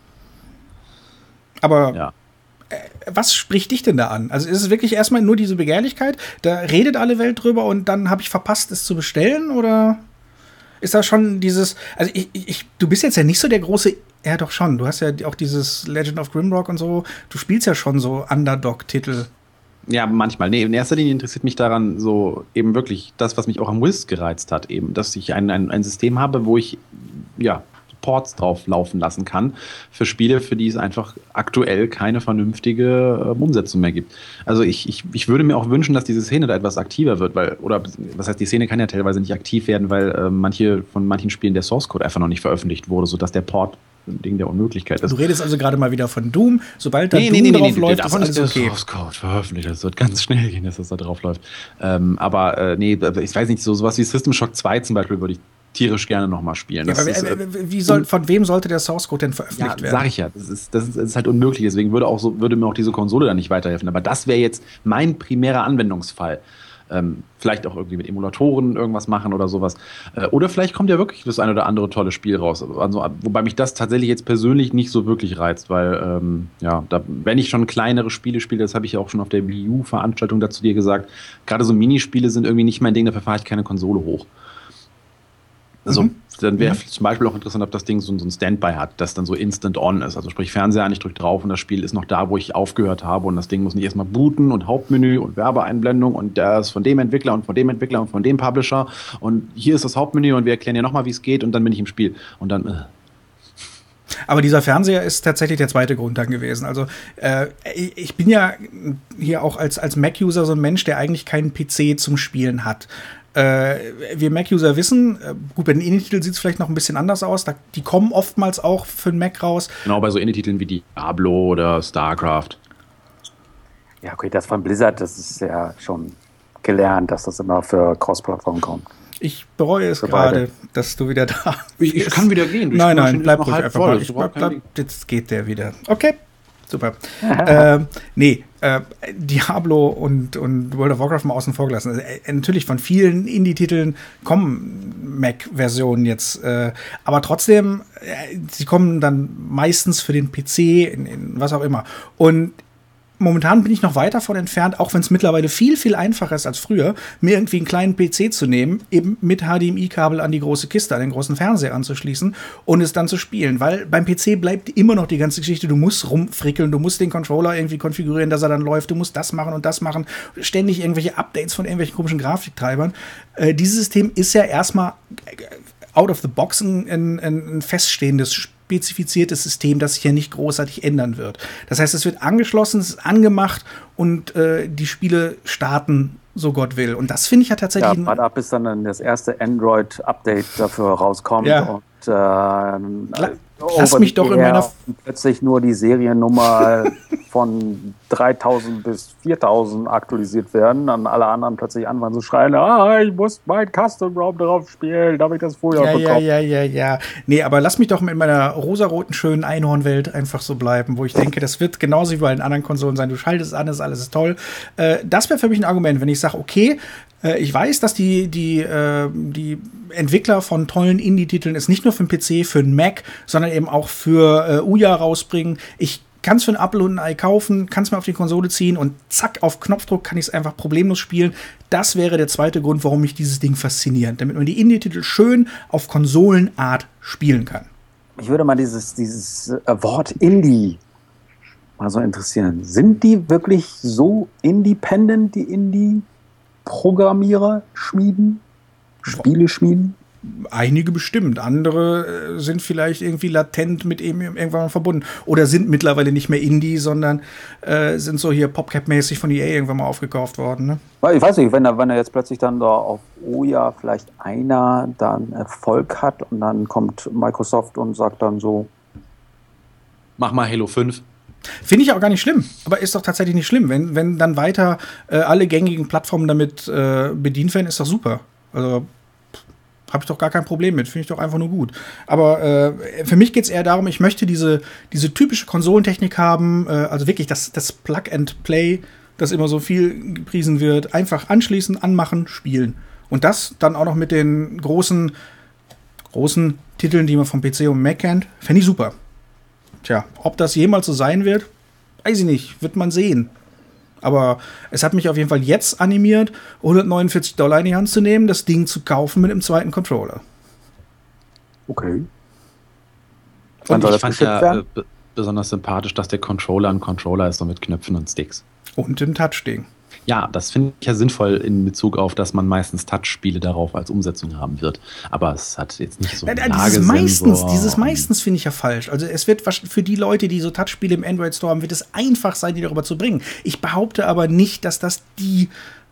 Speaker 1: Aber
Speaker 3: ja.
Speaker 1: äh, was spricht dich denn da an? Also ist es wirklich erstmal nur diese Begehrlichkeit? Da redet alle Welt drüber und dann habe ich verpasst, es zu bestellen? Oder ist da schon dieses, also ich, ich, du bist jetzt ja nicht so der große, ja doch schon, du hast ja auch dieses Legend of Grimrock und so, du spielst ja schon so Underdog-Titel.
Speaker 3: Ja, manchmal. Nee, in erster Linie interessiert mich daran so eben wirklich das, was mich auch am Whisk gereizt hat, eben, dass ich ein, ein, ein System habe, wo ich, ja, Ports drauf laufen lassen kann für Spiele, für die es einfach aktuell keine vernünftige äh, Umsetzung mehr gibt. Also ich, ich, ich würde mir auch wünschen, dass diese Szene da etwas aktiver wird, weil, oder was heißt, die Szene kann ja teilweise nicht aktiv werden, weil äh, manche von manchen Spielen der Source Code einfach noch nicht veröffentlicht wurde, sodass der Port ein Ding der Unmöglichkeit ist.
Speaker 1: Du redest also gerade mal wieder von Doom. Sobald da
Speaker 3: nee,
Speaker 1: Doom
Speaker 3: nee, nee,
Speaker 1: drauf
Speaker 3: nee,
Speaker 1: läuft,
Speaker 3: nee,
Speaker 1: ist alles
Speaker 3: der
Speaker 1: okay.
Speaker 3: Source Code veröffentlicht. Das wird ganz schnell gehen, dass das da drauf läuft. Ähm, aber äh, nee, ich weiß nicht, so sowas wie System Shock zwei zum Beispiel würde ich tierisch gerne nochmal spielen.
Speaker 1: Ja,
Speaker 3: Das
Speaker 1: aber
Speaker 3: ist,
Speaker 1: äh, wie soll, von wem sollte der Source Code denn veröffentlicht
Speaker 3: ja,
Speaker 1: werden?
Speaker 3: Sag ich ja, das ist, das, ist, das ist halt unmöglich. Deswegen würde, auch so, würde mir auch diese Konsole da nicht weiterhelfen. Aber das wäre jetzt mein primärer Anwendungsfall. Ähm, vielleicht auch irgendwie mit Emulatoren irgendwas machen oder sowas. Äh, oder vielleicht kommt ja wirklich das ein oder andere tolle Spiel raus. Also, wobei mich das tatsächlich jetzt persönlich nicht so wirklich reizt, weil, ähm, ja, da, wenn ich schon kleinere Spiele spiele, das habe ich ja auch schon auf der Wii U-Veranstaltung dazu dir gesagt, gerade so Minispiele sind irgendwie nicht mein Ding, dafür fahre ich keine Konsole hoch. Also, mhm. dann wäre mhm. zum Beispiel auch interessant, ob das Ding so, so ein Standby hat, das dann so instant on ist. Also sprich Fernseher an, ich drücke drauf und das Spiel ist noch da, wo ich aufgehört habe und das Ding muss nicht erstmal booten und Hauptmenü und Werbeeinblendung und das von dem Entwickler und von dem Entwickler und von dem Publisher und hier ist das Hauptmenü und wir erklären ja nochmal, wie es geht und dann bin ich im Spiel und dann äh.
Speaker 1: Aber dieser Fernseher ist tatsächlich der zweite Grund dann gewesen. Also äh, ich bin ja hier auch als, als Mac-User so ein Mensch, der eigentlich keinen P C zum Spielen hat. Äh, wir Mac-User wissen, äh, gut, bei den Indie-Titeln sieht es vielleicht noch ein bisschen anders aus. Da, die kommen oftmals auch für den Mac raus.
Speaker 3: Genau, bei so Indie-Titeln wie Diablo oder StarCraft.
Speaker 2: Ja, okay, das von Blizzard, das ist ja schon gelernt, dass das immer für Cross-Plattform kommt.
Speaker 1: Ich bereue es gerade, dass du wieder da
Speaker 3: bist. Ich kann wieder gehen.
Speaker 1: Nein, nein, bleib ruhig einfach mal. Ich bleib, bleib, jetzt geht der wieder. Okay, super. äh, nee, äh, Diablo und, und World of Warcraft mal außen vor gelassen. Also, äh, natürlich von vielen Indie-Titeln kommen Mac-Versionen jetzt. Äh, aber trotzdem, äh, sie kommen dann meistens für den P C, in, in was auch immer. Und momentan bin ich noch weit davon entfernt, auch wenn es mittlerweile viel, viel einfacher ist als früher, mir irgendwie einen kleinen P C zu nehmen, eben mit H D M I-Kabel an die große Kiste, an den großen Fernseher anzuschließen und es dann zu spielen. Weil beim P C bleibt immer noch die ganze Geschichte, du musst rumfrickeln, du musst den Controller irgendwie konfigurieren, dass er dann läuft, du musst das machen und das machen, ständig irgendwelche Updates von irgendwelchen komischen Grafiktreibern. Äh, dieses System ist ja erstmal out of the box ein, ein, ein feststehendes Spiel. Spezifiziertes System, das sich ja nicht großartig ändern wird. Das heißt, es wird angeschlossen, es ist angemacht und äh, die Spiele starten, so Gott will. Und das finde ich ja tatsächlich...
Speaker 2: Ja, warte ab, bis dann das erste Android-Update dafür rauskommt.
Speaker 1: Ja.
Speaker 2: Und äh,
Speaker 1: lass mich doch in meiner...
Speaker 2: plötzlich nur die Seriennummer von dreitausend bis viertausend aktualisiert werden, dann alle anderen plötzlich anfangen zu schreien, ah, ich muss mein Custom ROM drauf spielen, darf ich das vorher
Speaker 1: ja,
Speaker 2: bekommen?
Speaker 1: Ja, ja, ja, ja. Nee, aber lass mich doch mit meiner rosaroten, schönen Einhornwelt einfach so bleiben, wo ich denke, das wird genauso wie bei den anderen Konsolen sein. Du schaltest es an, das ist alles toll. Äh, das wäre für mich ein Argument, wenn ich sage, okay, äh, ich weiß, dass die, die, äh, die Entwickler von tollen Indie-Titeln es nicht nur für den P C, für den Mac, sondern eben auch für äh, Ouya rausbringen. Ich kann es für einen Apfel und ein Ei kaufen, kann es mir auf die Konsole ziehen und zack, auf Knopfdruck kann ich es einfach problemlos spielen. Das wäre der zweite Grund, warum mich dieses Ding fasziniert. Damit man die Indie-Titel schön auf Konsolenart spielen kann.
Speaker 2: Mich würde mal dieses, dieses äh, Wort Indie mal so interessieren. Sind die wirklich so independent, die Indie-Programmierer, Schmieden, Spiele schmieden?
Speaker 1: Einige bestimmt, andere äh, sind vielleicht irgendwie latent mit ihm irgendwann mal verbunden oder sind mittlerweile nicht mehr Indie, sondern äh, sind so hier PopCap-mäßig von E A irgendwann mal aufgekauft worden. Ne?
Speaker 2: Ich weiß nicht, wenn er, wenn er jetzt plötzlich dann da auf Ouya vielleicht einer dann Erfolg hat und dann kommt Microsoft und sagt dann so,
Speaker 3: mach mal Halo fünf.
Speaker 1: Finde ich auch gar nicht schlimm, aber ist doch tatsächlich nicht schlimm. Wenn, wenn dann weiter äh, alle gängigen Plattformen damit äh, bedient werden, ist doch super. Also habe ich doch gar kein Problem mit, finde ich doch einfach nur gut. Aber äh, für mich geht es eher darum, ich möchte diese, diese typische Konsolentechnik haben, äh, also wirklich das, das Plug and Play, das immer so viel gepriesen wird, einfach anschließen, anmachen, spielen. Und das dann auch noch mit den großen, großen Titeln, die man vom P C und Mac kennt, fände ich super. Tja, ob das jemals so sein wird, weiß ich nicht, wird man sehen. Aber es hat mich auf jeden Fall jetzt animiert, hundertneunundvierzig Dollar in die Hand zu nehmen, das Ding zu kaufen mit einem zweiten Controller.
Speaker 2: Okay.
Speaker 3: Und ich fand ja äh, b- besonders sympathisch, dass der Controller ein Controller ist, so mit Knöpfen und Sticks.
Speaker 1: Und dem Touch-Ding.
Speaker 3: Ja, das finde ich ja sinnvoll in Bezug auf, dass man meistens Touch-Spiele darauf als Umsetzung haben wird. Aber es hat jetzt nicht so
Speaker 1: ja,
Speaker 3: einen
Speaker 1: dieses meistens, dieses
Speaker 3: und
Speaker 1: meistens finde ich ja falsch. Also es wird für die Leute, die so Touch-Spiele im Android Store haben, wird es einfach sein, die darüber zu bringen. Ich behaupte aber nicht, dass das die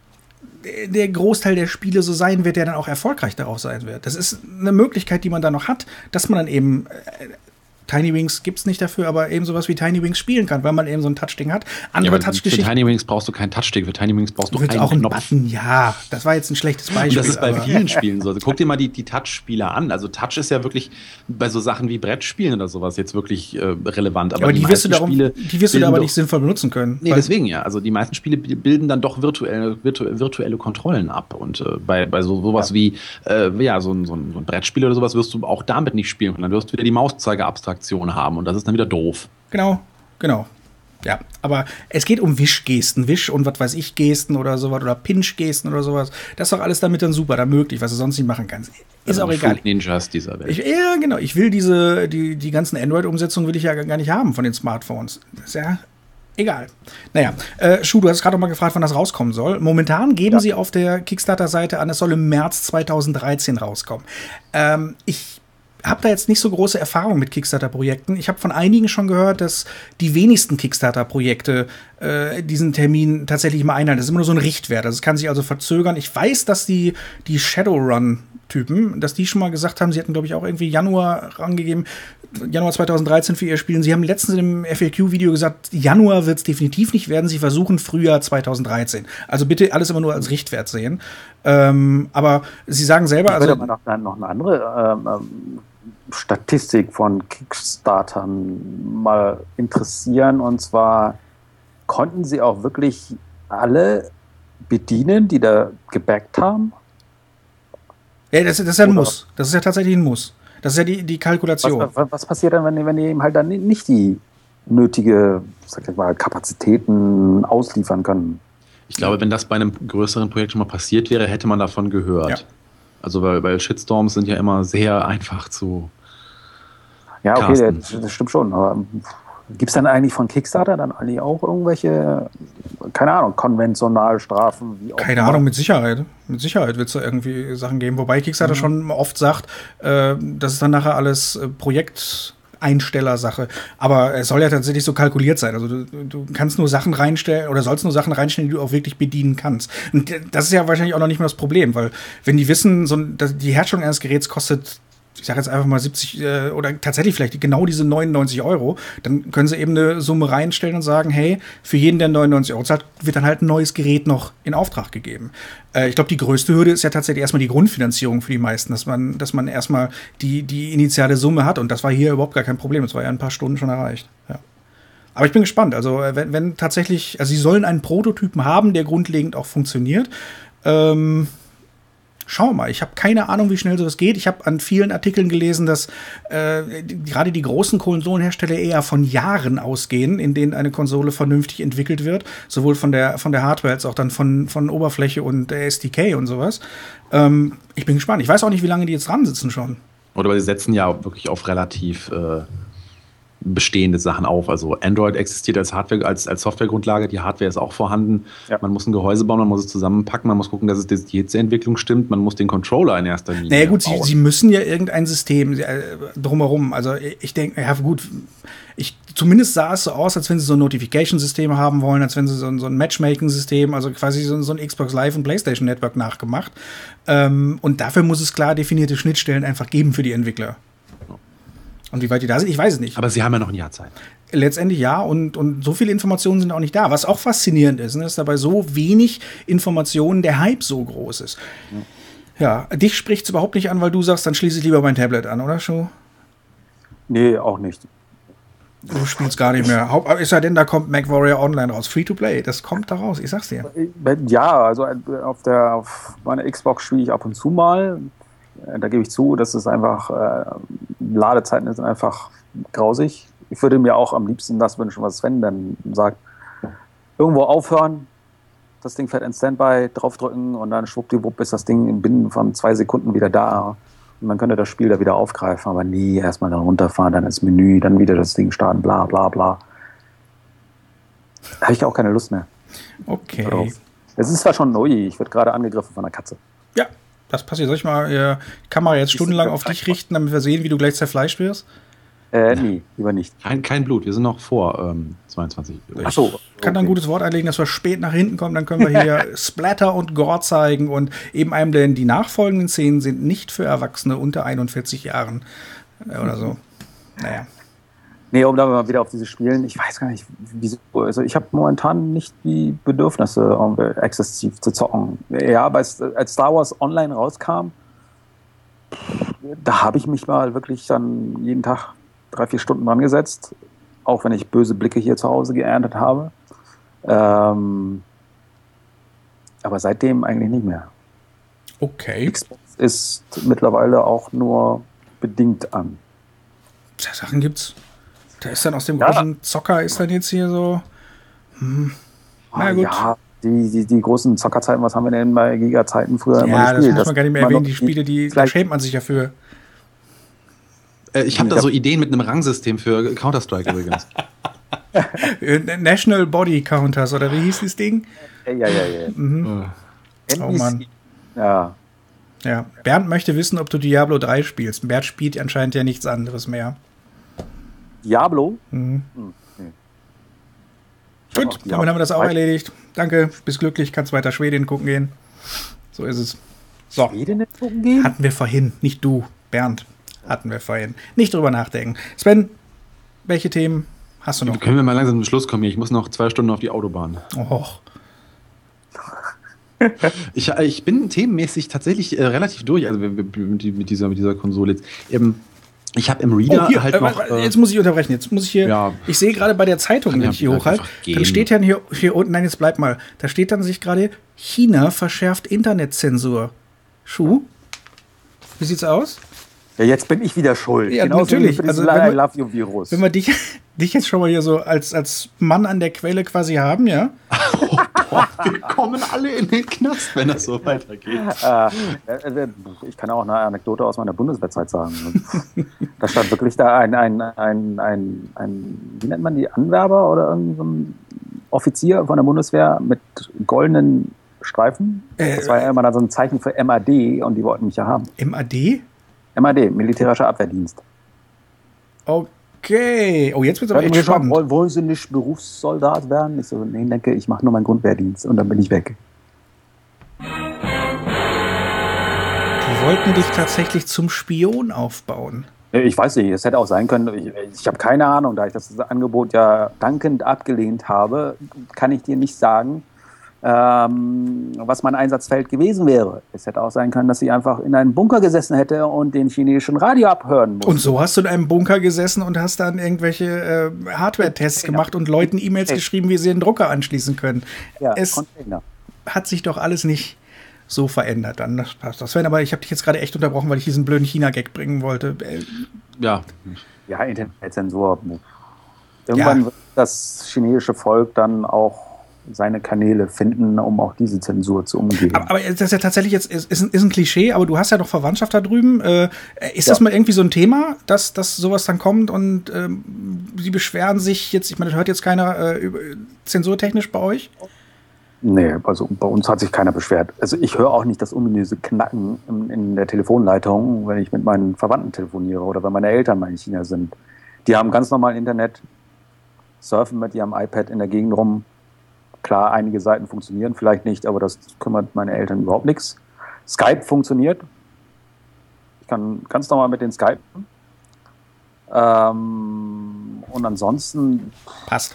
Speaker 1: der Großteil der Spiele so sein wird, der dann auch erfolgreich darauf sein wird. Das ist eine Möglichkeit, die man da noch hat, dass man dann eben äh, Tiny Wings gibt's nicht dafür, aber eben sowas wie Tiny Wings spielen kann, weil man eben so ein Touchding hat. Andere
Speaker 3: ja,
Speaker 1: Touchgeschichten.
Speaker 3: Für Tiny Wings brauchst du keinen Touchstick, für Tiny Wings brauchst du einen
Speaker 1: auch einen
Speaker 3: Knopf.
Speaker 1: Button, ja. Das war jetzt ein schlechtes Beispiel.
Speaker 3: Und das ist bei
Speaker 1: aber
Speaker 3: vielen Spielen so. Also guck dir mal die, die Touch-Spiele an. Also Touch ist ja wirklich bei so Sachen wie Brettspielen oder sowas jetzt wirklich äh, relevant. Aber,
Speaker 1: aber
Speaker 3: die,
Speaker 1: die wirst du darum,
Speaker 3: Spiele
Speaker 1: die wirst du da aber
Speaker 3: doch,
Speaker 1: nicht sinnvoll benutzen können.
Speaker 3: Nee, deswegen ja. Also die meisten Spiele bilden dann doch virtuelle, virtu, virtuelle Kontrollen ab. Und äh, bei, bei so sowas ja. wie äh, ja, so, ein, so, ein, so ein Brettspiel oder sowas wirst du auch damit nicht spielen können. Dann wirst du wieder die Mauszeiger-Abstraktion haben und das ist dann wieder doof.
Speaker 1: Genau, genau. Ja, aber es geht um Wischgesten, Wisch- und was weiß ich Gesten oder sowas oder Pinch-Gesten oder sowas. Das ist doch alles damit dann super, da möglich, was du sonst nicht machen kannst. Ist
Speaker 3: also
Speaker 1: auch egal.
Speaker 3: Fruit Ninjas dieser Welt.
Speaker 1: Ich, ja, genau. Ich will diese, die, die ganzen Android-Umsetzungen will ich ja gar nicht haben von den Smartphones. Das ist ja egal. Naja, äh, Schuh, du hast gerade noch mal gefragt, wann das rauskommen soll. Momentan geben ja. sie auf der Kickstarter-Seite an, es soll im März zweitausenddreizehn rauskommen. Ähm, ich habe da jetzt nicht so große Erfahrung mit Kickstarter-Projekten. Ich habe von einigen schon gehört, dass die wenigsten Kickstarter-Projekte äh, diesen Termin tatsächlich mal einhalten. Das ist immer nur so ein Richtwert. Das kann sich also verzögern. Ich weiß, dass die, die Shadowrun-Typen, dass die schon mal gesagt haben, sie hätten, glaube ich, auch irgendwie Januar rangegeben, Januar zweitausenddreizehn für ihr Spiel. Und sie haben letztens im F A Q-Video gesagt, Januar wird es definitiv nicht werden. Sie versuchen Frühjahr zweitausenddreizehn. Also bitte alles immer nur als Richtwert sehen. Ähm, aber sie sagen selber,
Speaker 2: ich würde
Speaker 1: also
Speaker 2: aber noch, noch eine andere ähm, Statistik von Kickstartern mal interessieren. Und zwar, konnten sie auch wirklich alle bedienen, die da gebackt haben?
Speaker 1: Ja, das, das ist ja ein Oder Muss. Das ist ja tatsächlich ein Muss. Das ist ja die, die Kalkulation.
Speaker 2: Was, was, was passiert dann, wenn die, wenn die eben halt dann nicht die nötige, sag ich mal, Kapazitäten ausliefern können?
Speaker 3: Ich glaube, wenn das bei einem größeren Projekt schon mal passiert wäre, hätte man davon gehört. Ja. Also weil, weil Shitstorms sind ja immer sehr einfach zu
Speaker 2: Ja, okay, das, das stimmt schon. Aber gibt es dann eigentlich von Kickstarter dann eigentlich auch irgendwelche, keine Ahnung, Konventionalstrafen? Wie auch
Speaker 1: keine Ahnung, mit Sicherheit. Mit Sicherheit wird es da irgendwie Sachen geben. Wobei Kickstarter mhm. schon oft sagt, äh, das ist dann nachher alles äh, Projekt Einstellersache. Aber es soll ja tatsächlich so kalkuliert sein. Also du, du kannst nur Sachen reinstellen oder sollst nur Sachen reinstellen, die du auch wirklich bedienen kannst. Und das ist ja wahrscheinlich auch noch nicht mal das Problem, weil wenn die wissen, so die Herstellung eines Geräts kostet ich sage jetzt einfach mal siebzig äh, oder tatsächlich vielleicht genau diese neunundneunzig Euro, dann können sie eben eine Summe reinstellen und sagen, hey, für jeden, der neunundneunzig Euro zahlt, wird dann halt ein neues Gerät noch in Auftrag gegeben. Äh, ich glaube, die größte Hürde ist ja tatsächlich erstmal die Grundfinanzierung für die meisten, dass man, dass man erstmal die, die initiale Summe hat, und das war hier überhaupt gar kein Problem, das war ja in ein paar Stunden schon erreicht. Ja. Aber ich bin gespannt, also wenn, wenn tatsächlich, also sie sollen einen Prototypen haben, der grundlegend auch funktioniert. Ähm, Schau mal, ich habe keine Ahnung, wie schnell sowas geht. Ich habe an vielen Artikeln gelesen, dass äh, die, gerade die großen Konsolenhersteller eher von Jahren ausgehen, in denen eine Konsole vernünftig entwickelt wird. Sowohl von der, von der Hardware als auch dann von, von Oberfläche und der S D K und sowas. Ähm, ich bin gespannt. Ich weiß auch nicht, wie lange die jetzt dran sitzen schon.
Speaker 3: Oder sie setzen ja wirklich auf relativ äh, bestehende Sachen auf. Also Android existiert als Hardware, als, als Softwaregrundlage, die Hardware ist auch vorhanden. Ja. Man muss ein Gehäuse bauen, man muss es zusammenpacken, man muss gucken, dass es die Entwicklung stimmt, man muss den Controller in erster Linie
Speaker 1: Naja gut, sie, sie müssen ja irgendein System äh, drumherum, also ich denke, ja gut, ich, zumindest sah es so aus, als wenn sie so ein Notification-System haben wollen, als wenn sie so ein, so ein Matchmaking-System, also quasi so, so ein Xbox Live und PlayStation Network nachgemacht. Ähm, und dafür muss es klar definierte Schnittstellen einfach geben für die Entwickler. Und wie weit die da sind, ich weiß es nicht.
Speaker 3: Aber sie haben ja noch ein Jahr Zeit.
Speaker 1: Letztendlich ja, und, und so viele Informationen sind auch nicht da. Was auch faszinierend ist, ne, ist dabei so wenig Informationen der Hype so groß ist. Ja, ja, dich spricht es überhaupt nicht an, weil du sagst, dann schließe ich lieber mein Tablet an, oder Schuh?
Speaker 2: Nee, auch nicht.
Speaker 1: Du spielst gar nicht mehr. Ist ja denn, da kommt MacWarrior Online raus. Free-to-play, das kommt da raus, ich sag's dir.
Speaker 2: Ja, also auf, der, auf meiner Xbox spiele ich ab und zu mal. Da gebe ich zu, dass es einfach, äh, Ladezeiten sind einfach grausig. Ich würde mir auch am liebsten das wünschen, was Sven dann sagt. Irgendwo aufhören, das Ding fährt in Standby, draufdrücken und dann schwuppdiwupp ist das Ding binnen von zwei Sekunden wieder da. Und man könnte das Spiel da wieder aufgreifen, aber nie erstmal dann runterfahren, dann ins Menü, dann wieder das Ding starten, bla bla bla. Da habe ich auch keine Lust mehr.
Speaker 1: Okay.
Speaker 2: Es ist zwar schon neu, ich werde gerade angegriffen von einer Katze.
Speaker 1: Ja. Das passiert. Soll ich mal äh, die Kamera jetzt stundenlang auf dich richten, damit wir sehen, wie du gleich zerfleischt wirst?
Speaker 2: Äh, nee, lieber nicht.
Speaker 3: Kein, kein Blut, wir sind noch vor ähm, zweiundzwanzig.
Speaker 1: Ach so. Ich kann da ein gutes Wort einlegen, dass wir spät nach hinten kommen, dann können wir hier Splatter und Gore zeigen und eben einem, denn die nachfolgenden Szenen sind nicht für Erwachsene unter einundvierzig Jahren äh, oder so. Naja.
Speaker 2: Nee, um da mal wieder auf diese Spielen, ich weiß gar nicht, wieso, also ich habe momentan nicht die Bedürfnisse, um exzessiv zu zocken. Ja, aber als, als Star Wars Online rauskam, da habe ich mich mal wirklich dann jeden Tag drei, vier Stunden dran gesetzt, auch wenn ich böse Blicke hier zu Hause geerntet habe. Ähm, aber seitdem eigentlich nicht mehr.
Speaker 1: Okay.
Speaker 2: Xbox ist mittlerweile auch nur bedingt an.
Speaker 1: Tja, Sachen gibt's. Da ist dann aus dem ja. großen Zocker ist dann jetzt hier so. Hm. Na gut.
Speaker 2: Ja, die, die, die großen Zockerzeiten, was haben wir denn bei Giga-Zeiten früher
Speaker 1: ja,
Speaker 2: immer gespielt?
Speaker 1: Das muss man
Speaker 2: das
Speaker 1: gar nicht mehr erwähnen. Die Spiele, die, da schämt man sich ja für.
Speaker 3: Äh, ich habe da so Ideen mit einem Rangsystem für Counter-Strike übrigens.
Speaker 1: National Body Counters, oder wie hieß das Ding?
Speaker 2: Ja, ja, ja. ja.
Speaker 1: Mhm. Oh Mann.
Speaker 2: Ja.
Speaker 1: Ja. Bernd möchte wissen, ob du Diablo drei spielst. Bernd spielt anscheinend ja nichts anderes mehr.
Speaker 2: Diablo?
Speaker 1: Mhm. Hm, nee. Gut, damit haben wir das auch erledigt. Danke, bist glücklich, kannst weiter Schwedin gucken gehen. So ist es. So.
Speaker 2: Schwedin gucken gehen?
Speaker 1: Hatten wir vorhin, nicht du, Bernd. Hatten wir vorhin. Nicht drüber nachdenken. Sven, welche Themen hast du noch?
Speaker 3: Können wir mal langsam zum Schluss kommen hier? Ich muss noch zwei Stunden auf die Autobahn.
Speaker 1: Och.
Speaker 3: ich, ich bin themenmäßig tatsächlich äh, relativ durch, also mit, mit, dieser, mit dieser Konsole jetzt. Ähm, Ich habe im Reader
Speaker 1: oh, hier,
Speaker 3: halt
Speaker 1: äh,
Speaker 3: noch...
Speaker 1: Äh, jetzt muss ich unterbrechen. Jetzt muss ich hier... Ja. Ich sehe gerade bei der Zeitung, wenn ich die hochhalte, dann steht ja hier, hier unten... Nein, jetzt bleib mal. Da steht dann sich gerade, China verschärft Internetzensur. Schuh? Wie sieht's aus?
Speaker 2: Ja, jetzt bin ich wieder schuld.
Speaker 1: Ja, genau natürlich.
Speaker 2: So
Speaker 1: also,
Speaker 2: I love you Virus.
Speaker 1: Wenn wir dich, dich jetzt schon mal hier so als, als Mann an der Quelle quasi haben, ja?
Speaker 3: Oh, boah, wir kommen alle in den Knast, wenn das so weitergeht.
Speaker 2: Äh, ich kann auch eine Anekdote aus meiner Bundeswehrzeit sagen. Da stand wirklich da ein, ein, ein, ein, ein, wie nennt man die, Anwerber oder irgendein so ein Offizier von der Bundeswehr mit goldenen Streifen.
Speaker 1: Äh,
Speaker 2: das war ja immer dann so ein Zeichen für M A D und die wollten mich ja haben.
Speaker 1: M A D?
Speaker 2: M A D, Militärischer Abwehrdienst.
Speaker 1: Okay. Oh, jetzt wird es aber echt spannend.
Speaker 2: Wollen, wollen Sie nicht Berufssoldat werden? Ich so, nee, denke, ich mache nur meinen Grundwehrdienst und dann bin ich weg.
Speaker 1: Du wollten dich tatsächlich zum Spion aufbauen.
Speaker 2: Ich weiß nicht, es hätte auch sein können, ich, ich habe keine Ahnung, da ich das Angebot ja dankend abgelehnt habe, kann ich dir nicht sagen, ähm, was mein Einsatzfeld gewesen wäre. Es hätte auch sein können, dass ich einfach in einem Bunker gesessen hätte und den chinesischen Radio abhören musste.
Speaker 1: Und so hast du in einem Bunker gesessen und hast dann irgendwelche äh, Hardware-Tests gemacht und Leuten E-Mails geschrieben, wie sie den Drucker anschließen können.
Speaker 2: Ja,
Speaker 1: es
Speaker 2: Container.
Speaker 1: Hat sich doch alles nicht so verändert dann. Das passt. Sven, aber ich habe dich jetzt gerade echt unterbrochen, weil ich diesen blöden China-Gag bringen wollte.
Speaker 3: Ja.
Speaker 2: Ja, Internetzensur. Irgendwann ja. wird das chinesische Volk dann auch seine Kanäle finden, um auch diese Zensur zu umgehen.
Speaker 1: Aber, aber das ist ja tatsächlich jetzt, ist, ist, ein, ist ein Klischee, aber du hast ja doch Verwandtschaft da drüben. Äh, ist ja. das mal irgendwie so ein Thema, dass, dass sowas dann kommt und ähm, sie beschweren sich jetzt, ich meine, das hört jetzt keiner äh, zensurtechnisch bei euch?
Speaker 2: Nee, also bei uns hat sich keiner beschwert. Also ich höre auch nicht das ominöse Knacken in, in der Telefonleitung, wenn ich mit meinen Verwandten telefoniere oder wenn meine Eltern mal in China sind. Die haben ganz normal Internet, surfen mit ihrem iPad in der Gegend rum. Klar, einige Seiten funktionieren vielleicht nicht, aber das kümmert meine Eltern überhaupt nichts. Skype funktioniert. Ich kann ganz normal mit denen skypen. Ähm, und ansonsten...
Speaker 1: Passt.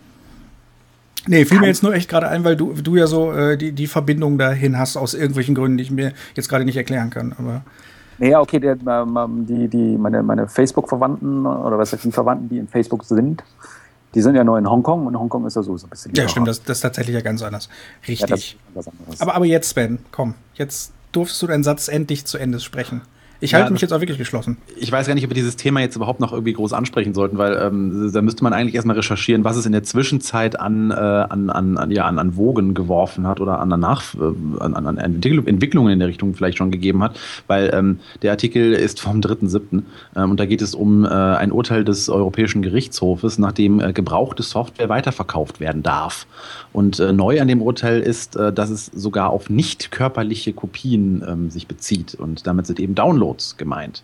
Speaker 1: Nee, fiel mir jetzt nur echt gerade ein, weil du, du ja so äh, die, die Verbindung dahin hast, aus irgendwelchen Gründen, die ich mir jetzt gerade nicht erklären kann. Aber
Speaker 2: naja, okay, der, die, die, meine, meine Facebook-Verwandten oder was heißt die Verwandten, die in Facebook sind, die sind ja nur in Hongkong und Hongkong ist ja so, so ein bisschen.
Speaker 1: Ja, stimmt, das, das ist tatsächlich ja ganz anders. Richtig. Ja, das ist was aber, aber jetzt, Sven, komm, jetzt durftest du deinen Satz endlich zu Ende sprechen. Ich halte ja, mich jetzt auch wirklich geschlossen.
Speaker 3: Ich weiß gar nicht, ob wir dieses Thema jetzt überhaupt noch irgendwie groß ansprechen sollten, weil ähm, da müsste man eigentlich erstmal recherchieren, was es in der Zwischenzeit an, äh, an, an, ja, an, an Wogen geworfen hat oder an, Nach äh, an, an Entwicklung, Entwicklungen in der Richtung vielleicht schon gegeben hat, weil ähm, der Artikel ist vom dritten siebten Ähm, und da geht es um äh, ein Urteil des Europäischen Gerichtshofes, nachdem äh, gebrauchte Software weiterverkauft werden darf. Und äh, neu an dem Urteil ist, äh, dass es sogar auf nicht körperliche Kopien ähm, sich bezieht und damit sind eben Downloads gemeint.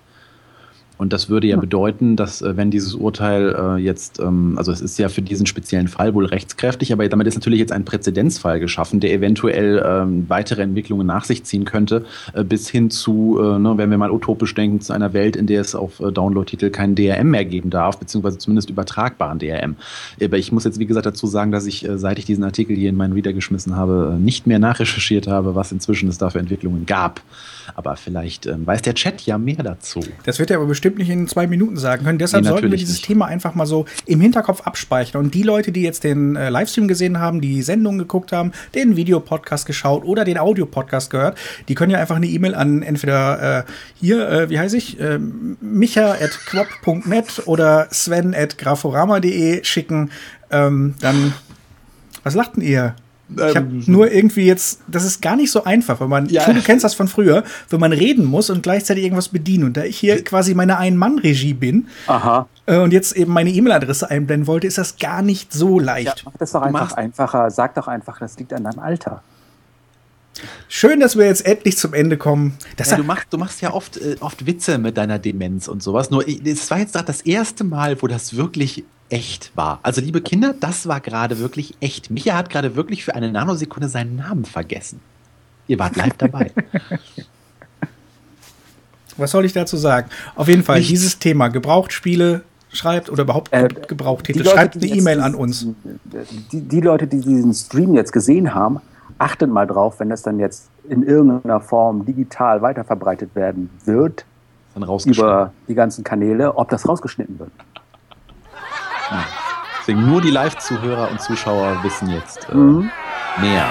Speaker 3: Und das würde ja bedeuten, dass äh, wenn dieses Urteil äh, jetzt, ähm, also es ist ja für diesen speziellen Fall wohl rechtskräftig, aber damit ist natürlich jetzt ein Präzedenzfall geschaffen, der eventuell ähm, weitere Entwicklungen nach sich ziehen könnte, äh, bis hin zu, äh, ne, wenn wir mal utopisch denken, zu einer Welt, in der es auf äh, Download-Titel keinen D R M mehr geben darf, beziehungsweise zumindest übertragbaren D R M. Aber ich muss jetzt, wie gesagt, dazu sagen, dass ich, äh, seit ich diesen Artikel hier in meinen Reader geschmissen habe, äh, nicht mehr nachrecherchiert habe, was inzwischen es da für Entwicklungen gab. Aber vielleicht ähm, weiß der Chat ja mehr dazu.
Speaker 1: Das wird er aber bestimmt nicht in zwei Minuten sagen können. Deshalb nee, sollten wir dieses nicht. Thema einfach mal so im Hinterkopf abspeichern. Und die Leute, die jetzt den äh, Livestream gesehen haben, die Sendung geguckt haben, den Videopodcast geschaut oder den Audiopodcast gehört, die können ja einfach eine E-Mail an entweder äh, hier, äh, wie heiße ich, äh, micha at quop punkt net oder sven at graforama punkt de schicken. Ähm, dann, was lacht denn ihr? Ich habe nur irgendwie jetzt, das ist gar nicht so einfach, wenn man, ja. du kennst das von früher, wenn man reden muss und gleichzeitig irgendwas bedienen. Und da ich hier quasi meine Ein-Mann-Regie bin
Speaker 2: Aha.
Speaker 1: Äh, und jetzt eben meine E-Mail-Adresse einblenden wollte, ist das gar nicht so leicht.
Speaker 2: Ja, mach das doch einfach einfacher. Sag doch einfach, das liegt an deinem Alter.
Speaker 1: Schön, dass wir jetzt endlich zum Ende kommen. Das
Speaker 3: ja, du, machst, du machst ja oft, äh, oft Witze mit deiner Demenz und sowas. Nur es war jetzt gerade das erste Mal, wo das wirklich echt war. Also liebe Kinder, das war gerade wirklich echt. Micha hat gerade wirklich für eine Nanosekunde seinen Namen vergessen. Ihr wart live dabei.
Speaker 1: Was soll ich dazu sagen? Auf jeden Fall, Nichts. Dieses Thema, Gebrauchtspiele, schreibt oder überhaupt äh, Gebrauchtitel, schreibt eine E-Mail an uns.
Speaker 2: Die, die Leute, die diesen Stream jetzt gesehen haben, achtet mal drauf, wenn das dann jetzt in irgendeiner Form digital weiterverbreitet werden wird,
Speaker 3: dann
Speaker 2: über die ganzen Kanäle, ob das rausgeschnitten wird.
Speaker 3: Ja. Deswegen nur die Live-Zuhörer und Zuschauer wissen jetzt äh, mhm. mehr.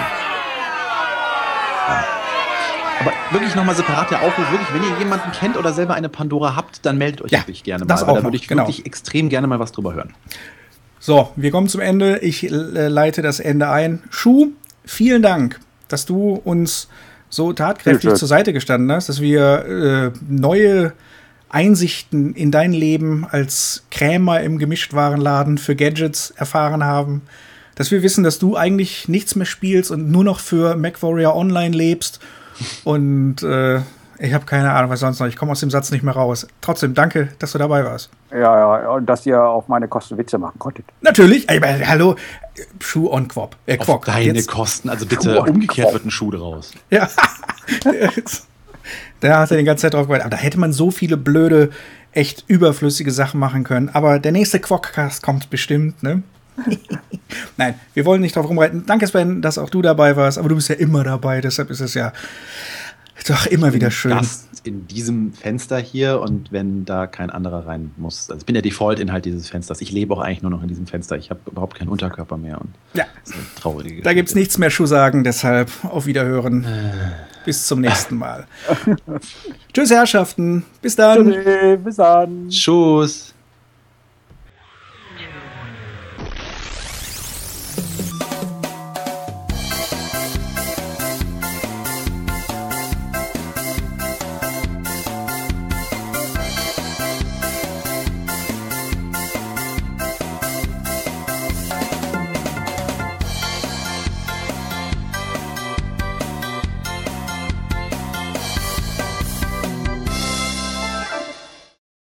Speaker 3: Ja. Aber wirklich nochmal separat der Aufruf, wirklich, wenn ihr jemanden kennt oder selber eine Pandora habt, dann meldet euch ja, wirklich gerne mal. Da würde ich genau. wirklich extrem gerne mal was drüber hören.
Speaker 1: So, wir kommen zum Ende. Ich äh, leite das Ende ein. Schuh, vielen Dank, dass du uns so tatkräftig zur Seite gestanden hast, dass wir äh, neue Einsichten in dein Leben als Krämer im Gemischtwarenladen für Gadgets erfahren haben, dass wir wissen, dass du eigentlich nichts mehr spielst und nur noch für MacWarrior Online lebst und äh, ich habe keine Ahnung, was sonst noch. Ich komme aus dem Satz nicht mehr raus. Trotzdem, danke, dass du dabei warst.
Speaker 2: Ja, ja, und dass ihr auf meine Kosten Witze machen konntet.
Speaker 1: Natürlich. Ich meine, hallo, Schuh on Quop. Äh,
Speaker 3: Quok. Auf deine Jetzt. Kosten. Also bitte, umgekehrt wird ein Schuh draus.
Speaker 1: Ja. Da hat er die ganze Zeit drauf gewartet. Aber da hätte man so viele blöde, echt überflüssige Sachen machen können. Aber der nächste Quokcast kommt bestimmt, ne? Nein, wir wollen nicht drauf rumreiten. Danke, Sven, dass auch du dabei warst. Aber du bist ja immer dabei, deshalb ist es ja doch immer wieder schön.
Speaker 3: Gast in diesem Fenster hier und wenn da kein anderer rein muss. Also ich bin der Default-Inhalt dieses Fensters. Ich lebe auch eigentlich nur noch in diesem Fenster. Ich habe überhaupt keinen Unterkörper mehr. Und
Speaker 1: ja,
Speaker 3: das ist eine traurige Geschichte.
Speaker 1: Da gibt es nichts mehr zu sagen, deshalb auf Wiederhören. Äh. Bis zum nächsten Mal. Tschüss, Herrschaften. Bis dann.
Speaker 2: Tschüss, bis dann.
Speaker 3: Tschüss.